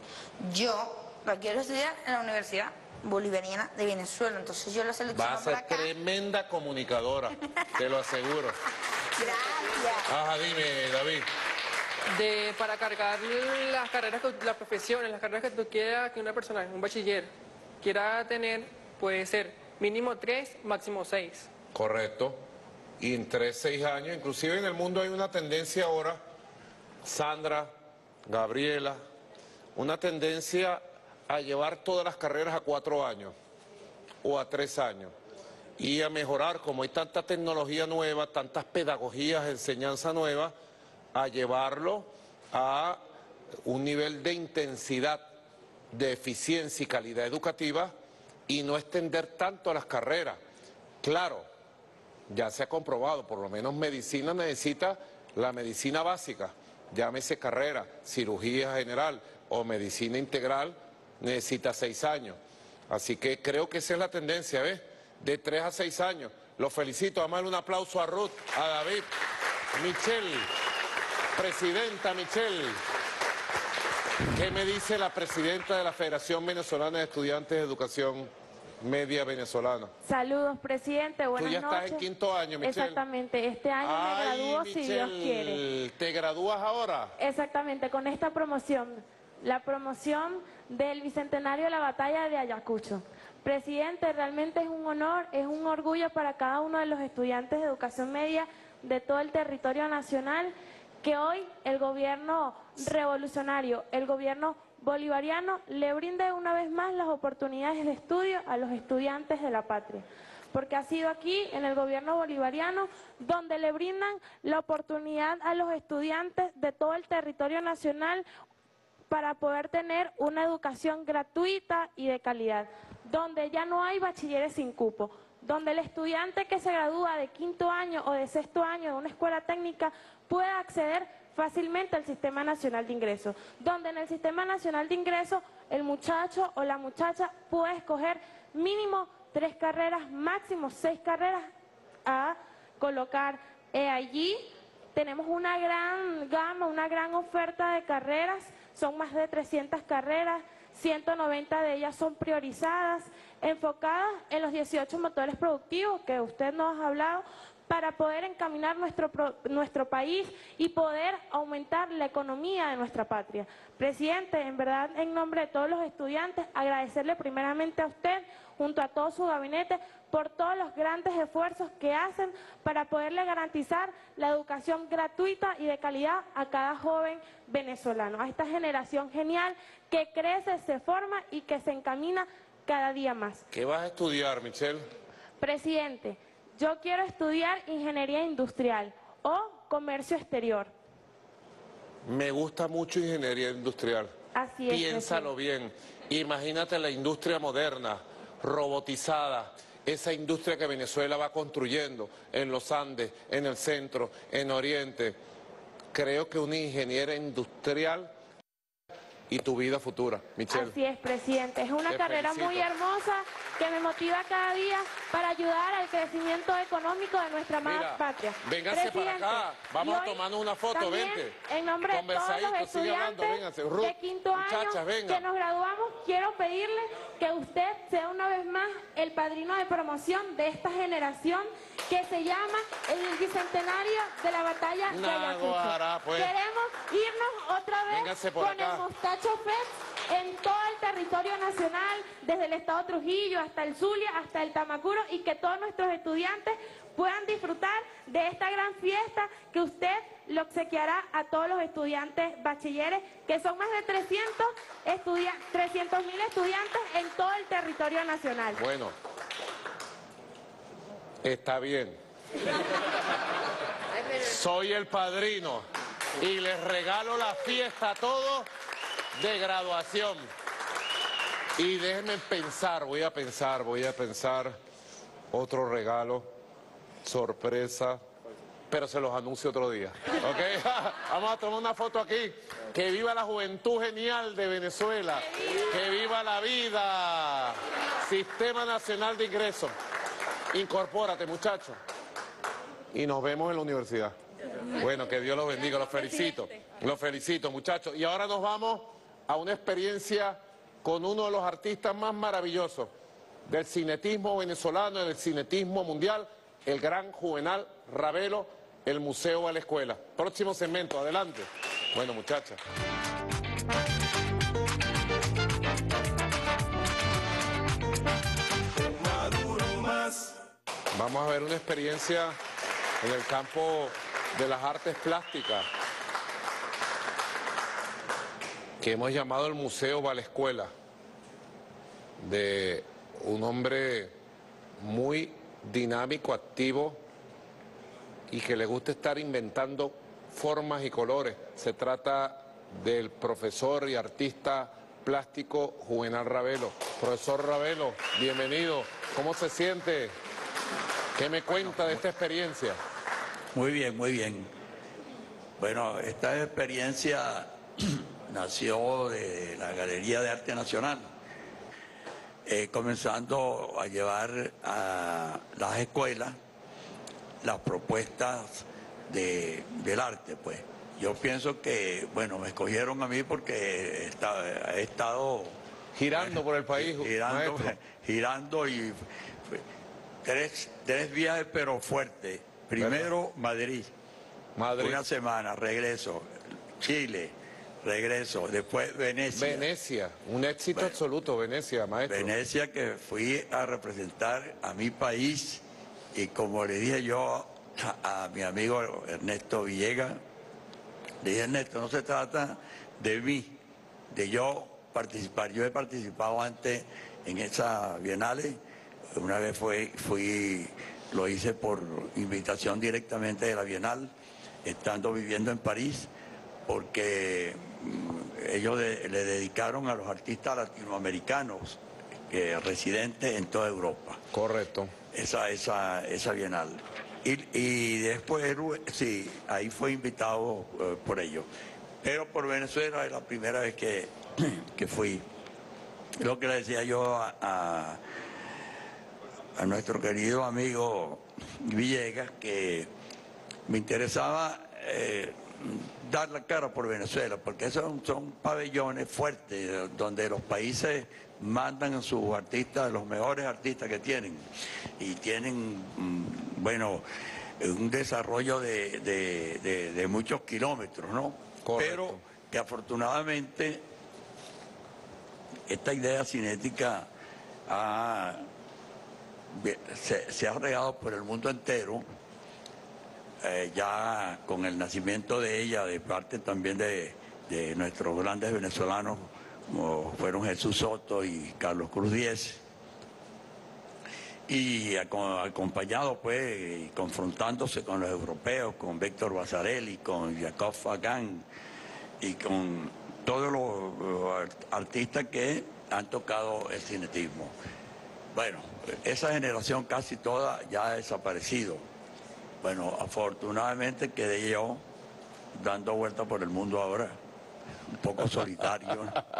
Yo la quiero estudiar en la Universidad Bolivariana de Venezuela, entonces yo lo Va selecciono a por ser acá. tremenda comunicadora, te lo aseguro. Gracias. Ajá, dime, David. De, para cargar las carreras, que- las profesiones, las carreras que tú quieras que una persona, un bachiller, quiera tener, puede ser mínimo tres, máximo seis. Correcto. Y en tres, seis años, inclusive en el mundo hay una tendencia ahora, Sandra, Gabriela, una tendencia a llevar todas las carreras a cuatro años o a tres años y a mejorar, como hay tanta tecnología nueva, tantas pedagogías, enseñanza nueva, a llevarlo a un nivel de intensidad, de eficiencia y calidad educativa y no extender tanto las carreras. Claro, ya se ha comprobado, por lo menos medicina necesita la medicina básica, llámese carrera, cirugía general o medicina integral, necesita seis años. Así que creo que esa es la tendencia, ¿ves? De tres a seis años. Los felicito, vamos a darle un aplauso a Ruth, a David, Michelle, presidenta Michelle. ¿Qué me dice la presidenta de la Federación Venezolana de Estudiantes de Educación Media Venezolana? Saludos, presidente. Buenas Tú ya noches. estás en quinto año, Michelle. Exactamente. Este año Ay, me gradúo si Dios Michelle, quiere. ¿te gradúas ahora? Exactamente, con esta promoción. La promoción del Bicentenario de la Batalla de Ayacucho. Presidente, realmente es un honor, es un orgullo para cada uno de los estudiantes de educación media de todo el territorio nacional que hoy el gobierno revolucionario, el gobierno bolivariano, le brinde una vez más las oportunidades de estudio a los estudiantes de la patria. Porque ha sido aquí, en el gobierno bolivariano, donde le brindan la oportunidad a los estudiantes de todo el territorio nacional para poder tener una educación gratuita y de calidad, donde ya no hay bachilleres sin cupo, donde el estudiante que se gradúa de quinto año o de sexto año de una escuela técnica puede acceder fácilmente al Sistema Nacional de Ingresos, donde en el Sistema Nacional de Ingresos el muchacho o la muchacha puede escoger mínimo tres carreras, máximo seis carreras a colocar allí Tenemos una gran gama, una gran oferta de carreras, son más de trescientas carreras, ciento noventa de ellas son priorizadas, enfocadas en los dieciocho motores productivos que usted nos ha hablado, para poder encaminar nuestro, nuestro país y poder aumentar la economía de nuestra patria. Presidente, en verdad, en nombre de todos los estudiantes, agradecerle primeramente a usted, junto a todo su gabinete, por todos los grandes esfuerzos que hacen para poderle garantizar la educación gratuita y de calidad a cada joven venezolano, a esta generación genial que crece, se forma y que se encamina cada día más. ¿Qué vas a estudiar, Michelle? Presidente, yo quiero estudiar ingeniería industrial o comercio exterior. Me gusta mucho ingeniería industrial. Así es. Piénsalo bien. Imagínate la industria moderna, robotizada, esa industria que Venezuela va construyendo en los Andes, en el centro, en Oriente. Creo que una ingeniera industrial y tu vida futura, Michelle. Así es, presidente. Es una Te carrera felicito. muy hermosa que me motiva cada día para ayudar al crecimiento económico de nuestra amada Mira, patria. véngase para Presidente, acá, vamos y a hoy tomarnos una foto, también, vente. En nombre de todos los Conversadito, sigue hablando, estudiantes véngase. Ruth, de quinto muchachas, año venga. que nos graduamos, quiero pedirle que usted sea una vez más el padrino de promoción de esta generación que se llama el Bicentenario de la Batalla de Ayacucho. Naguará, pues. Queremos irnos otra vez Véngase por con acá. el Mostacho Fest en todo el territorio nacional, desde el estado Trujillo hasta el Zulia, hasta el Tamacuro, y que todos nuestros estudiantes puedan disfrutar de esta gran fiesta que usted le obsequiará a todos los estudiantes bachilleres, que son más de trescientos mil estudiantes en todo el territorio nacional. Bueno, está bien. Soy el padrino y les regalo la fiesta a todos de graduación. Y déjenme pensar, voy a pensar, voy a pensar otro regalo, sorpresa, pero se los anuncio otro día. ¿Ok? Vamos a tomar una foto aquí. Que viva la juventud genial de Venezuela. Que viva la vida. Sistema Nacional de Ingresos. Incorpórate, muchachos. Y nos vemos en la universidad. Bueno, que Dios los bendiga, los felicito. Los felicito, muchachos. Y ahora nos vamos a una experiencia con uno de los artistas más maravillosos del cinetismo venezolano y del cinetismo mundial, el gran Juvenal Ravelo, el Museo a la Escuela. Próximo segmento, adelante. Bueno, muchachas. Vamos a ver una experiencia en el campo de las artes plásticas que hemos llamado el Museo a la Escuela, de un hombre muy dinámico, activo y que le gusta estar inventando formas y colores. Se trata del profesor y artista plástico Juvenal Ravelo. Profesor Ravelo, bienvenido. ¿Cómo se siente? ¿Qué me cuenta de esta experiencia? Muy bien, muy bien. Bueno, esta experiencia nació de la Galería de Arte Nacional, eh, comenzando a llevar a las escuelas las propuestas de, del arte, pues. Yo pienso que, bueno, me escogieron a mí porque está, he estado... Girando por el país, girando, maestro. girando y tres, tres viajes pero fuertes. Primero Madrid, Madrid, una semana, regreso, Chile, regreso, después Venecia. Venecia, un éxito absoluto, Venecia, maestro. Venecia, que fui a representar a mi país y como le dije yo a, a mi amigo Ernesto Villegas, le dije, Ernesto, no se trata de mí, de yo participar. Yo he participado antes en esa bienal, una vez fue, fui, lo hice por invitación directamente de la Bienal, estando viviendo en París, porque ellos de, le dedicaron a los artistas latinoamericanos que residentes en toda Europa. Correcto. Esa, esa, esa Bienal. Y, y después, sí, ahí fue invitado eh, por ellos. Pero por Venezuela es la primera vez que, que fui. Lo que le decía yo a, a, a nuestro querido amigo Villegas, que me interesaba eh, dar la cara por Venezuela, porque esos son, son pabellones fuertes, donde los países mandan a sus artistas, los mejores artistas que tienen, y tienen, bueno, un desarrollo de, de, de, de muchos kilómetros, ¿no? Correcto. Pero que afortunadamente esta idea cinética ha, se, se ha regado por el mundo entero, eh, ya con el nacimiento de ella, de parte también de, de nuestros grandes venezolanos, como fueron Jesús Soto y Carlos Cruz Diez, y acompañado pues, y confrontándose con los europeos, con Víctor Basarelli, con Jacob Fagan y con todos los artistas que han tocado el cinetismo. Bueno, esa generación casi toda ya ha desaparecido. Bueno, afortunadamente quedé yo dando vueltas por el mundo ahora, un poco solitario.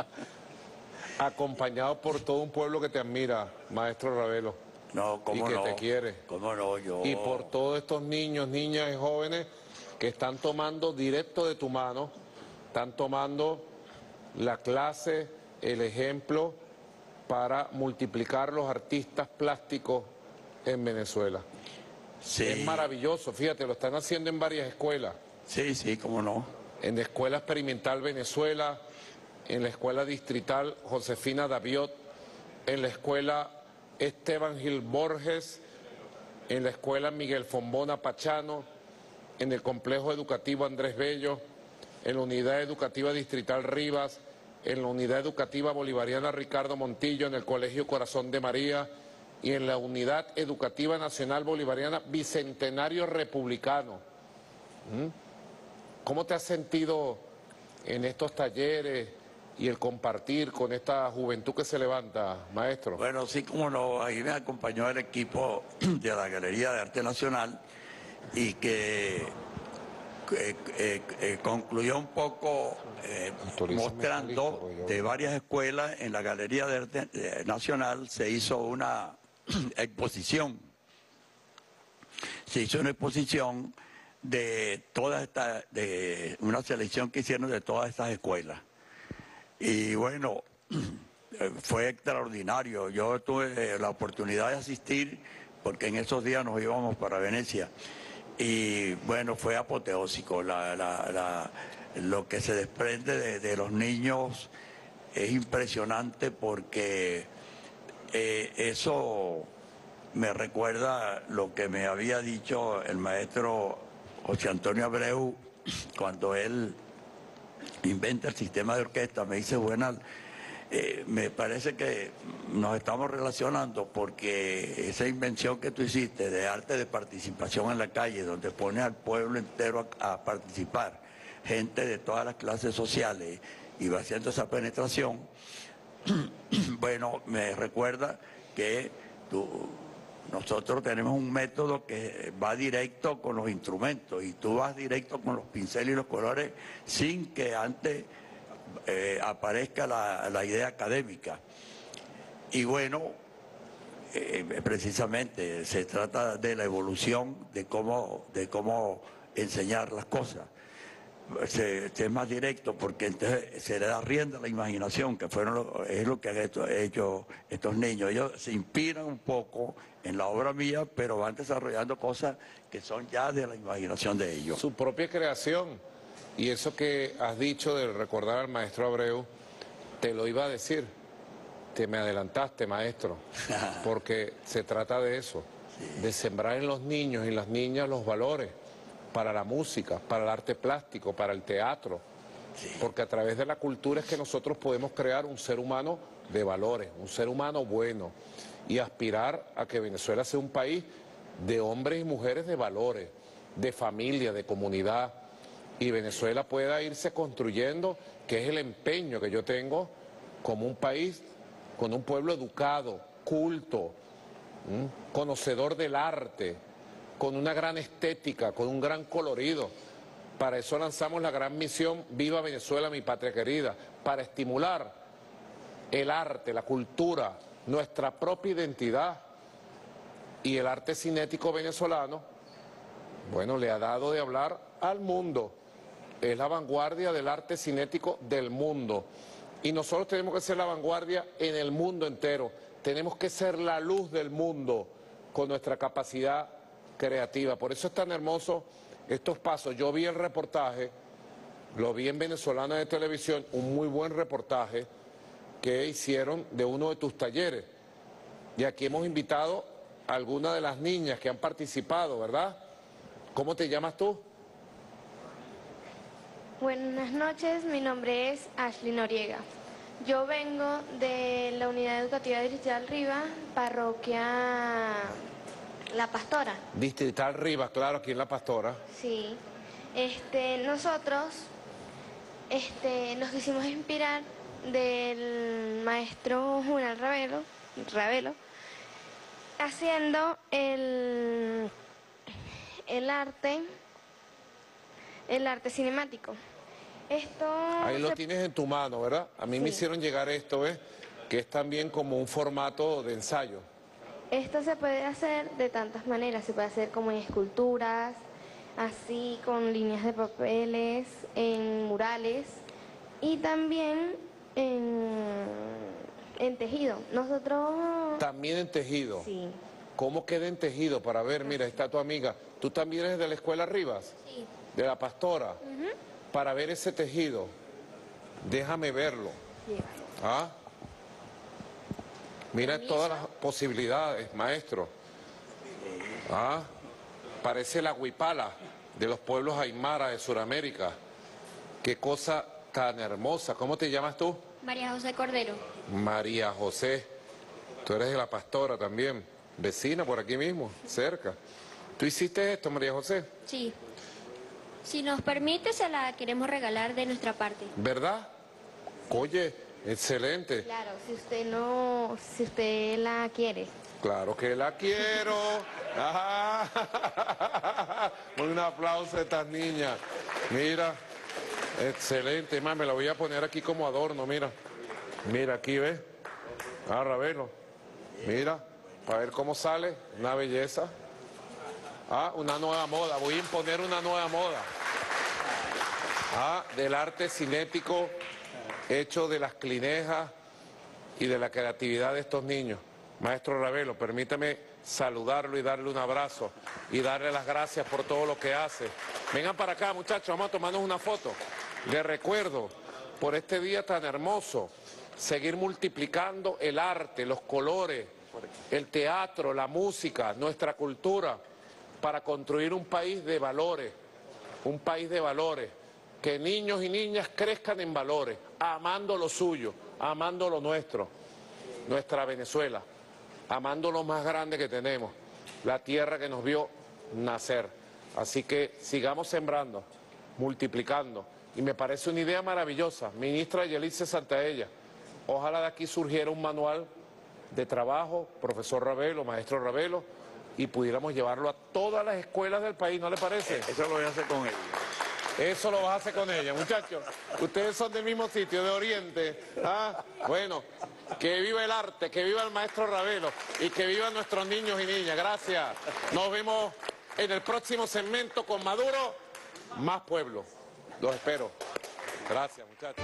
Acompañado por todo un pueblo que te admira, maestro Ravelo. No, cómo y que no, te quiere. Cómo no, yo... Y por todos estos niños, niñas y jóvenes que están tomando directo de tu mano, están tomando la clase, el ejemplo para multiplicar los artistas plásticos en Venezuela. Sí. Es maravilloso, fíjate, lo están haciendo en varias escuelas. Sí, sí, cómo no. En la Escuela Experimental Venezuela, en la Escuela Distrital Josefina Daviot, en la Escuela Esteban Gil Borges, en la Escuela Miguel Fombona Pachano, en el Complejo Educativo Andrés Bello, en la Unidad Educativa Distrital Rivas, en la Unidad Educativa Bolivariana Ricardo Montillo, en el Colegio Corazón de María y en la Unidad Educativa Nacional Bolivariana Bicentenario Republicano. ¿Mm? ¿Cómo te has sentido en estos talleres y el compartir con esta juventud que se levanta, maestro? Bueno, sí, como no, ahí me acompañó el equipo de la Galería de Arte Nacional y que eh, eh, eh, concluyó un poco eh, mostrando de varias escuelas en la Galería de Arte eh, Nacional se hizo una exposición, se hizo una exposición de todas estas, de una selección que hicieron de todas estas escuelas. Y bueno, fue extraordinario. Yo tuve la oportunidad de asistir porque en esos días nos íbamos para Venecia. Y bueno, fue apoteósico. La, la, la, lo que se desprende de, de los niños es impresionante porque eh, eso me recuerda lo que me había dicho el maestro José Antonio Abreu cuando él inventa el sistema de orquesta. Me dice, bueno, eh, me parece que nos estamos relacionando porque esa invención que tú hiciste de arte de participación en la calle, donde pone al pueblo entero a, a participar, gente de todas las clases sociales, y va haciendo esa penetración, bueno, me recuerda que tú... Nosotros tenemos un método que va directo con los instrumentos y tú vas directo con los pinceles y los colores sin que antes eh, aparezca la, la idea académica. Y bueno, eh, precisamente se trata de la evolución de cómo, de cómo enseñar las cosas. Se, se es más directo porque entonces se le da rienda a la imaginación, que fueron lo, es lo que han hecho, hecho estos niños. Ellos se inspiran un poco en la obra mía, pero van desarrollando cosas que son ya de la imaginación de ellos. Su propia creación. Y eso que has dicho de recordar al maestro Abreu, te lo iba a decir. Te me adelantaste, maestro, porque se trata de eso, sí, de sembrar en los niños y las niñas los valores para la música, para el arte plástico, para el teatro, sí, porque a través de la cultura es que nosotros podemos crear un ser humano de valores, un ser humano bueno, y aspirar a que Venezuela sea un país de hombres y mujeres de valores, de familia, de comunidad, y Venezuela pueda irse construyendo, que es el empeño que yo tengo como un país con un pueblo educado, culto, ¿m? conocedor del arte, con una gran estética, con un gran colorido. Para eso lanzamos la gran misión Viva Venezuela, mi patria querida, para estimular el arte, la cultura, nuestra propia identidad. Y el arte cinético venezolano, bueno, le ha dado de hablar al mundo. Es la vanguardia del arte cinético del mundo. Y nosotros tenemos que ser la vanguardia en el mundo entero. Tenemos que ser la luz del mundo con nuestra capacidad creativa. Por eso es tan hermoso estos pasos. Yo vi el reportaje, lo vi en Venezolana de Televisión, un muy buen reportaje que hicieron de uno de tus talleres. Y aquí hemos invitado a algunas de las niñas que han participado, ¿verdad? ¿Cómo te llamas tú? Buenas noches, mi nombre es Ashley Noriega. Yo vengo de la Unidad Educativa Distrital Rivas, parroquia La Pastora. Distrital Rivas, claro, aquí en La Pastora. Sí. Este, nosotros este, nos quisimos inspirar del maestro Juvenal Ravelo, Ravelo haciendo el, el arte, el arte cinemático. Esto Ahí lo se... tienes en tu mano, ¿verdad? A mí Sí. me hicieron llegar esto, ¿ves? Que es también como un formato de ensayo. Esto se puede hacer de tantas maneras, se puede hacer como en esculturas, así con líneas de papeles, en murales y también en, en tejido. Nosotros... También en tejido. Sí. ¿Cómo queda en tejido? Para ver, mira, está tu amiga. ¿Tú también eres de la Escuela Rivas? Sí. De La Pastora. Para ver ese tejido, déjame verlo. ¿Ah? Mira todas las posibilidades, maestro. ¿Ah? Parece la huipala de los pueblos aymara de Sudamérica. Qué cosa tan hermosa. ¿Cómo te llamas tú? María José Cordero. María José. Tú eres de La Pastora también. Vecina por aquí mismo, cerca. ¿Tú hiciste esto, María José? Sí. Si nos permite, se la queremos regalar de nuestra parte. ¿Verdad? Oye, excelente. Claro, si usted no, si usted la quiere. Claro que la quiero. Ajá. Un aplauso a estas niñas. Mira, excelente. Más, me la voy a poner aquí como adorno, mira. Mira, aquí, ¿ves? Ah, Ravelo. Mira, para ver cómo sale. Una belleza. Ah, una nueva moda. Voy a imponer una nueva moda. Ah, del arte cinético hecho de las clinejas y de la creatividad de estos niños. Maestro Ravelo, permítame saludarlo y darle un abrazo y darle las gracias por todo lo que hace. Vengan para acá, muchachos, vamos a tomarnos una foto. Les recuerdo, por este día tan hermoso, seguir multiplicando el arte, los colores, el teatro, la música, nuestra cultura, para construir un país de valores, un país de valores, que niños y niñas crezcan en valores, amando lo suyo, amando lo nuestro, nuestra Venezuela, amando lo más grande que tenemos, la tierra que nos vio nacer. Así que sigamos sembrando, multiplicando, y me parece una idea maravillosa. Ministra Yelice Santaella, ojalá de aquí surgiera un manual de trabajo, profesor Ravelo, maestro Ravelo, y pudiéramos llevarlo a todas las escuelas del país, ¿no le parece? Eso lo voy a hacer con ella. Eso lo vas a hacer con ella, muchachos. Ustedes son del mismo sitio, de Oriente. ¿Ah? Bueno, que viva el arte, que viva el maestro Ravelo y que vivan nuestros niños y niñas. Gracias. Nos vemos en el próximo segmento con Maduro, más pueblo. Los espero. Gracias, muchachos.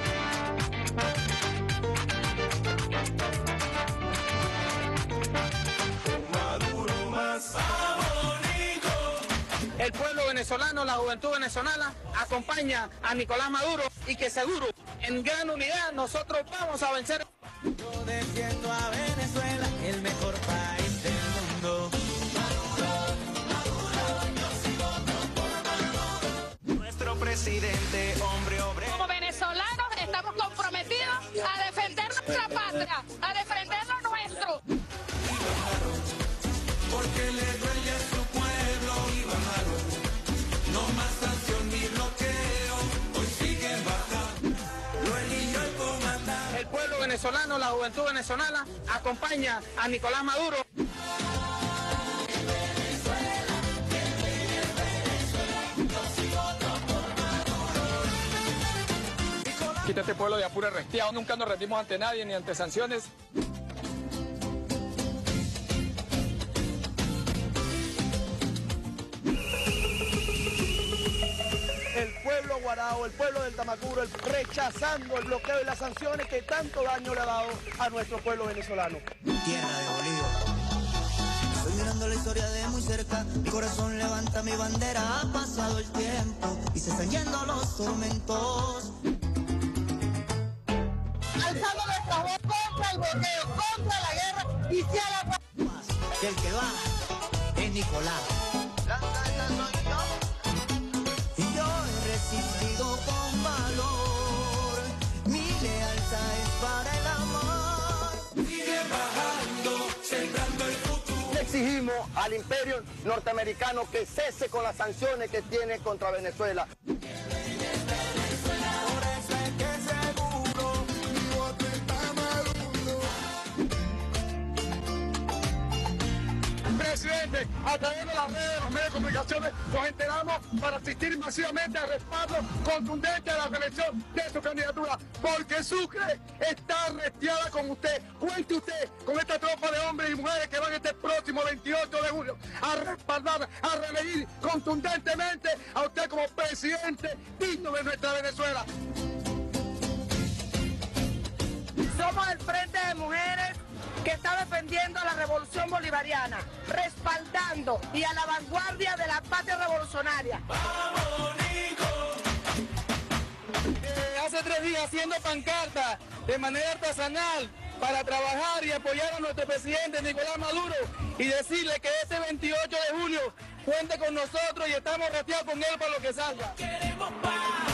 Maduro más bonito. El pueblo venezolano, la juventud venezolana, acompaña a Nicolás Maduro y que seguro, en gran unidad, nosotros vamos a vencer. Yo defiendo a Venezuela, el mejor país del mundo. Maduro, Maduro, yo sí voto por Maduro. Nuestro presidente, hombre obrero. Como venezolanos estamos comprometidos a defender nuestra patria, a defender lo nuestro. Porque le duele a su pueblo y bajaron. No más sanción ni bloqueo, hoy siguen bajando. Lo eligió el comandante. El pueblo venezolano, la juventud venezolana, acompaña a Nicolás Maduro. Quita este pueblo de Apure restiado, nunca nos rendimos ante nadie ni ante sanciones. parado, el pueblo del Tamacuro, el, rechazando el bloqueo y las sanciones que tanto daño le ha dado a nuestro pueblo venezolano. Tierra de Bolívar. Estoy mirando la historia de muy cerca, mi corazón levanta mi bandera, ha pasado el tiempo y se están yendo los tormentos. Alzando nuestra voz contra el bloqueo, contra la guerra y si a la... Que el que va es Nicolás. Y yo he resistido con valor, mi lealtad es para el amor. Sigue bajando, sembrando el futuro. Le exigimos al imperio norteamericano que cese con las sanciones que tiene contra Venezuela. Presidente, a través de las redes, los medios de comunicaciones, nos enteramos para asistir masivamente al respaldo contundente de la reelección de su candidatura, porque Sucre está arrestiada con usted. Cuente usted con esta tropa de hombres y mujeres que van este próximo veintiocho de julio a respaldar, a reelegir contundentemente a usted como presidente digno de nuestra Venezuela. Somos el Frente de Mujeres que está defendiendo a la revolución bolivariana, respaldando y a la vanguardia de la patria revolucionaria. ¡Vamos, Nico! Eh, hace tres días haciendo pancarta de manera artesanal para trabajar y apoyar a nuestro presidente Nicolás Maduro y decirle que este veintiocho de julio cuente con nosotros y estamos rateados con él para lo que salga. ¡Queremos paz!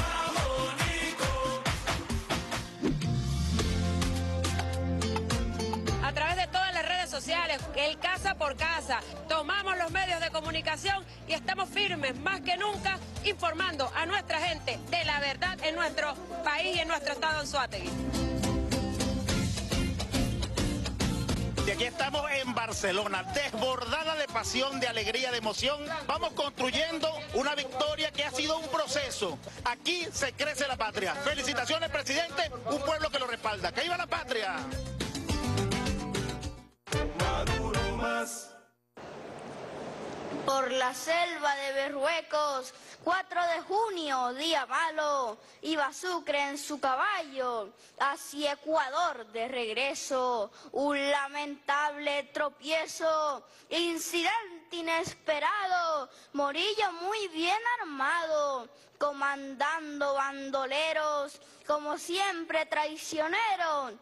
A través de todas las redes sociales, el casa por casa, tomamos los medios de comunicación y estamos firmes más que nunca informando a nuestra gente de la verdad en nuestro país y en nuestro estado Anzoátegui. Y aquí estamos en Barcelona, desbordada de pasión, de alegría, de emoción. Vamos construyendo una victoria que ha sido un proceso. Aquí se crece la patria. Felicitaciones, presidente, un pueblo que lo respalda. ¡Que viva la patria! Maduro más. Por la selva de Berruecos, cuatro de junio, día malo, iba Sucre en su caballo hacia Ecuador de regreso. Un lamentable tropiezo, incidente inesperado, Morillo muy bien armado, comandando bandoleros, como siempre traicionero.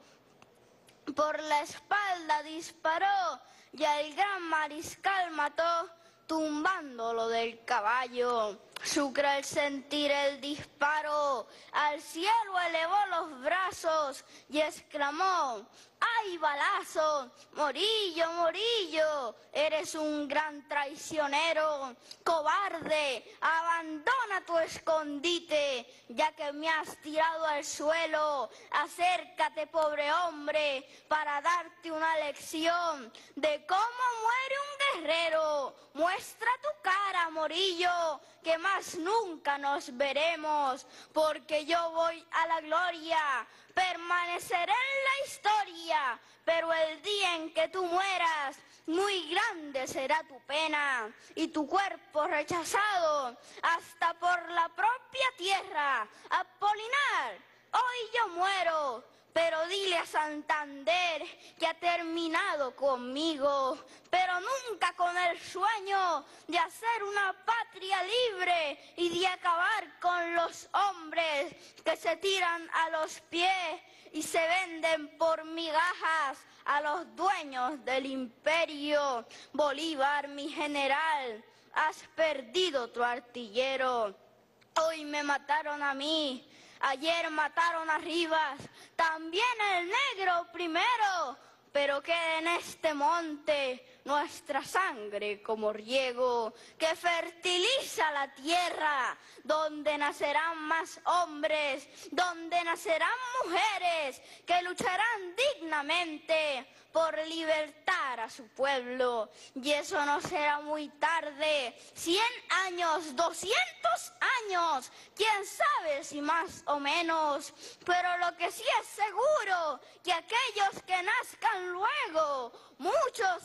Por la espalda disparó y al gran mariscal mató, tumbándolo del caballo. Sucre al sentir el disparo, al cielo elevó los brazos y exclamó: ¡ay, balazo! Morillo, Morillo, eres un gran traicionero, cobarde, abandona tu escondite, ya que me has tirado al suelo. Acércate, pobre hombre, para darte una lección de cómo muere un guerrero. Muestra tu cara, Morillo, que más nunca nos veremos, porque yo voy a la gloria, permaneceré en la historia, pero el día en que tú mueras, muy grande será tu pena y tu cuerpo rechazado hasta por la propia tierra. Apolinar, hoy yo muero, pero dile a Santander que ha terminado conmigo, pero nunca con el sueño de hacer una patria libre y de acabar con los hombres que se tiran a los pies y se venden por migajas a los dueños del imperio. Bolívar, mi general, has perdido tu artillero. Hoy me mataron a mí, ayer mataron a Rivas, también el negro primero, pero queda en este monte nuestra sangre como riego que fertiliza la tierra, donde nacerán más hombres, donde nacerán mujeres que lucharán dignamente por libertar a su pueblo. Y eso no será muy tarde, cien años, doscientos años, quién sabe si más o menos, pero lo que sí es seguro, que aquellos que nazcan luego, muchos tendrán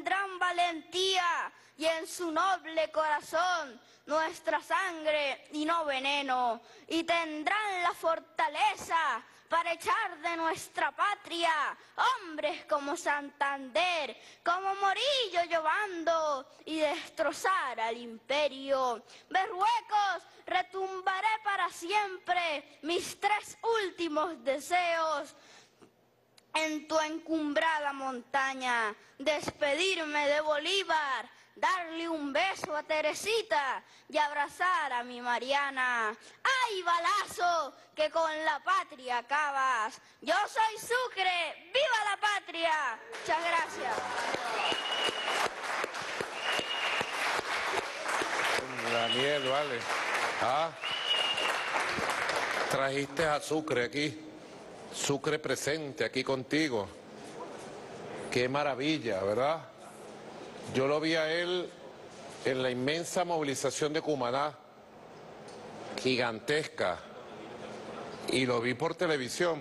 tendrán valentía y en su noble corazón nuestra sangre y no veneno, y tendrán la fortaleza para echar de nuestra patria hombres como Santander, como Morillo Llobando, y destrozar al imperio. Berruecos, retumbaré para siempre mis tres últimos deseos en tu encumbrada montaña, despedirme de Bolívar, darle un beso a Teresita y abrazar a mi Mariana. ¡Ay, balazo, que con la patria acabas! Yo soy Sucre, ¡viva la patria! Muchas gracias. Daniel, vale. Ah, trajiste a Sucre aquí. Sucre presente aquí contigo. Qué maravilla, ¿verdad? Yo lo vi a él en la inmensa movilización de Cumaná, gigantesca, y lo vi por televisión,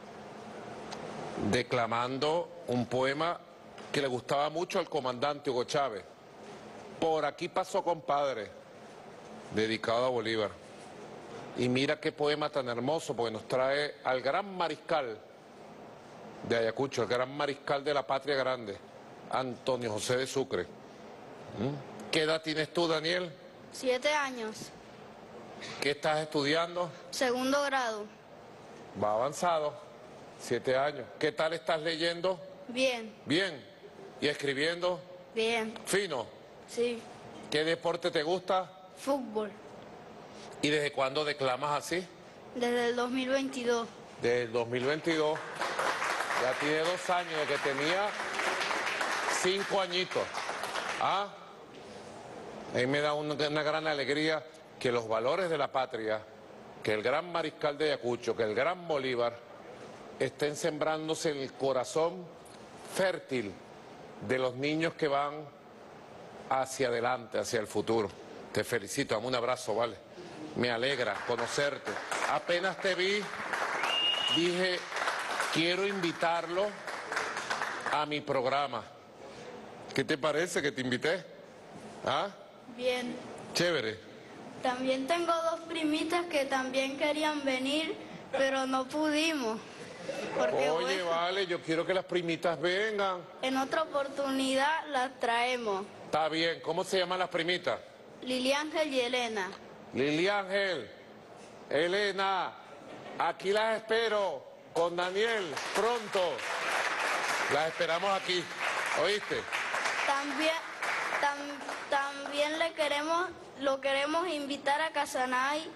declamando un poema que le gustaba mucho al comandante Hugo Chávez. Por aquí pasó, compadre, dedicado a Bolívar. Y mira qué poema tan hermoso, porque nos trae al gran mariscal de Ayacucho, el gran mariscal de la patria grande, Antonio José de Sucre. ¿Mm? ¿Qué edad tienes tú, Daniel? Siete años. ¿Qué estás estudiando? Segundo grado. Va avanzado. Siete años. ¿Qué tal estás leyendo? Bien. Bien. ¿Y escribiendo? Bien. Fino. Sí. ¿Qué deporte te gusta? Fútbol. ¿Y desde cuándo declamas así? Desde el dos mil veintidós. Desde el dos mil veintidós. Ya tiene dos años, de que tenía cinco añitos. ¿Ah? A mí me da una, una gran alegría que los valores de la patria, que el gran mariscal de Ayacucho, que el gran Bolívar, estén sembrándose en el corazón fértil de los niños que van hacia adelante, hacia el futuro. Te felicito, dame un abrazo, ¿vale? Me alegra conocerte. Apenas te vi, dije, quiero invitarlo a mi programa. ¿Qué te parece que te invité? ¿Ah? Bien. Chévere. También tengo dos primitas que también querían venir, pero no pudimos. Porque Oye, bueno, vale, yo quiero que las primitas vengan. en otra oportunidad las traemos. Está bien, ¿cómo se llaman las primitas? Lili Ángel y Elena. Lili Ángel, Elena, aquí las espero con Daniel pronto. Las esperamos aquí, ¿oíste? También, tam- también le queremos, lo queremos invitar a Casanay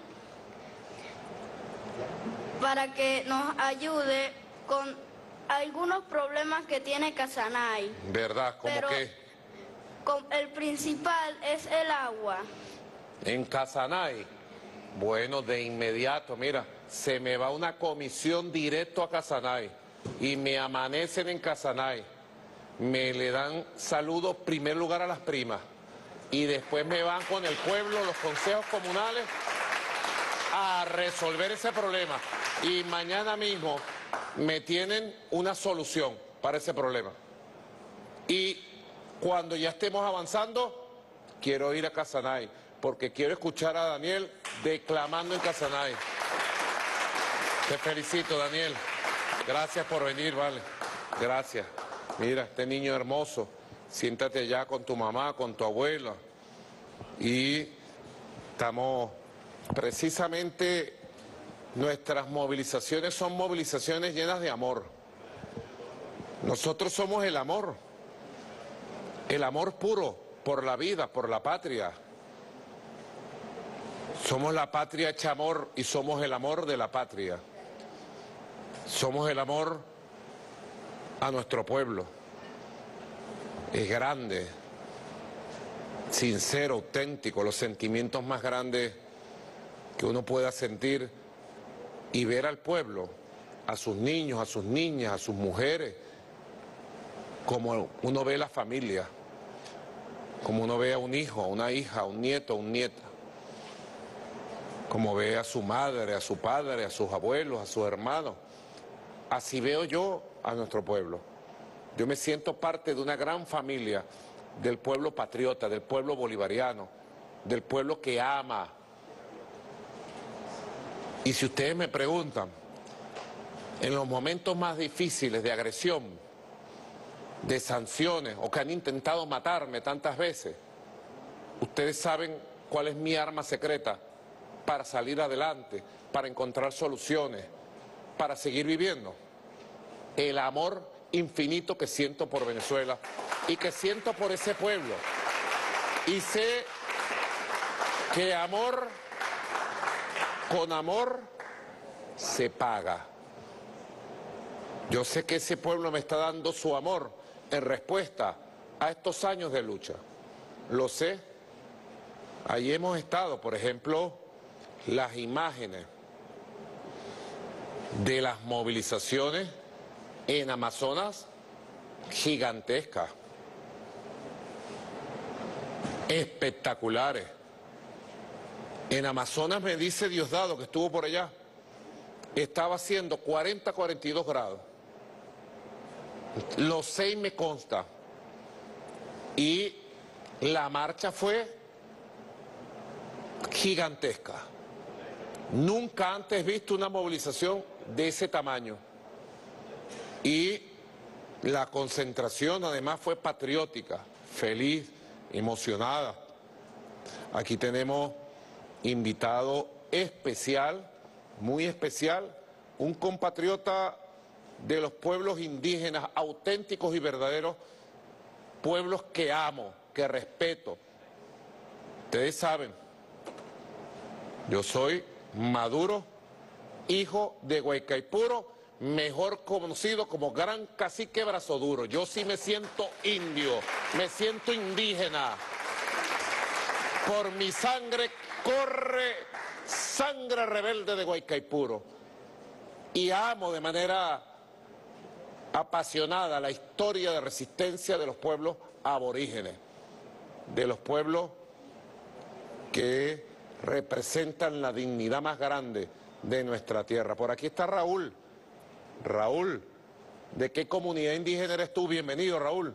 para que nos ayude con algunos problemas que tiene Casanay. ¿Verdad? ¿Cómo Pero qué? con- el principal es el agua. En Casanay. Bueno, de inmediato, mira, se me va una comisión directo a Casanay y me amanecen en Casanay. Me le dan saludos, primer lugar a las primas, y después me van con el pueblo, los consejos comunales, a resolver ese problema. Y mañana mismo me tienen una solución para ese problema. Y cuando ya estemos avanzando, quiero ir a Casanay, porque quiero escuchar a Daniel declamando en Casanay. Te felicito, Daniel. Gracias por venir, vale. Gracias. Mira, este niño hermoso. Siéntate allá con tu mamá, con tu abuela. Y estamos precisamente, nuestras movilizaciones son movilizaciones llenas de amor. Nosotros somos el amor. El amor puro por la vida, por la patria. Somos la patria hecha amor y somos el amor de la patria. Somos el amor a nuestro pueblo. Es grande, sincero, auténtico, los sentimientos más grandes que uno pueda sentir, y ver al pueblo, a sus niños, a sus niñas, a sus mujeres, como uno ve la familia, como uno ve a un hijo, a una hija, a un nieto, a un nieta, como ve a su madre, a su padre, a sus abuelos, a sus hermanos. Así veo yo a nuestro pueblo. Yo me siento parte de una gran familia del pueblo patriota, del pueblo bolivariano, del pueblo que ama. Y si ustedes me preguntan, en los momentos más difíciles de agresión, de sanciones, o que han intentado matarme tantas veces, ustedes saben cuál es mi arma secreta para salir adelante, para encontrar soluciones, para seguir viviendo. El amor infinito que siento por Venezuela y que siento por ese pueblo. Y sé que amor, con amor, se paga. Yo sé que ese pueblo me está dando su amor en respuesta a estos años de lucha. Lo sé. Ahí hemos estado, por ejemplo, las imágenes de las movilizaciones en Amazonas, gigantescas, espectaculares. En Amazonas, me dice Diosdado, que estuvo por allá, estaba haciendo cuarenta, cuarenta y dos grados. Lo sé y me consta. Y la marcha fue gigantesca. Nunca antes he visto una movilización de ese tamaño. Y la concentración además fue patriótica, feliz, emocionada. Aquí tenemos invitado especial, muy especial, un compatriota de los pueblos indígenas auténticos y verdaderos, pueblos que amo, que respeto. Ustedes saben, yo soy Maduro, hijo de Guaycaipuro, mejor conocido como Gran Cacique Brazo Duro. Yo sí me siento indio, me siento indígena. Por mi sangre corre sangre rebelde de Guaycaipuro. Y amo de manera apasionada la historia de resistencia de los pueblos aborígenes, de los pueblos que representan la dignidad más grande de nuestra tierra. Por aquí está Raúl. Raúl, ¿de qué comunidad indígena eres tú? Bienvenido, Raúl.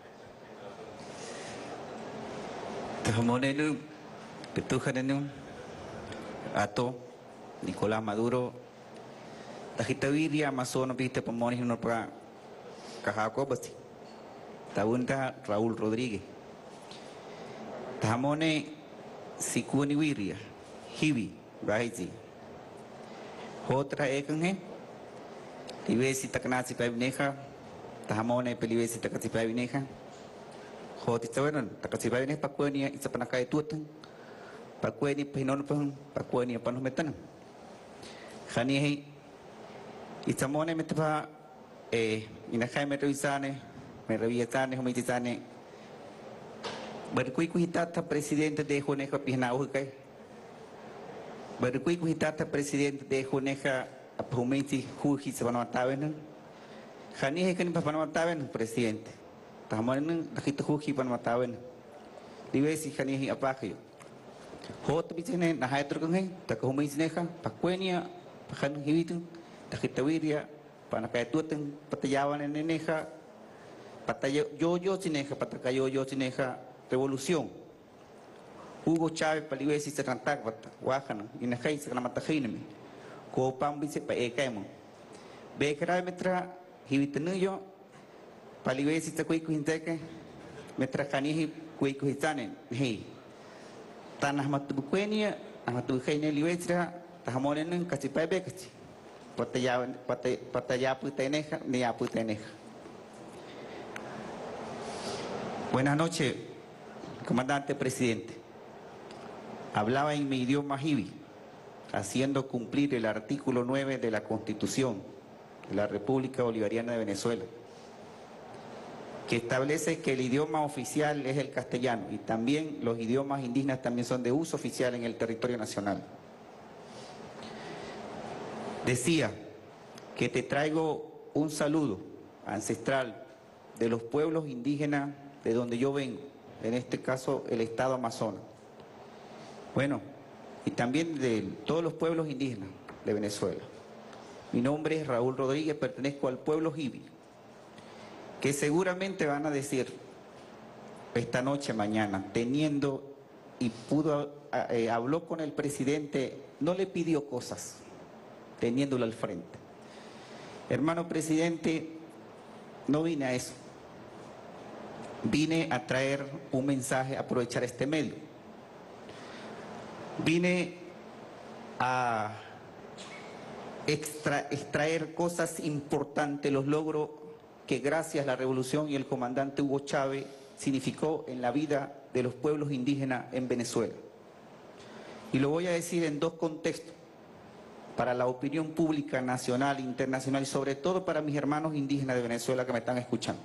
Ato, Nicolás Maduro, Tajitaviria, Amazonas, viste Pomones, no para Cajaco, Basti. Tabunta Raúl Rodríguez. Tajamone, Sikuni Viria, Hibi, Raisi. Otra Ekanje, Livesi Takanasi Pavineja, Tajamone, Pelivesi Takasi Pavineja. Hotistaveron, Takasi Pavineja, Pacuenia, Izapanaka Tutan. Pakueni pinon pun pakueni panu metan. Khani isamone metpa eh inakai merevisane merevisane homitisane. Berkui kuhitata presidente de Joneja Pinau kai. Berkui kuhitata presidente de Joneja apumenti huhi sabanataven. Khani hekan papanataven presidente. Tamanen dakita huhi panataven. Livesi khani apakyo. Hot bisine na haitrukang takahumay sineha pakwenya pakan hiwitu takitawiria panakaitutan patayawan neneja patayo yo sineja patakayo yo sineja revolución Hugo Chávez palivesi sa kantak bata wakan inakay sa kanamatahinami ko pambisi pa ekaymo bekra metra hiwitanuyo palivesi sa kuy kuhinteke metra kanihi kuy kuhitanen hey tanah matubukwenia, matubukwenia liwesra, tahamonen kasi pebe kasi, pataya pataya puteneja ni aputeneja. Buenas noches, comandante presidente. Hablaba en mi idioma jibi, haciendo cumplir el artículo nueve de la Constitución de la República Bolivariana de Venezuela, que establece que el idioma oficial es el castellano y también los idiomas indígenas también son de uso oficial en el territorio nacional. Decía que te traigo un saludo ancestral de los pueblos indígenas de donde yo vengo, en este caso el estado Amazonas. Bueno, y también de todos los pueblos indígenas de Venezuela. Mi nombre es Raúl Rodríguez, pertenezco al pueblo Jibi. que seguramente van a decir esta noche, mañana, teniendo y pudo, eh, habló con el presidente, no le pidió cosas, teniéndolo al frente. Hermano presidente, no vine a eso. Vine a traer un mensaje, a aprovechar este medio. Vine a extra, extraer cosas importantes, los logros que gracias a la revolución y el comandante Hugo Chávez significó en la vida de los pueblos indígenas en Venezuela. Y lo voy a decir en dos contextos, para la opinión pública nacional, internacional y sobre todo para mis hermanos indígenas de Venezuela que me están escuchando.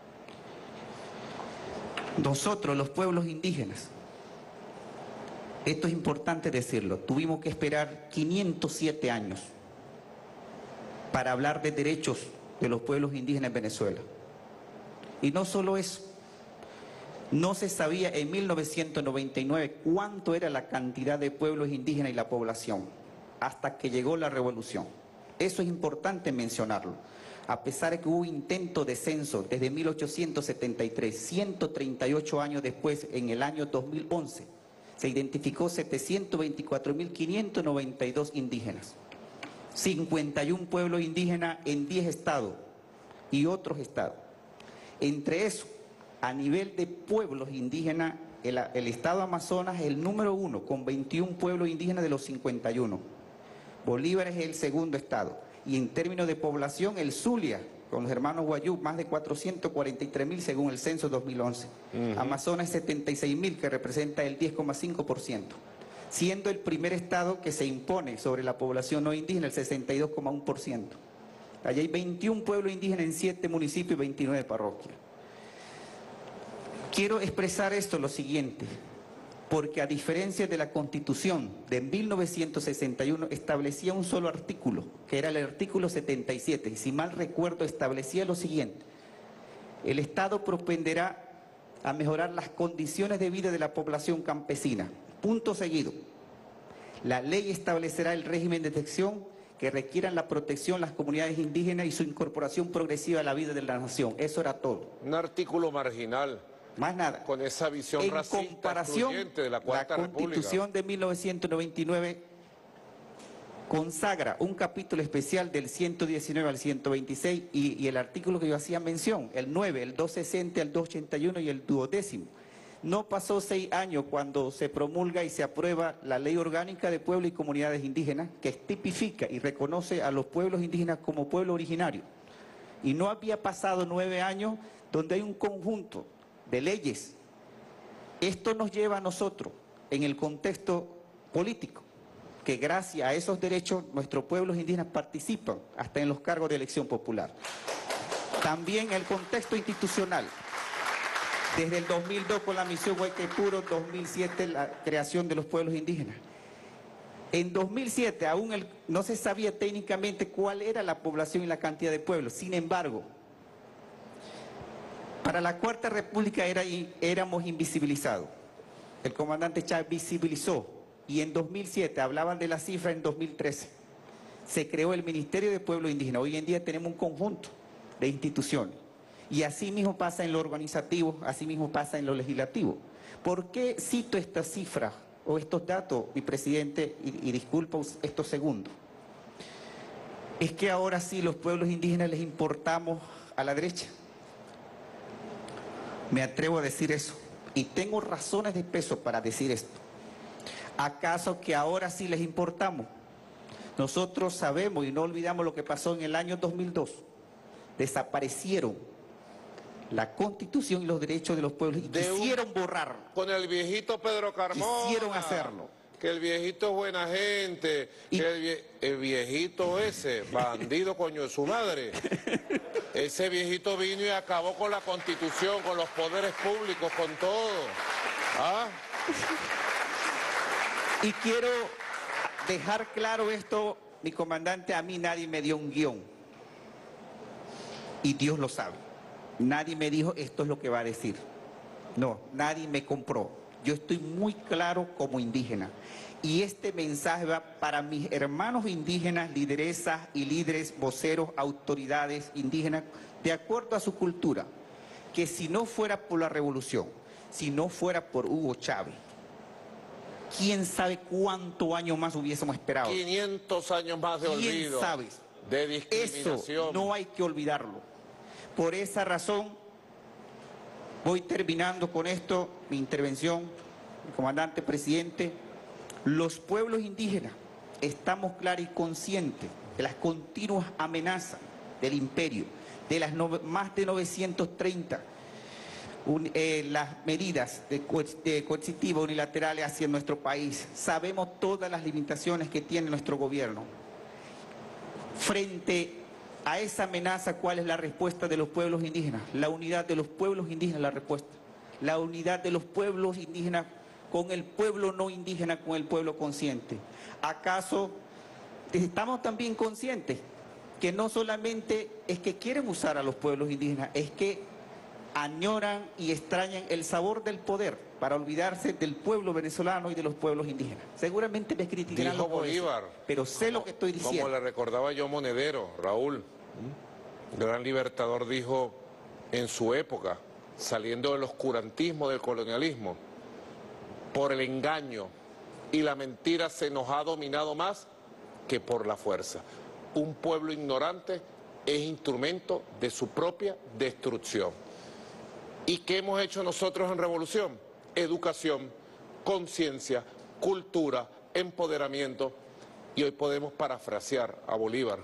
Nosotros, los pueblos indígenas, esto es importante decirlo, tuvimos que esperar quinientos siete años para hablar de derechos de los pueblos indígenas en Venezuela. Y no solo eso, no se sabía en mil novecientos noventa y nueve cuánto era la cantidad de pueblos indígenas y la población, hasta que llegó la revolución. Eso es importante mencionarlo. A pesar de que hubo intento de censo desde mil ochocientos setenta y tres, ciento treinta y ocho años después, en el año dos mil once, se identificó setecientos veinticuatro mil quinientos noventa y dos indígenas, cincuenta y un pueblos indígenas en diez estados y otros estados. Entre eso, a nivel de pueblos indígenas, el, el estado Amazonas es el número uno, con veintiún pueblos indígenas de los cincuenta y uno. Bolívar es el segundo estado. Y en términos de población, el Zulia, con los hermanos Guayú, más de cuatrocientos cuarenta y tres mil según el censo dos mil once. Uh-huh. Amazonas setenta y seis mil, que representa el diez coma cinco por ciento. Siendo el primer estado que se impone sobre la población no indígena, el sesenta y dos coma uno por ciento. Allí hay veintiún pueblos indígenas en siete municipios y veintinueve parroquias. Quiero expresar esto lo siguiente, porque a diferencia de la Constitución de mil novecientos sesenta y uno establecía un solo artículo, que era el artículo setenta y siete, y si mal recuerdo establecía lo siguiente: el Estado propenderá a mejorar las condiciones de vida de la población campesina. Punto seguido. La ley establecerá el régimen de detección que requieran la protección las comunidades indígenas y su incorporación progresiva a la vida de la nación. Eso era todo. Un artículo marginal. Más nada. Con esa visión en racista comparación, excluyente de la Cuarta la República. Constitución de mil novecientos noventa y nueve consagra un capítulo especial del ciento diecinueve al ciento veintiséis y, y el artículo que yo hacía mención, el nueve, el doscientos sesenta, el doscientos ochenta y uno y el duodécimo. No pasó seis años cuando se promulga y se aprueba la Ley Orgánica de Pueblos y Comunidades Indígenas, que tipifica y reconoce a los pueblos indígenas como pueblo originario. Y no había pasado nueve años donde hay un conjunto de leyes. Esto nos lleva a nosotros, en el contexto político, que gracias a esos derechos nuestros pueblos indígenas participan hasta en los cargos de elección popular. También el contexto institucional. Desde el dos mil dos con la misión Huayquepuro, dos mil siete la creación de los pueblos indígenas. En dos mil siete aún el, no se sabía técnicamente cuál era la población y la cantidad de pueblos. Sin embargo, para la Cuarta República era, éramos invisibilizados. El comandante Chávez visibilizó y en dos mil siete hablaban de la cifra en dos mil trece. Se creó el Ministerio de Pueblos Indígenas. Hoy en día tenemos un conjunto de instituciones. Y así mismo pasa en lo organizativo, así mismo pasa en lo legislativo. ¿Por qué cito estas cifras o estos datos, mi presidente, y, y disculpo estos segundos? Es que ahora sí los pueblos indígenas les importamos a la derecha. Me atrevo a decir eso. Y tengo razones de peso para decir esto. ¿Acaso que ahora sí les importamos? Nosotros sabemos y no olvidamos lo que pasó en el año dos mil dos. Desaparecieron la Constitución y los derechos de los pueblos y de quisieron un, borrar. Con el viejito Pedro Carmona. Quisieron hacerlo. Que el viejito es buena gente. Y, que el, vie, el viejito ese, bandido coño de su madre. Ese viejito vino y acabó con la Constitución, con los poderes públicos, con todo. ¿Ah? Y quiero dejar claro esto, mi comandante, a mí nadie me dio un guión. Y Dios lo sabe. Nadie me dijo esto es lo que va a decir. No, nadie me compró. Yo estoy muy claro como indígena. Y este mensaje va para mis hermanos indígenas, lideresas y líderes, voceros, autoridades indígenas, de acuerdo a su cultura, que si no fuera por la revolución, si no fuera por Hugo Chávez, quién sabe cuántos años más hubiésemos esperado. quinientos años más de olvido. ¿Quién sabe? De discriminación. Eso no hay que olvidarlo. Por esa razón, voy terminando con esto, mi intervención, comandante, presidente. Los pueblos indígenas estamos claros y conscientes de las continuas amenazas del imperio, de las no, más de novecientos treinta un, eh, las medidas de, co de coercitivas unilaterales hacia nuestro país. Sabemos todas las limitaciones que tiene nuestro gobierno. Frente a esa amenaza, ¿cuál es la respuesta de los pueblos indígenas? La unidad de los pueblos indígenas, la respuesta. La unidad de los pueblos indígenas con el pueblo no indígena, con el pueblo consciente. ¿Acaso estamos también conscientes que no solamente es que quieren usar a los pueblos indígenas, es que añoran y extrañan el sabor del poder para olvidarse del pueblo venezolano y de los pueblos indígenas? Seguramente me criticarán Dijo por eso, Bolívar, pero sé lo que estoy diciendo. como le recordaba yo Monedero, Raúl, gran libertador, dijo en su época, saliendo del oscurantismo del colonialismo, por el engaño y la mentira se nos ha dominado más que por la fuerza. Un pueblo ignorante es instrumento de su propia destrucción. ¿Y qué hemos hecho nosotros en Revolución? Educación, conciencia, cultura, empoderamiento. Y hoy podemos parafrasear a Bolívar.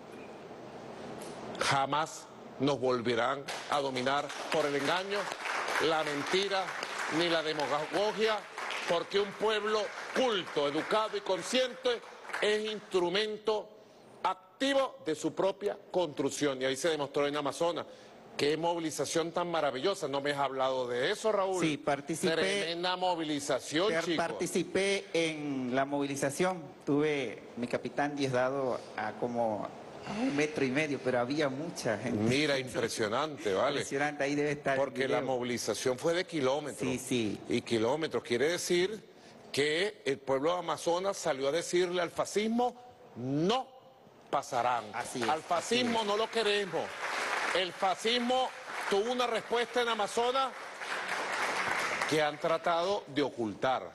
Jamás nos volverán a dominar por el engaño, la mentira ni la demagogia, porque un pueblo culto, educado y consciente es instrumento activo de su propia construcción. Y ahí se demostró en Amazonas. Qué movilización tan maravillosa. ¿No me has hablado de eso, Raúl? Sí, participé. Tremenda movilización, chicos. Participé en la movilización. Tuve mi capitán diezdado a como a un metro y medio, pero había mucha gente. Mira, impresionante, ¿vale? Impresionante, ahí debe estar. Porque la movilización fue de kilómetros. Sí, sí. Y kilómetros quiere decir que el pueblo de Amazonas salió a decirle al fascismo, no pasarán. Así es, al fascismo así es. No lo queremos. El fascismo tuvo una respuesta en Amazonas que han tratado de ocultar.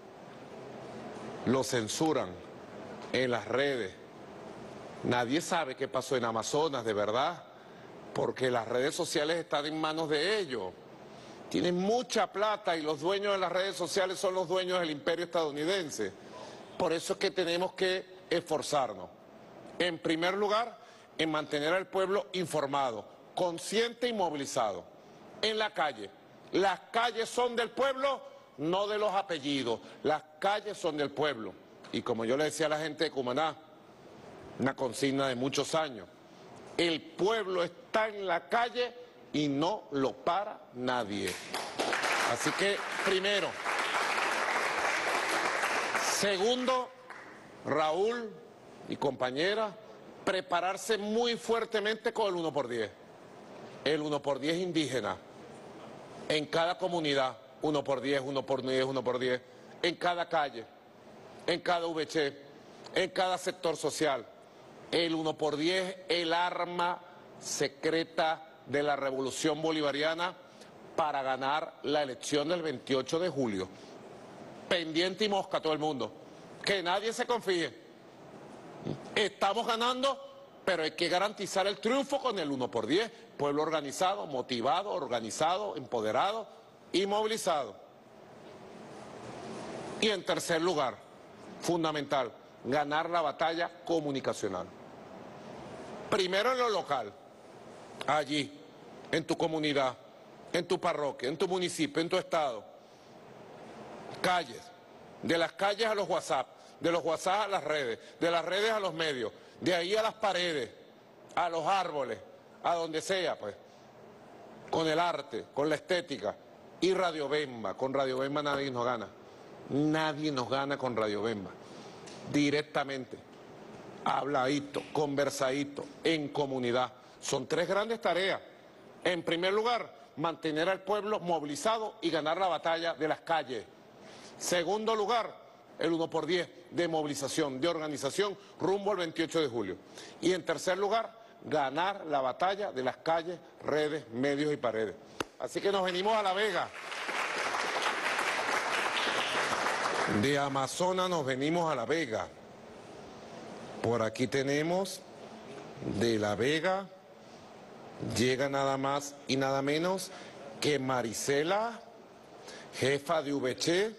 Lo censuran en las redes. Nadie sabe qué pasó en Amazonas, de verdad, porque las redes sociales están en manos de ellos. Tienen mucha plata y los dueños de las redes sociales son los dueños del imperio estadounidense. Por eso es que tenemos que esforzarnos. En primer lugar, en mantener al pueblo informado, consciente y movilizado. En la calle. Las calles son del pueblo, no de los apellidos. Las calles son del pueblo. Y como yo le decía a la gente de Cumaná, una consigna de muchos años, el pueblo está en la calle y no lo para nadie. Así que, primero. Segundo, Raúl y compañera, prepararse muy fuertemente con el uno por diez. El uno por diez indígena. En cada comunidad, uno por diez, uno por diez, uno por diez. En cada calle, en cada V H, en cada sector social. El uno por diez, el arma secreta de la revolución bolivariana para ganar la elección del veintiocho de julio. Pendiente y mosca todo el mundo. Que nadie se confíe. Estamos ganando, pero hay que garantizar el triunfo con el uno por diez. Pueblo organizado, motivado, organizado, empoderado y movilizado. Y en tercer lugar, fundamental, ganar la batalla comunicacional. Primero en lo local, allí, en tu comunidad, en tu parroquia, en tu municipio, en tu estado. Calles, de las calles a los WhatsApp, de los WhatsApp a las redes, de las redes a los medios, de ahí a las paredes, a los árboles, a donde sea, pues, con el arte, con la estética. Y Radio Bemba, con Radio Bemba nadie nos gana. Nadie nos gana con Radio Bemba. Directamente, habladito, conversadito, en comunidad. Son tres grandes tareas. En primer lugar, mantener al pueblo movilizado y ganar la batalla de las calles. Segundo lugar, el uno por diez de movilización, de organización rumbo al veintiocho de julio. Y en tercer lugar, ganar la batalla de las calles, redes, medios y paredes. Así que nos venimos a La Vega. De Amazonas nos venimos a La Vega. Por aquí tenemos de La Vega, llega nada más y nada menos que Marisela, jefa de V C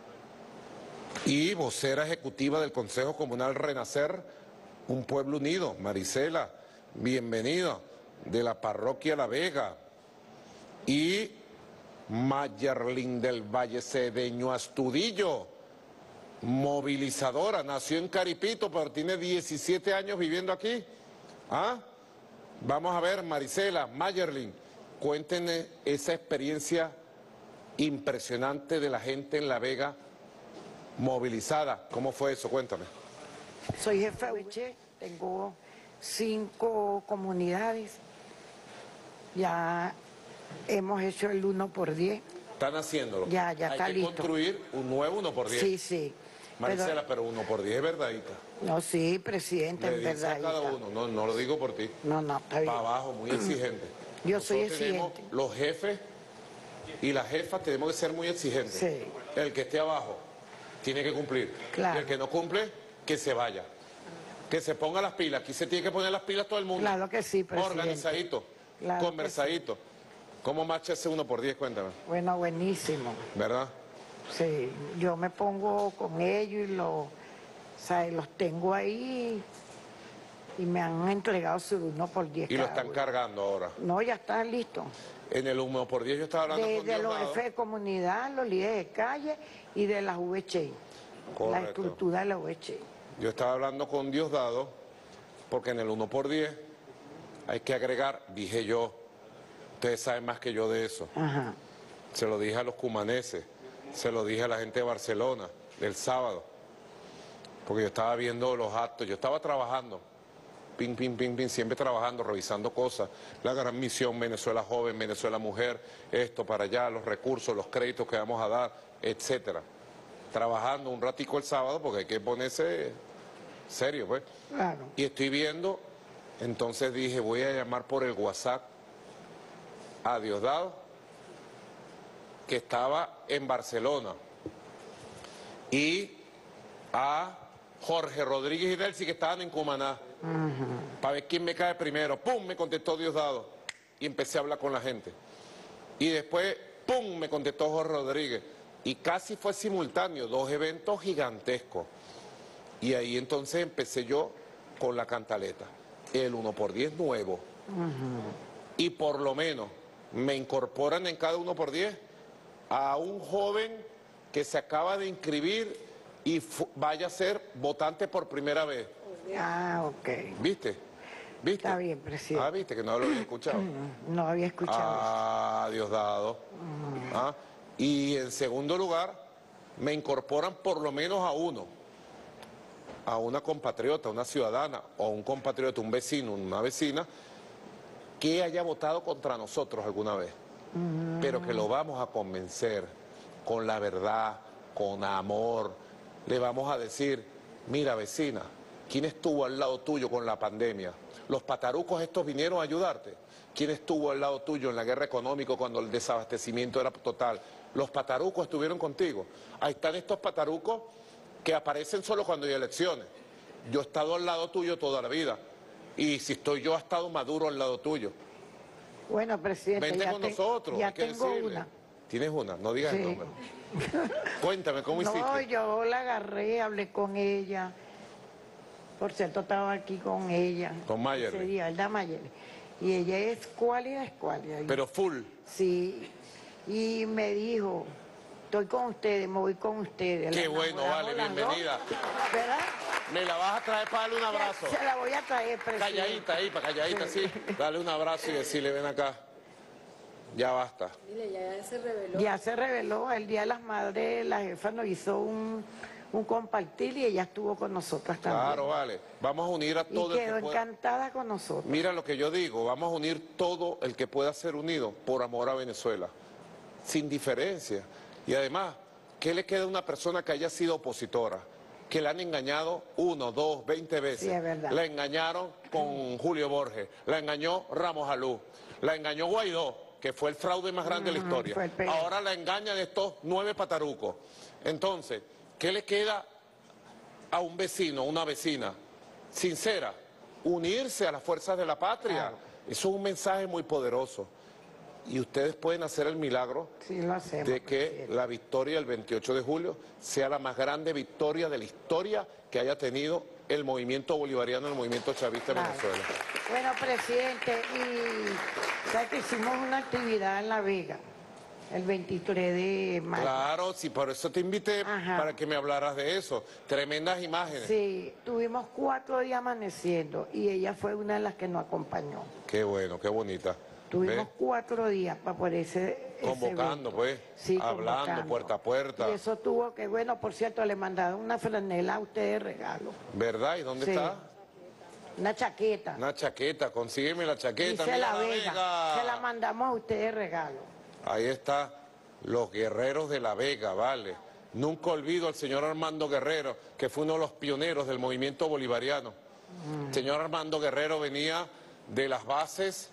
y vocera ejecutiva del Consejo Comunal Renacer, un pueblo unido. Marisela, bienvenida, de la parroquia La Vega. Y Mayerlin del Valle Cedeño Astudillo, movilizadora, nació en Caripito, pero tiene diecisiete años viviendo aquí. ¿Ah? Vamos a ver, Marisela, Mayerlin, cuéntenme esa experiencia impresionante de la gente en La Vega movilizada. ¿Cómo fue eso? Cuéntame. Soy jefa de V C, tengo cinco comunidades, ya hemos hecho el uno por diez. Están haciéndolo. Ya, ya está listo. Hay que construir un nuevo uno por diez. Sí, sí. Marisela, pero, pero uno por diez es verdadita. No, sí, presidente, Le es dice a cada uno, no, no lo digo por ti. No, no, está bien. Para abajo, muy exigente. Yo soy Nosotros tenemos exigente. Los jefes y las jefas tenemos que ser muy exigentes. Sí. El que esté abajo tiene que cumplir. Claro. Y el que no cumple, que se vaya. Que se ponga las pilas. Aquí se tiene que poner las pilas todo el mundo. Claro que sí, presidente. Organizadito, Claro conversadito. que sí. ¿Cómo marcha ese uno por diez? Cuéntame. Bueno, buenísimo. ¿Verdad? Sí, yo me pongo con ellos y los, o sea, los tengo ahí y me han entregado su uno por diez. Y lo cada están uno. cargando ahora. No, ya está listo. En el uno por diez yo estaba hablando De, con de los Diosdado. jefes de comunidad, los líderes de calle y de las V C. La Correcto. estructura de la V C. Yo estaba hablando con Diosdado porque en el uno por diez hay que agregar, dije yo, ustedes saben más que yo de eso. Ajá. Se lo dije a los cumaneses, se lo dije a la gente de Barcelona del sábado, porque yo estaba viendo los actos, yo estaba trabajando, pin, pin, pin, pin, siempre trabajando, revisando cosas, la gran misión Venezuela joven, Venezuela mujer, esto para allá, los recursos, los créditos que vamos a dar, etcétera. Trabajando un ratico el sábado porque hay que ponerse serio, pues. Claro. Y estoy viendo, entonces dije, voy a llamar por el WhatsApp a Diosdado, que estaba en Barcelona, y a Jorge Rodríguez y Delcy, que estaban en Cumaná, para ver quién me cae primero. ¡Pum! Me contestó Diosdado, y empecé a hablar con la gente. Y después, ¡pum! Me contestó Jorge Rodríguez, y casi fue simultáneo, dos eventos gigantescos. Y ahí entonces empecé yo con la cantaleta, el uno por diez nuevo. Y por lo menos me incorporan en cada uno por diez a un joven que se acaba de inscribir y vaya a ser votante por primera vez. Ah, ok. ¿Viste? ¿Viste? Está bien, presidente. Ah, ¿viste? Que no lo había escuchado. No había escuchado. Ah, Diosdado. Ah, y en segundo lugar, me incorporan por lo menos a uno, a una compatriota, una ciudadana, o un compatriota, un vecino, una vecina, que haya votado contra nosotros alguna vez, mm. pero que lo vamos a convencer con la verdad, con amor. Le vamos a decir, mira vecina, ¿quién estuvo al lado tuyo con la pandemia? Los patarucos estos vinieron a ayudarte. ¿Quién estuvo al lado tuyo en la guerra económica cuando el desabastecimiento era total? Los patarucos estuvieron contigo. Ahí están estos patarucos que aparecen solo cuando hay elecciones. Yo he estado al lado tuyo toda la vida. Y si estoy yo, ha estado Maduro al lado tuyo. Bueno, presidente, vente ya con te, nosotros, ya hay que tengo decirle. una. ¿Tienes una? No digas Sí. el nombre. Cuéntame, ¿cómo No, hiciste? yo la agarré, hablé con ella. Por cierto, estaba aquí con ella. Con Mayer. Ese día, Elda Mayer. Y ella es cuálida, es cuálida. Pero full. Sí. Y me dijo, estoy con ustedes, me voy con ustedes. Qué La bueno, enamoramos vale, las bienvenida. dos, ¿verdad? Me la vas a traer para darle un abrazo. Se la voy a traer, presidente. Calladita ahí, para calladita, sí. Dale un abrazo y decirle, ven acá. Ya basta. Dile, ya se reveló. Ya se reveló. El Día de las Madres, la jefa nos hizo un, un compartir y ella estuvo con nosotras también. Claro, vale. Vamos a unir a todo Y el quedó que pueda. encantada con nosotros. Mira lo que yo digo, vamos a unir todo el que pueda ser unido por amor a Venezuela, sin diferencia. Y además, ¿qué le queda a una persona que haya sido opositora? Que la han engañado uno, dos, veinte veces. Sí, es verdad. La engañaron con Julio Borges, la engañó Ramos Alú, la engañó Guaidó, que fue el fraude más grande de la historia. fue el peor. Ahora la engañan estos nueve patarucos. Entonces, ¿qué le queda a un vecino, una vecina sincera? Unirse a las fuerzas de la patria. Claro. Eso es un mensaje muy poderoso. Y ustedes pueden hacer el milagro Sí, lo hacemos, de que presidente. la victoria del veintiocho de julio sea la más grande victoria de la historia que haya tenido el movimiento bolivariano, el movimiento chavista de Claro. Venezuela. Bueno, presidente, y ¿sabes que hicimos una actividad en La Vega el veintitrés de mayo? Claro, sí, por eso te invité, Ajá. para que me hablaras de eso. Tremendas imágenes. Sí, tuvimos cuatro días amaneciendo y ella fue una de las que nos acompañó. Qué bueno, qué bonita. Tuvimos ¿Ves? cuatro días para por ese, ese Convocando, evento. pues, Sí, hablando convocando. puerta a puerta. Y eso tuvo que, bueno, por cierto, le mandaron una franela a usted de regalo. ¿Verdad? ¿Y dónde Sí. está? Una chaqueta. Una chaqueta, consígueme la chaqueta. Dice mira La Vega. Vega. Se la mandamos a usted de regalo. Ahí está, los guerreros de La Vega, vale. Nunca olvido al señor Armando Guerrero, que fue uno de los pioneros del movimiento bolivariano. El señor Armando Guerrero venía de las bases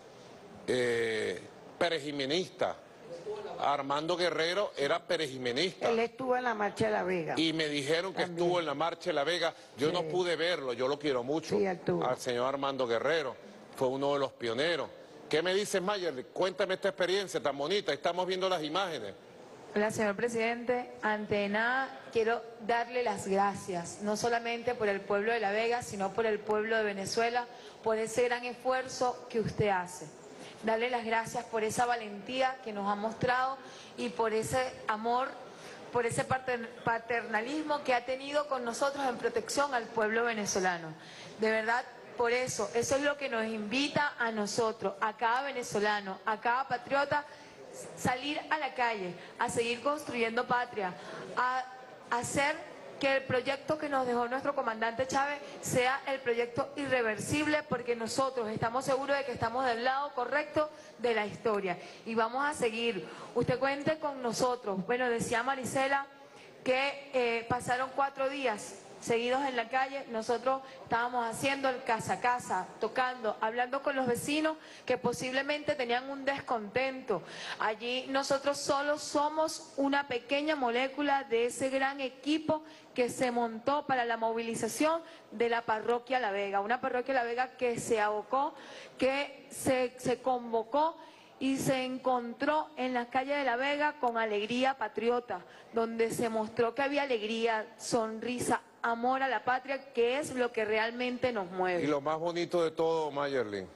eh, perejimenistas. Armando Guerrero era perejimenista. Él estuvo en la marcha de La Vega. Y me dijeron que También. estuvo en la marcha de La Vega. Yo Sí. no pude verlo, yo lo quiero mucho. Sí, él estuvo. Al señor Armando Guerrero. Fue uno de los pioneros. ¿Qué me dices, Mayer? Cuéntame esta experiencia tan bonita. Estamos viendo las imágenes. Hola, señor presidente. Ante nada, quiero darle las gracias, no solamente por el pueblo de La Vega, sino por el pueblo de Venezuela, por ese gran esfuerzo que usted hace. Darle las gracias por esa valentía que nos ha mostrado y por ese amor, por ese pater- paternalismo que ha tenido con nosotros en protección al pueblo venezolano. De verdad, por eso, eso es lo que nos invita a nosotros, a cada venezolano, a cada patriota, salir a la calle, a seguir construyendo patria, a hacer que el proyecto que nos dejó nuestro comandante Chávez sea el proyecto irreversible, porque nosotros estamos seguros de que estamos del lado correcto de la historia y vamos a seguir. Usted cuente con nosotros. Bueno, decía Marisela que eh, pasaron cuatro días seguidos en la calle. Nosotros estábamos haciendo el casa a casa, tocando, hablando con los vecinos que posiblemente tenían un descontento. Allí nosotros solo somos una pequeña molécula de ese gran equipo que se montó para la movilización de la parroquia La Vega, una parroquia La Vega que se abocó, que se, se convocó y se encontró en las calles de La Vega con alegría patriota, donde se mostró que había alegría, sonrisa, amor a la patria, que es lo que realmente nos mueve. Y lo más bonito de todo, Mayerlin,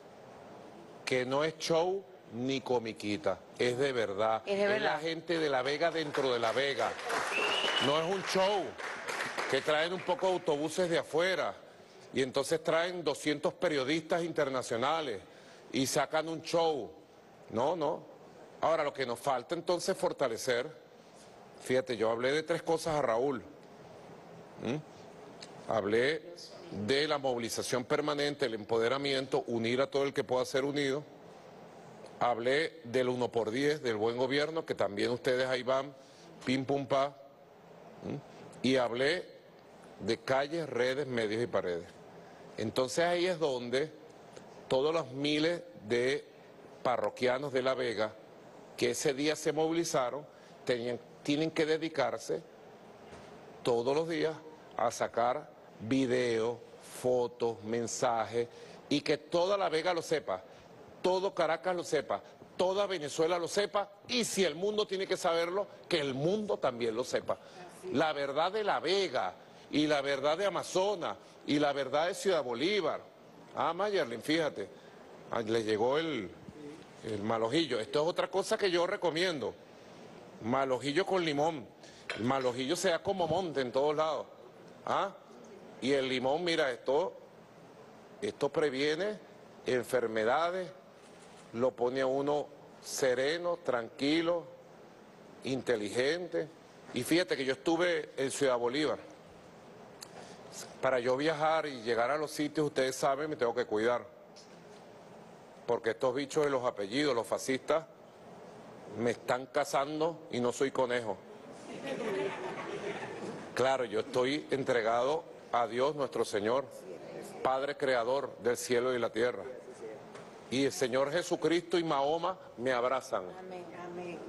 que no es show ni comiquita, es de verdad. Es de verdad. la gente de La Vega dentro de La Vega. No es un show que traen un poco de autobuses de afuera y entonces traen doscientos periodistas internacionales y sacan un show. No, no. Ahora, lo que nos falta entonces es fortalecer. Fíjate, yo hablé de tres cosas a Raúl. ¿Mm? Hablé de la movilización permanente, el empoderamiento, unir a todo el que pueda ser unido. Hablé del uno por diez, del buen gobierno, que también ustedes ahí van, pim pum pa. ¿Mm? Y hablé de calles, redes, medios y paredes. Entonces ahí es donde todos los miles de parroquianos de La Vega que ese día se movilizaron tenían, tienen que dedicarse todos los días a sacar videos, fotos, mensajes y que toda La Vega lo sepa, todo Caracas lo sepa, toda Venezuela lo sepa y si el mundo tiene que saberlo, que el mundo también lo sepa. La verdad de La Vega y la verdad de Amazonas y la verdad de Ciudad Bolívar. Ah, Mayerlin, fíjate, ah, le llegó el, el malojillo. Esto es otra cosa que yo recomiendo. Malojillo con limón. El malojillo se da como monte en todos lados. ¿Ah? Y el limón, mira, esto, esto previene enfermedades, lo pone a uno sereno, tranquilo, inteligente. Y fíjate que yo estuve en Ciudad Bolívar. Para yo viajar y llegar a los sitios, ustedes saben, me tengo que cuidar. Porque estos bichos de los apellidos, los fascistas, me están cazando y no soy conejo. Claro, yo estoy entregado a Dios nuestro Señor, Padre Creador del cielo y la tierra. Y el Señor Jesucristo y Mahoma me abrazan. Amén, amén.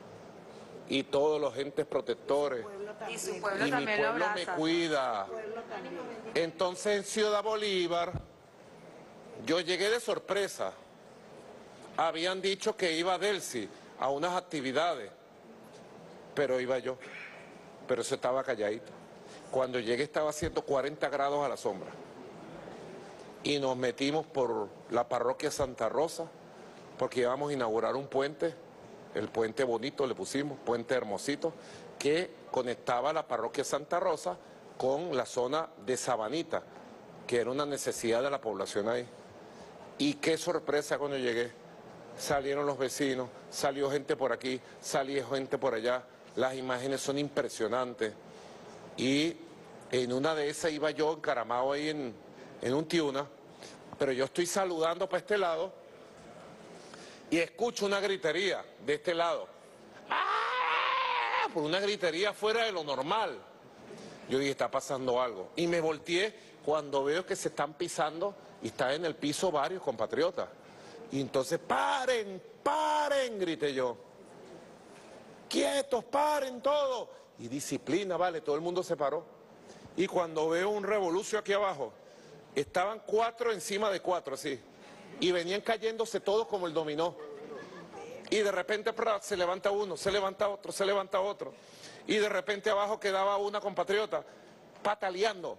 Y todos los entes protectores. Y su pueblo Y mi también lo pueblo me abraza. cuida. Entonces en Ciudad Bolívar, yo llegué de sorpresa. Habían dicho que iba Delcy a unas actividades, pero iba yo. Pero eso estaba calladito. Cuando llegué estaba haciendo cuarenta grados a la sombra. Y nos metimos por la parroquia Santa Rosa, porque íbamos a inaugurar un puente, el puente bonito le pusimos, puente hermosito, que conectaba la parroquia Santa Rosa con la zona de Sabanita, que era una necesidad de la población ahí. Y qué sorpresa cuando llegué. Salieron los vecinos, salió gente por aquí, salió gente por allá. Las imágenes son impresionantes. Y en una de esas iba yo encaramado ahí en, en un tiuna, pero yo estoy saludando para este lado y escucho una gritería de este lado. ¡Ah! Por una gritería fuera de lo normal. Yo dije, está pasando algo. Y me volteé cuando veo que se están pisando y están en el piso varios compatriotas. Y entonces, paren, paren, grité yo. Quietos, paren todo. Y disciplina, vale, todo el mundo se paró. Y cuando veo un revolucio aquí abajo, estaban cuatro encima de cuatro, así. Y venían cayéndose todos como el dominó. Y de repente se levanta uno, se levanta otro, se levanta otro. Y de repente abajo quedaba una compatriota pataleando.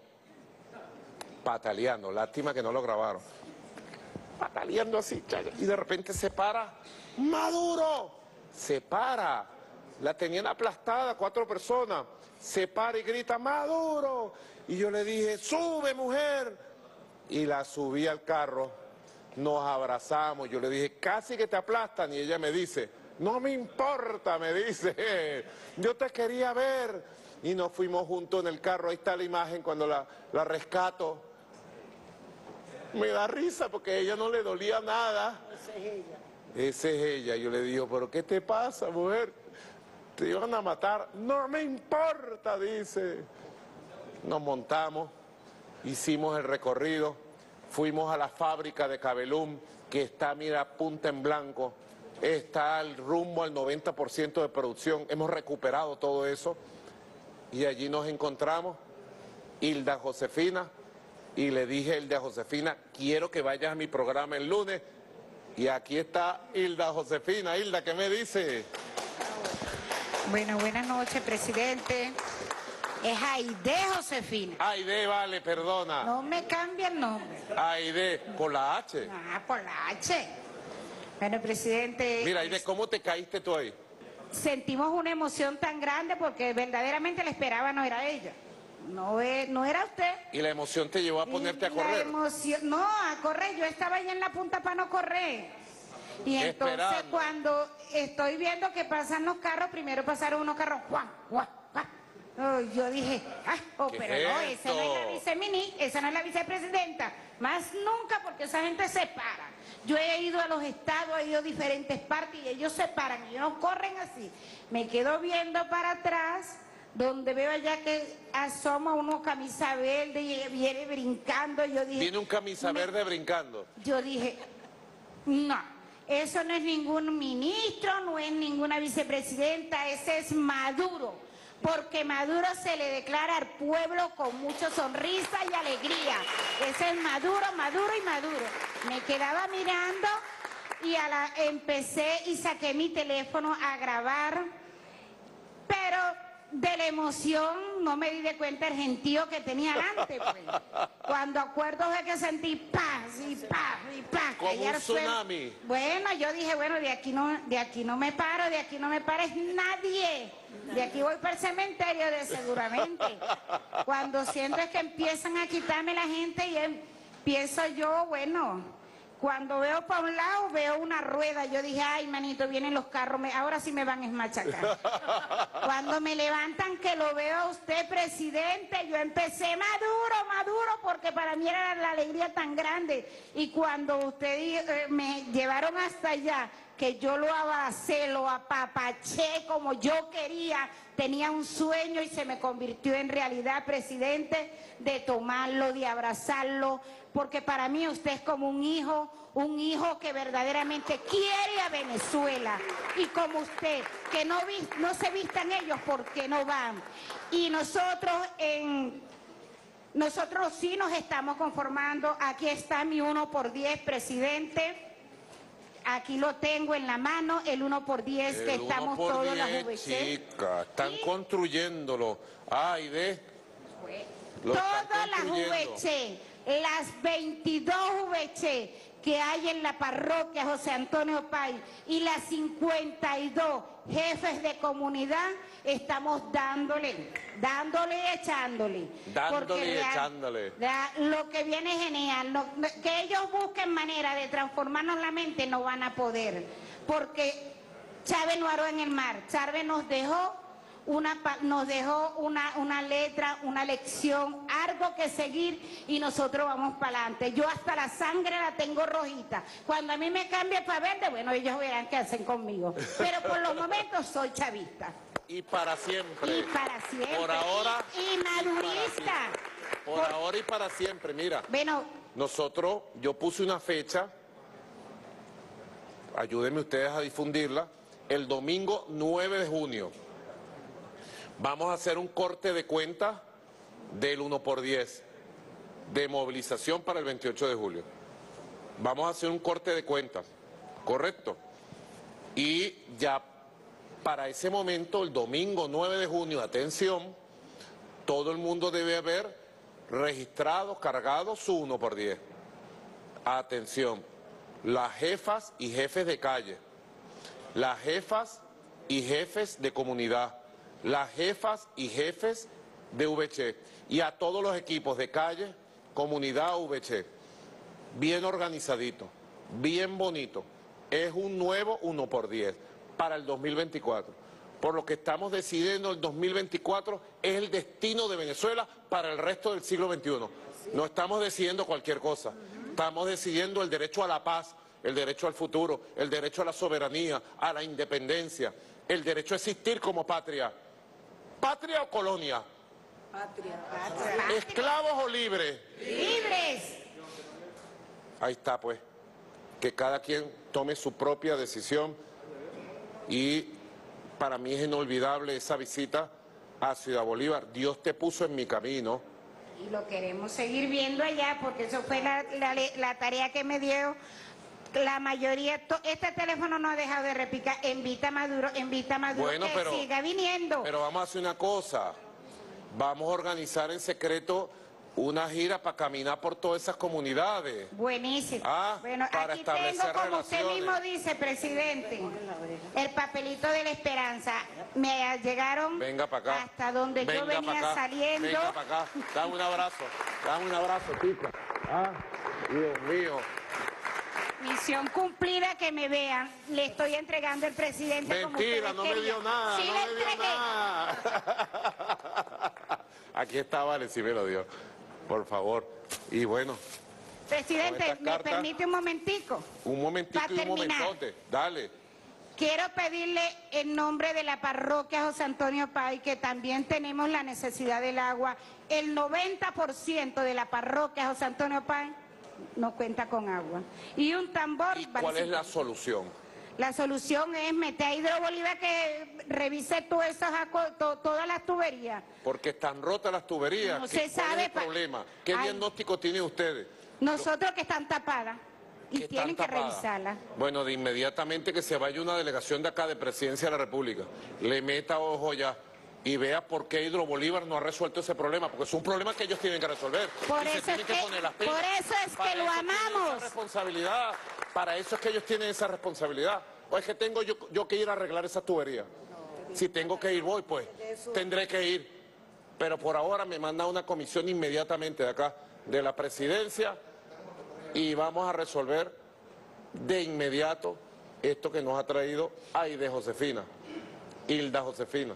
Pataleando, lástima que no lo grabaron. Pataleando así, y de repente se para. ¡Maduro! Se para. La tenían aplastada, cuatro personas. Se para y grita, ¡Maduro! Y yo le dije, ¡sube, mujer! Y la subí al carro. Nos abrazamos. Yo le dije, casi que te aplastan. Y ella me dice, no me importa, me dice. Yo te quería ver. Y nos fuimos juntos en el carro. Ahí está la imagen cuando la, la rescato. Me da risa porque a ella no le dolía nada. Esa es ella. Esa es ella. Yo le digo, ¿pero qué te pasa, mujer? Te iban a matar. No me importa, dice. Nos montamos, hicimos el recorrido, fuimos a la fábrica de Cabelum, que está, mira, punta en blanco. Está al rumbo al noventa por ciento de producción. Hemos recuperado todo eso. Y allí nos encontramos, Hilda Josefina. Y le dije a Hilda Josefina, quiero que vayas a mi programa el lunes. Y aquí está Hilda Josefina. Hilda, ¿qué me dice? Bueno, buenas noches, presidente. Es Aide Josefina. Aide, vale, perdona. No me cambia el nombre. Aide, por la H. Ah, por la H. Bueno, presidente. Mira, Aide, ¿cómo te caíste tú ahí? Sentimos una emoción tan grande porque verdaderamente la esperaba, no era ella. No, es, no era usted. ¿Y la emoción te llevó a ponerte a correr? La emoción, no, a correr. Yo estaba ahí en la punta para no correr. Y entonces Esperando. cuando estoy viendo que pasan los carros, primero pasaron unos carros, ¡guau, guau, guau! Oh, yo dije, ah, oh, ¿Qué pero es no, esa no es la esto? vicemini, esa no es la vicepresidenta. Más nunca, porque esa gente se para. Yo he ido a los estados, he ido a diferentes partes y ellos se paran, ellos no corren así. Me quedo viendo para atrás, donde veo allá que asoma uno camisa verde y viene brincando. Yo dije, Viene un camisa me- verde brincando. yo dije, no, eso no es ningún ministro, no es ninguna vicepresidenta, ese es Maduro. Porque Maduro se le declara al pueblo con mucha sonrisa y alegría. Ese es Maduro, Maduro y Maduro. Me quedaba mirando y a la, empecé y saqué mi teléfono a grabar, pero de la emoción no me di de cuenta el gentío que tenía delante, pues. Cuando acuerdo de que sentí paz y paz y paz. Como caía un al suelo. tsunami. Bueno, yo dije, bueno, de aquí no, de aquí no me paro, de aquí no me pares nadie. De aquí voy para el cementerio de seguramente. Cuando siento es que empiezan a quitarme la gente y empiezo yo, bueno, Cuando veo para un lado, veo una rueda. Yo dije, ay, manito, vienen los carros, me, ahora sí me van a esmachacar. Cuando me levantan que lo veo a usted, presidente, yo empecé Maduro, Maduro, porque para mí era la alegría tan grande. Y cuando usted eh, me llevaron hasta allá, que yo lo abracé, lo apapaché como yo quería, tenía un sueño y se me convirtió en realidad, presidente, de tomarlo, de abrazarlo, porque para mí usted es como un hijo, un hijo que verdaderamente quiere a Venezuela, y como usted, que no, vi, no se vistan ellos porque no van. Y nosotros, en, nosotros sí nos estamos conformando. Aquí está mi uno por diez, presidente. Aquí lo tengo en la mano, el uno por diez que estamos todos las V C. Chica, están ¿sí? construyéndolo. Ay, ve. Todas las V C, las veintidós V C que hay en la parroquia José Antonio Páez y las cincuenta y dos jefes de comunidad, estamos dándole, dándole y echándole. Dándole y echándole. La, lo que viene es genial. No, no, que ellos busquen manera de transformarnos la mente, no van a poder. Porque Chávez no aró en el mar. Chávez nos dejó una, nos dejó una, una letra, una lección, algo que seguir, y nosotros vamos para adelante. Yo hasta la sangre la tengo rojita. Cuando a mí me cambie para verde, bueno, ellos verán qué hacen conmigo. Pero por los momentos soy chavista. Y para siempre. Y para siempre. Por ahora. Y, y madurista. Por, por ahora y para siempre. Mira, bueno, nosotros, yo puse una fecha, ayúdenme ustedes a difundirla, el domingo nueve de junio. Vamos a hacer un corte de cuenta del uno por diez de movilización para el veintiocho de julio. Vamos a hacer un corte de cuentas, ¿correcto? Y ya para ese momento, el domingo nueve de junio, atención, todo el mundo debe haber registrado, cargado su uno por diez. Atención, las jefas y jefes de calle, las jefas y jefes de comunidad, las jefas y jefes de V C y a todos los equipos de calle, comunidad, V C, bien organizadito, bien bonito. Es un nuevo uno por diez para el dos mil veinticuatro. Por lo que estamos decidiendo el dos mil veinticuatro es el destino de Venezuela para el resto del siglo veintiuno. No estamos decidiendo cualquier cosa, estamos decidiendo el derecho a la paz, el derecho al futuro, el derecho a la soberanía, a la independencia, el derecho a existir como patria. ¿Patria o colonia? Patria. Patria. ¿Esclavos o libres? ¡Libres! Ahí está, pues. Que cada quien tome su propia decisión. Y para mí es inolvidable esa visita a Ciudad Bolívar. Dios te puso en mi camino. Y lo queremos seguir viendo allá, porque eso fue la, la, la tarea que me dio. La mayoría, to, este teléfono no ha dejado de repicar, invita a Maduro, invita a Maduro, bueno, que pero, siga viniendo. Pero vamos a hacer una cosa, vamos a organizar en secreto una gira para caminar por todas esas comunidades. Buenísimo. Ah, bueno, para aquí establecer tengo, como relaciones. usted mismo dice, presidente, el papelito de la esperanza. Me llegaron Venga para acá. hasta donde Venga yo venía acá. saliendo. Venga para acá, dame un abrazo, dame un abrazo, chica. Ah, Dios mío. Misión cumplida, que me vean. Le estoy entregando el presidente. Mentira, como no me dio nada, sí, no le me dio entregué. nada. Aquí está, vale, sí me lo dio. Por favor. Y bueno. Presidente, ¿me cartas, permite un momentico? Un momentico y un terminar. momentote. Dale. Quiero pedirle en nombre de la parroquia José Antonio Páez, que también tenemos la necesidad del agua. El noventa por ciento de la parroquia José Antonio Páez no cuenta con agua. Y un tambor... ¿Y cuál es la solución? La solución es meter a Hidro Bolívar que revise todo esas, to, todas las tuberías. Porque están rotas las tuberías. No ¿Cuál se sabe es el problema? ¿Qué Ay, diagnóstico tienen ustedes? Nosotros que están tapadas y que tienen están que tapadas. revisarlas. Bueno, de inmediatamente que se vaya una delegación de acá de Presidencia de la República, le meta ojo ya y vea por qué Hidro Bolívar no ha resuelto ese problema, porque es un problema que ellos tienen que resolver. Por, y se eso, tienen es que que, poner las pilas. por eso es Para que lo eso tienen amamos. esa responsabilidad. Para eso es que ellos tienen esa responsabilidad. O es que tengo yo, yo que ir a arreglar esa tubería. Si tengo que ir, voy, pues tendré que ir. Pero por ahora me manda una comisión inmediatamente de acá, de la Presidencia, y vamos a resolver de inmediato esto que nos ha traído Aide Josefina, Hilda Josefina.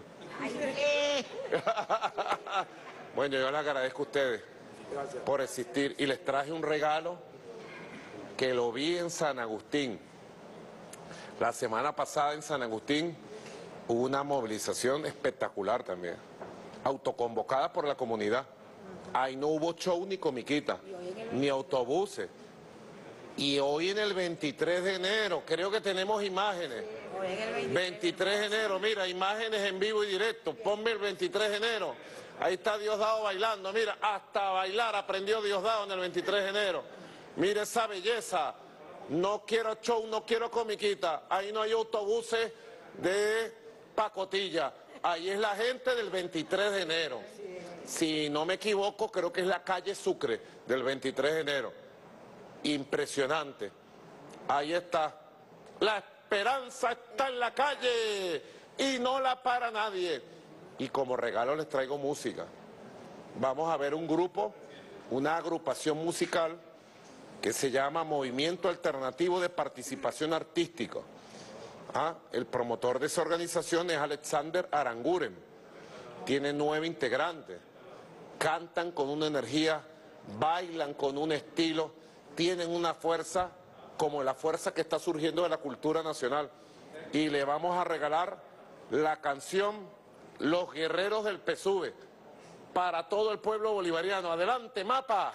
Bueno, yo les agradezco a ustedes por existir y les traje un regalo que lo vi en San Agustín. La semana pasada en San Agustín hubo una movilización espectacular también, autoconvocada por la comunidad. Ahí no hubo show ni comiquita, ni autobuses. Y hoy en el veintitrés de enero, creo que tenemos imágenes. veintitrés de enero, mira, imágenes en vivo y directo. Ponme el veintitrés de enero. Ahí está Diosdado bailando, mira, hasta bailar aprendió Diosdado en el veintitrés de enero. Mira esa belleza. No quiero show, no quiero comiquita. Ahí no hay autobuses de pacotilla. Ahí es la gente del veintitrés de enero. Si no me equivoco, creo que es la calle Sucre del veintitrés de enero. Impresionante. Ahí está. La esperanza está en la calle y no la para nadie. Y como regalo les traigo música. Vamos a ver un grupo, una agrupación musical que se llama Movimiento Alternativo de Participación Artística. Ah, el promotor de esa organización es Alexander Aranguren. Tiene nueve integrantes. Cantan con una energía, bailan con un estilo, tienen una fuerza como la fuerza que está surgiendo de la cultura nacional. Y le vamos a regalar la canción Los Guerreros del P S U V para todo el pueblo bolivariano. Adelante, Mapa.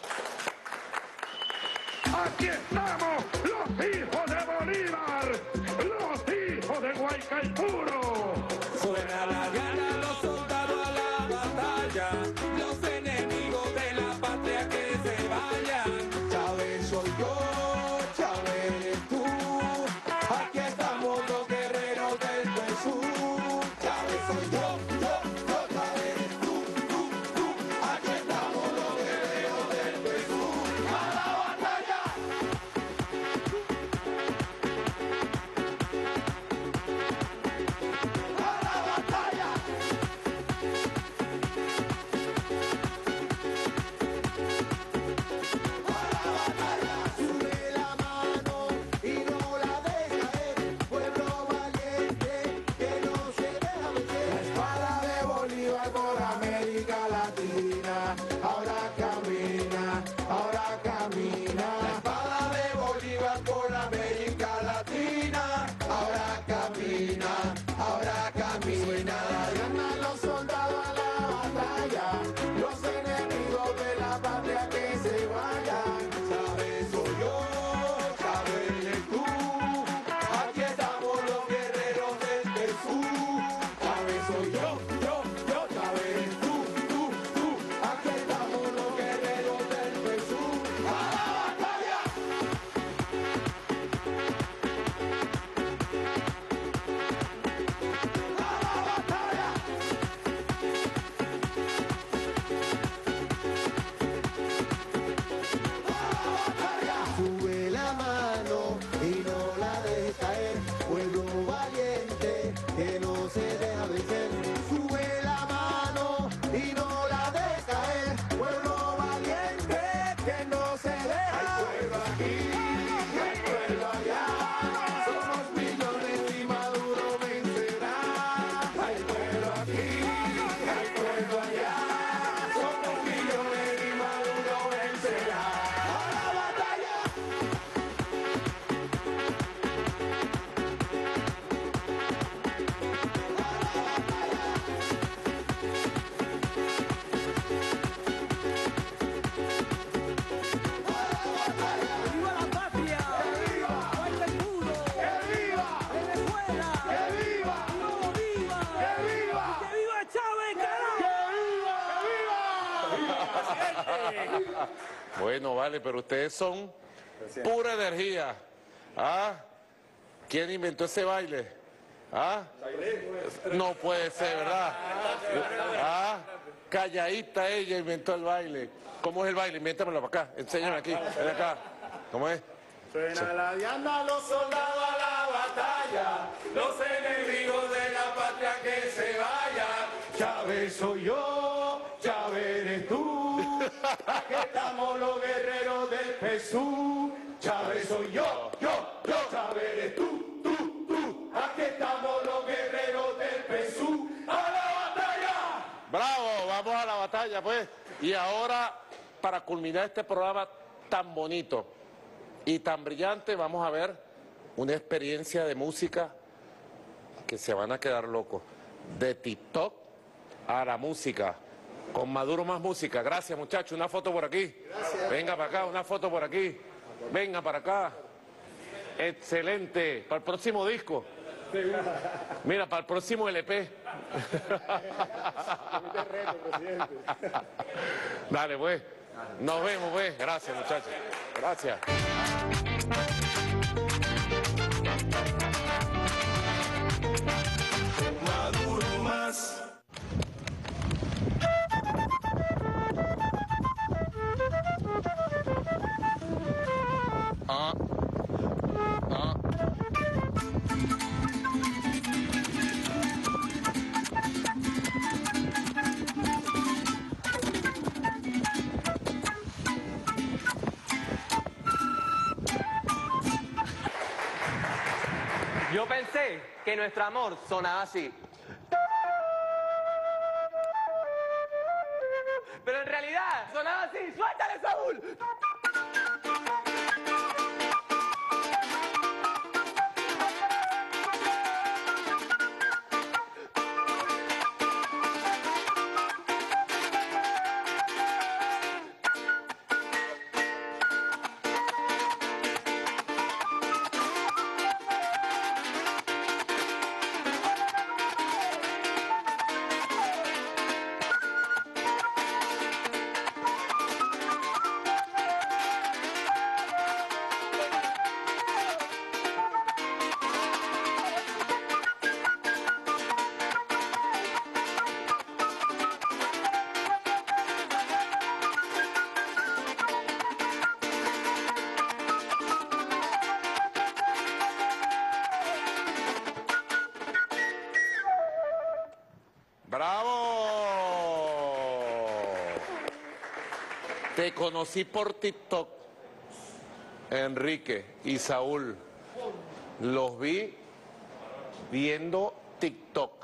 Aquí estamos, los hijos de Bolívar, los hijos de Guaycaipuro. Suena la gana, los soldados a la batalla, los enemigos de la patria que se vayan. Chávez soy yo, Chávez eres tú, aquí estamos los guerreros del P S U V. Chávez soy yo, yo, yo, Chávez eres tú, tú, tú, aquí estamos los guerreros del P S U V. ¡A la batalla! Ahora camina, ahora camina. La espada de Bolívar por América Latina. Ahora camina, ahora camina. Ganan los soldados a la batalla, los enemigos de la patria que se vayan. Chávez soy yo, Chávez eres tú. Aquí estamos los guerreros del P S U V. Chávez soy yo, yo, yo, Chávez eres tú. Sube la mano y no la dejes caer, pueblo valiente que no se deja vencer. Sube la mano y no la dejes caer, pueblo valiente que no se deja. Hay pueblo aquí, hay pueblo allá, somos millones y Maduro vencerá. Hay pueblo aquí, hay pueblo allá, somos millones y Maduro vencerá. ¡A la batalla! ¡Viva la patria! ¡Que viva! ¡Guaycaipuro! ¡Que viva! ¡Venezuela! ¡Que viva! ¡Bolívar! ¡Que viva! ¡Que viva Chávez, carajo! ¡Que viva! Bueno, vale, pero ustedes son pura energía. ¿Ah? ¿Quién inventó ese baile? ¿Ah? No puede ser, ¿verdad? ¿Ah? Calladita ella inventó el baile. ¿Cómo es el baile? Invéntamelo para acá. Enséñame aquí. Ven acá. ¿Cómo es? Suena la diana, los soldados a la batalla, los enemigos de la patria que se vayan. Chávez soy yo, Chávez eres tú, aquí estamos los guerreros del P S U V. Chávez soy yo, yo, yo. Chávez eres tú, tú, tú. Aquí estamos los guerreros del P S U. ¡A la batalla! Bravo, vamos a la batalla, pues. Y ahora, para culminar este programa tan bonito y tan brillante, vamos a ver una experiencia de música que se van a quedar locos. De TikTok a la música. Con Maduro más música. Gracias, muchachos. Una foto por aquí. Gracias. Venga para acá, una foto por aquí. Venga para acá. Excelente. Para el próximo disco. Mira, para el próximo L P. Dale, pues. Nos vemos, pues. Gracias, muchachos. Gracias. Maduro más. Ah. Ah. Yo pensé que nuestro amor sonaba así. Pero en realidad sonaba así. ¡Suéltale, Saúl! Te conocí por TikTok, Enrique y Saúl. Los vi viendo TikTok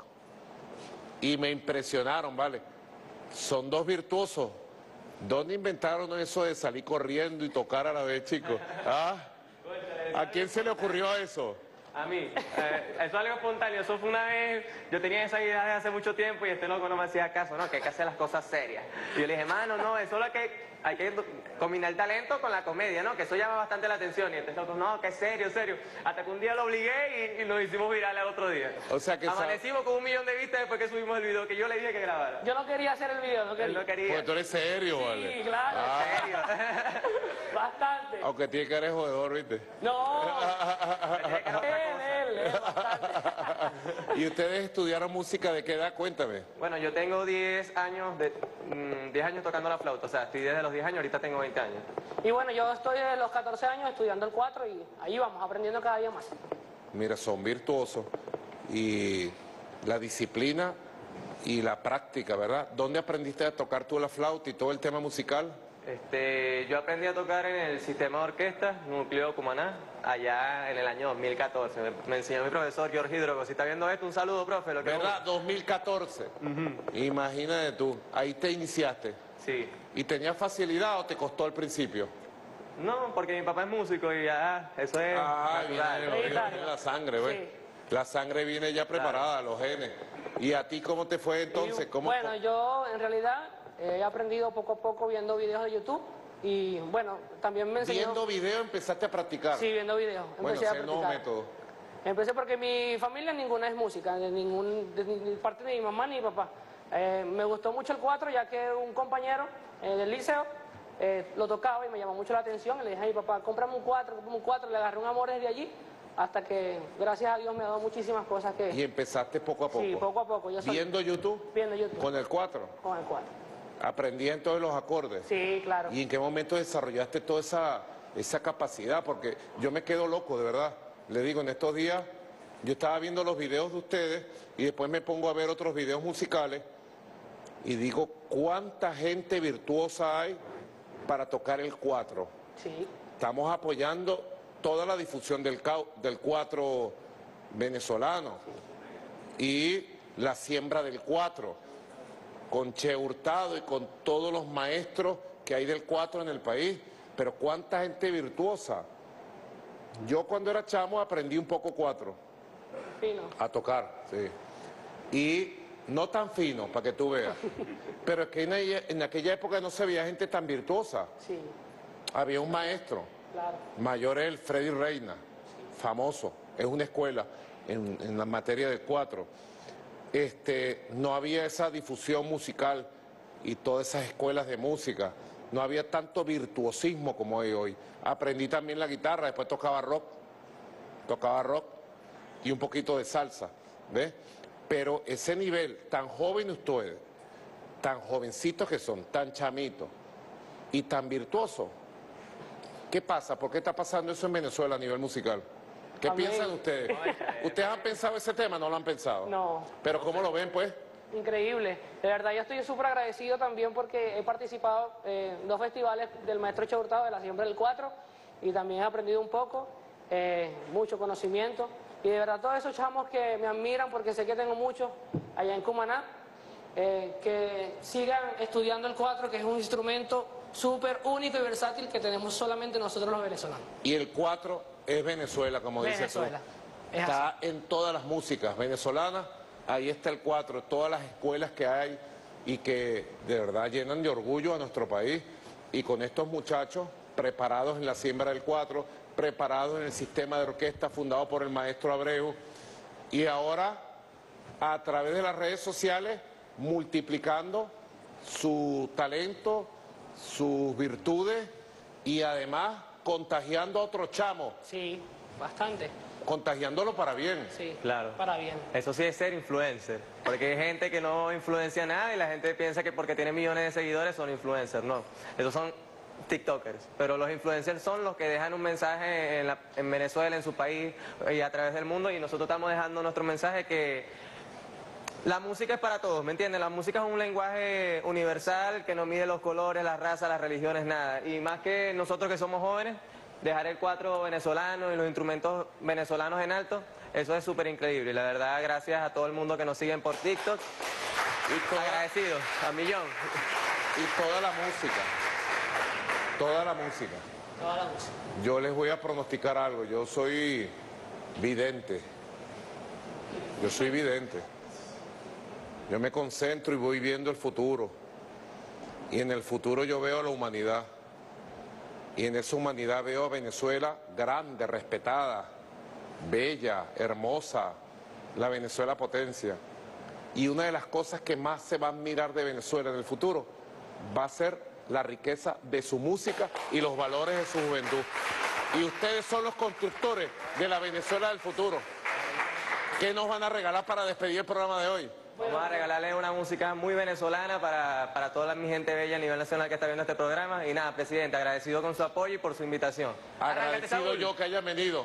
y me impresionaron, ¿vale? Son dos virtuosos. ¿Dónde inventaron eso de salir corriendo y tocar a la vez, chicos? ¿Ah? ¿A quién se le ocurrió eso? A mí, eh, eso es algo espontáneo, eso fue una vez, yo tenía esa idea de hace mucho tiempo y este loco no me hacía caso, no, que hay que hacer las cosas serias. Y yo le dije, mano, no, eso es lo que hay que combinar el talento con la comedia, ¿no? Que eso llama bastante la atención. Y este loco, no, que serio, serio. Hasta que un día lo obligué y, y nos hicimos virales al otro día. O sea que amanecimos con un millón de vistas después que subimos el video, que yo le dije que grabara. Yo no quería hacer el video, no quería. Él no quería. Pues tú eres serio, sí, ¿vale? Sí, claro. Ah. ¿Serio? Bastante. Aunque tiene que eres jodedor, ¿viste? No. él, él, él, bastante. ¿Y ustedes estudiaron música de qué edad? Cuéntame. Bueno, yo tengo diez años, de, mm, diez años tocando la flauta, o sea, estoy desde los diez años, ahorita tengo veinte años. Y bueno, yo estoy desde los catorce años estudiando el cuatro y ahí vamos, aprendiendo cada día más. Mira, son virtuosos y la disciplina y la práctica, ¿verdad? ¿Dónde aprendiste a tocar tú la flauta y todo el tema musical? Este, yo aprendí a tocar en el sistema de orquesta, Núcleo Cumaná, allá en el año dos mil catorce. Me, me enseñó mi profesor George Hidrogo. Si está viendo esto, un saludo, profe. Lo que ¿Verdad? dos mil catorce. Uh-huh. Imagínate tú, ahí te iniciaste. Sí. ¿Y tenías facilidad o te costó al principio? No, porque mi papá es músico y ya, eso es ah, natural. Viene, viene, viene la sangre, ¿ves? Sí. La sangre viene ya preparada, claro. Los genes. ¿Y a ti cómo te fue entonces? ¿Cómo, bueno, yo en realidad he aprendido poco a poco viendo videos de YouTube y bueno, también me enseñó... ¿Viendo videos empezaste a practicar? Sí, viendo videos. Bueno, empecé a ese nuevo método. Empecé porque mi familia ninguna es música, de ningún, de, de parte de mi mamá ni mi papá. Eh, me gustó mucho el cuatro ya que un compañero eh, del liceo eh, lo tocaba y me llamó mucho la atención y le dije a mi papá, cómprame un cuatro, cómprame un cuatro, le agarré un amor desde allí hasta que, gracias a Dios, me ha dado muchísimas cosas que... Y empezaste poco a poco. Sí, poco a poco. Yo soy... ¿Viendo YouTube? Viendo YouTube. ¿Con el cuatro? Con el cuatro. ¿Aprendí entonces los acordes? Sí, claro. ¿Y en qué momento desarrollaste toda esa, esa capacidad? Porque yo me quedo loco, de verdad. Le digo, en estos días, yo estaba viendo los videos de ustedes y después me pongo a ver otros videos musicales y digo, ¿cuánta gente virtuosa hay para tocar el cuatro? Sí. estamos apoyando toda la difusión del, del cuatro venezolano y la siembra del cuatro, con Che Hurtado y con todos los maestros que hay del cuatro en el país. Pero cuánta gente virtuosa. Yo cuando era chamo aprendí un poco cuatro. Fino. A tocar, sí. Y no tan fino, para que tú veas. Pero es que en, en aquella época no se veía gente tan virtuosa. Sí. Había un maestro, claro. Mayor el Freddy Reina, sí. Famoso. Es una escuela en, en la materia del cuatro. Este, no había esa difusión musical y todas esas escuelas de música. No había tanto virtuosismo como hay hoy. Aprendí también la guitarra, después tocaba rock, tocaba rock y un poquito de salsa, ¿ves? Pero ese nivel, tan joven ustedes, tan jovencitos que son, tan chamitos y tan virtuosos, ¿qué pasa? ¿Por qué está pasando eso en Venezuela a nivel musical? ¿Qué También. piensan ustedes? ¿Ustedes han pensado ese tema? ¿No lo han pensado? No. ¿Pero cómo lo ven, pues? Increíble. De verdad, yo estoy súper agradecido también porque he participado en dos festivales del maestro Che Hurtado de la siembra del cuatro y también he aprendido un poco, eh, mucho conocimiento. Y de verdad, todos esos chamos que me admiran, porque sé que tengo muchos allá en Cumaná, eh, que sigan estudiando el cuatro, que es un instrumento súper único y versátil que tenemos solamente nosotros los venezolanos. Y el cuatro es Venezuela, como dices tú. Venezuela. Es Está así. en todas las músicas venezolanas. Ahí está el cuatro, todas las escuelas que hay y que de verdad llenan de orgullo a nuestro país. Y con estos muchachos preparados en la siembra del cuatro, preparados en el sistema de orquesta fundado por el maestro Abreu, y ahora a través de las redes sociales multiplicando su talento, sus virtudes y además contagiando a otros chamos. Sí, bastante. Contagiándolo para bien. Sí, claro. Para bien. Eso sí es ser influencer, porque hay gente que no influencia nada y la gente piensa que porque tiene millones de seguidores son influencers. No, esos son tiktokers, pero los influencers son los que dejan un mensaje en, la, en Venezuela, en su país y a través del mundo, y nosotros estamos dejando nuestro mensaje que la música es para todos, ¿me entienden? La música es un lenguaje universal que no mide los colores, las razas, las religiones, nada, y más que nosotros que somos jóvenes, dejar el cuatro venezolano y los instrumentos venezolanos en alto, eso es súper increíble. Y la verdad, gracias a todo el mundo que nos siguen por TikTok. Y toda, agradecidos, a millón. Y toda la música, toda la música. Toda la música. Yo les voy a pronosticar algo, yo soy vidente. Yo soy vidente. Yo me concentro y voy viendo el futuro. Y en el futuro yo veo a la humanidad. Y en esa humanidad veo a Venezuela grande, respetada, bella, hermosa, la Venezuela potencia. Y una de las cosas que más se va a admirar de Venezuela en el futuro va a ser la riqueza de su música y los valores de su juventud. Y ustedes son los constructores de la Venezuela del futuro. ¿Qué nos van a regalar para despedir el programa de hoy? Vamos a regalarle una música muy venezolana para, para toda mi gente bella a nivel nacional que está viendo este programa. Y nada, presidente, agradecido con su apoyo y por su invitación. Agradecido yo que hayan venido.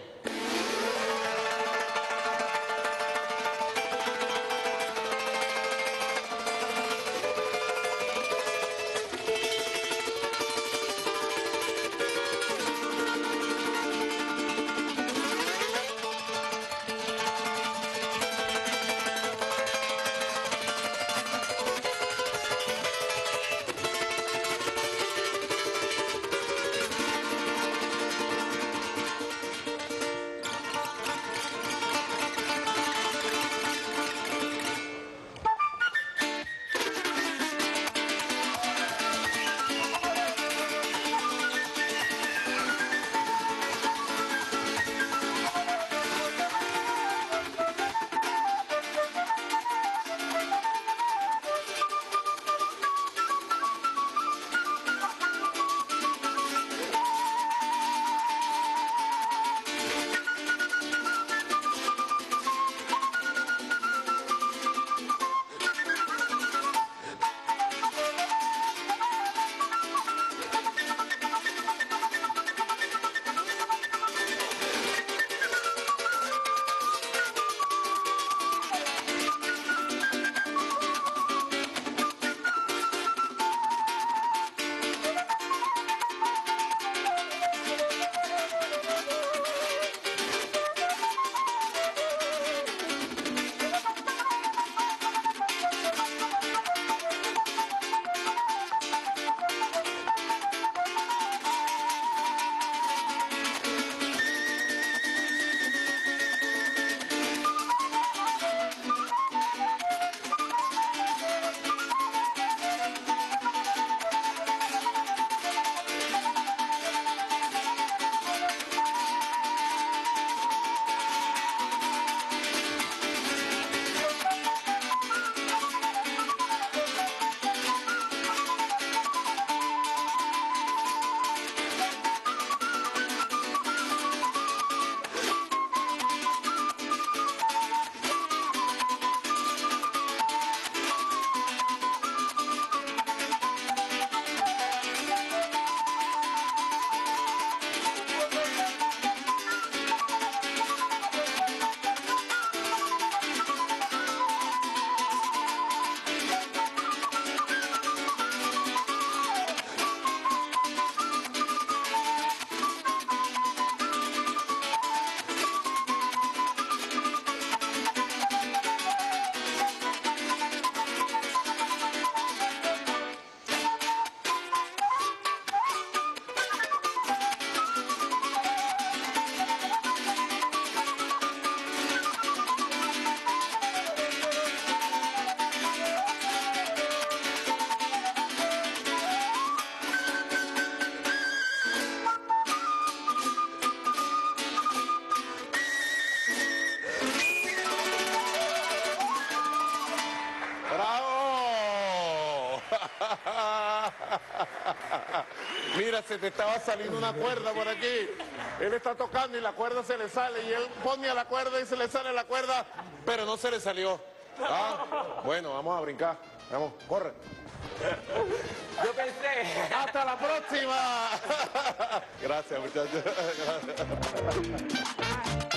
se te estaba saliendo una cuerda por aquí. Él está tocando y la cuerda se le sale y él pone a la cuerda y se le sale la cuerda, pero no se le salió. ¿Ah? Bueno, vamos a brincar. Vamos, corre. Yo pensé. ¡Hasta la próxima! Gracias, muchachos. Gracias.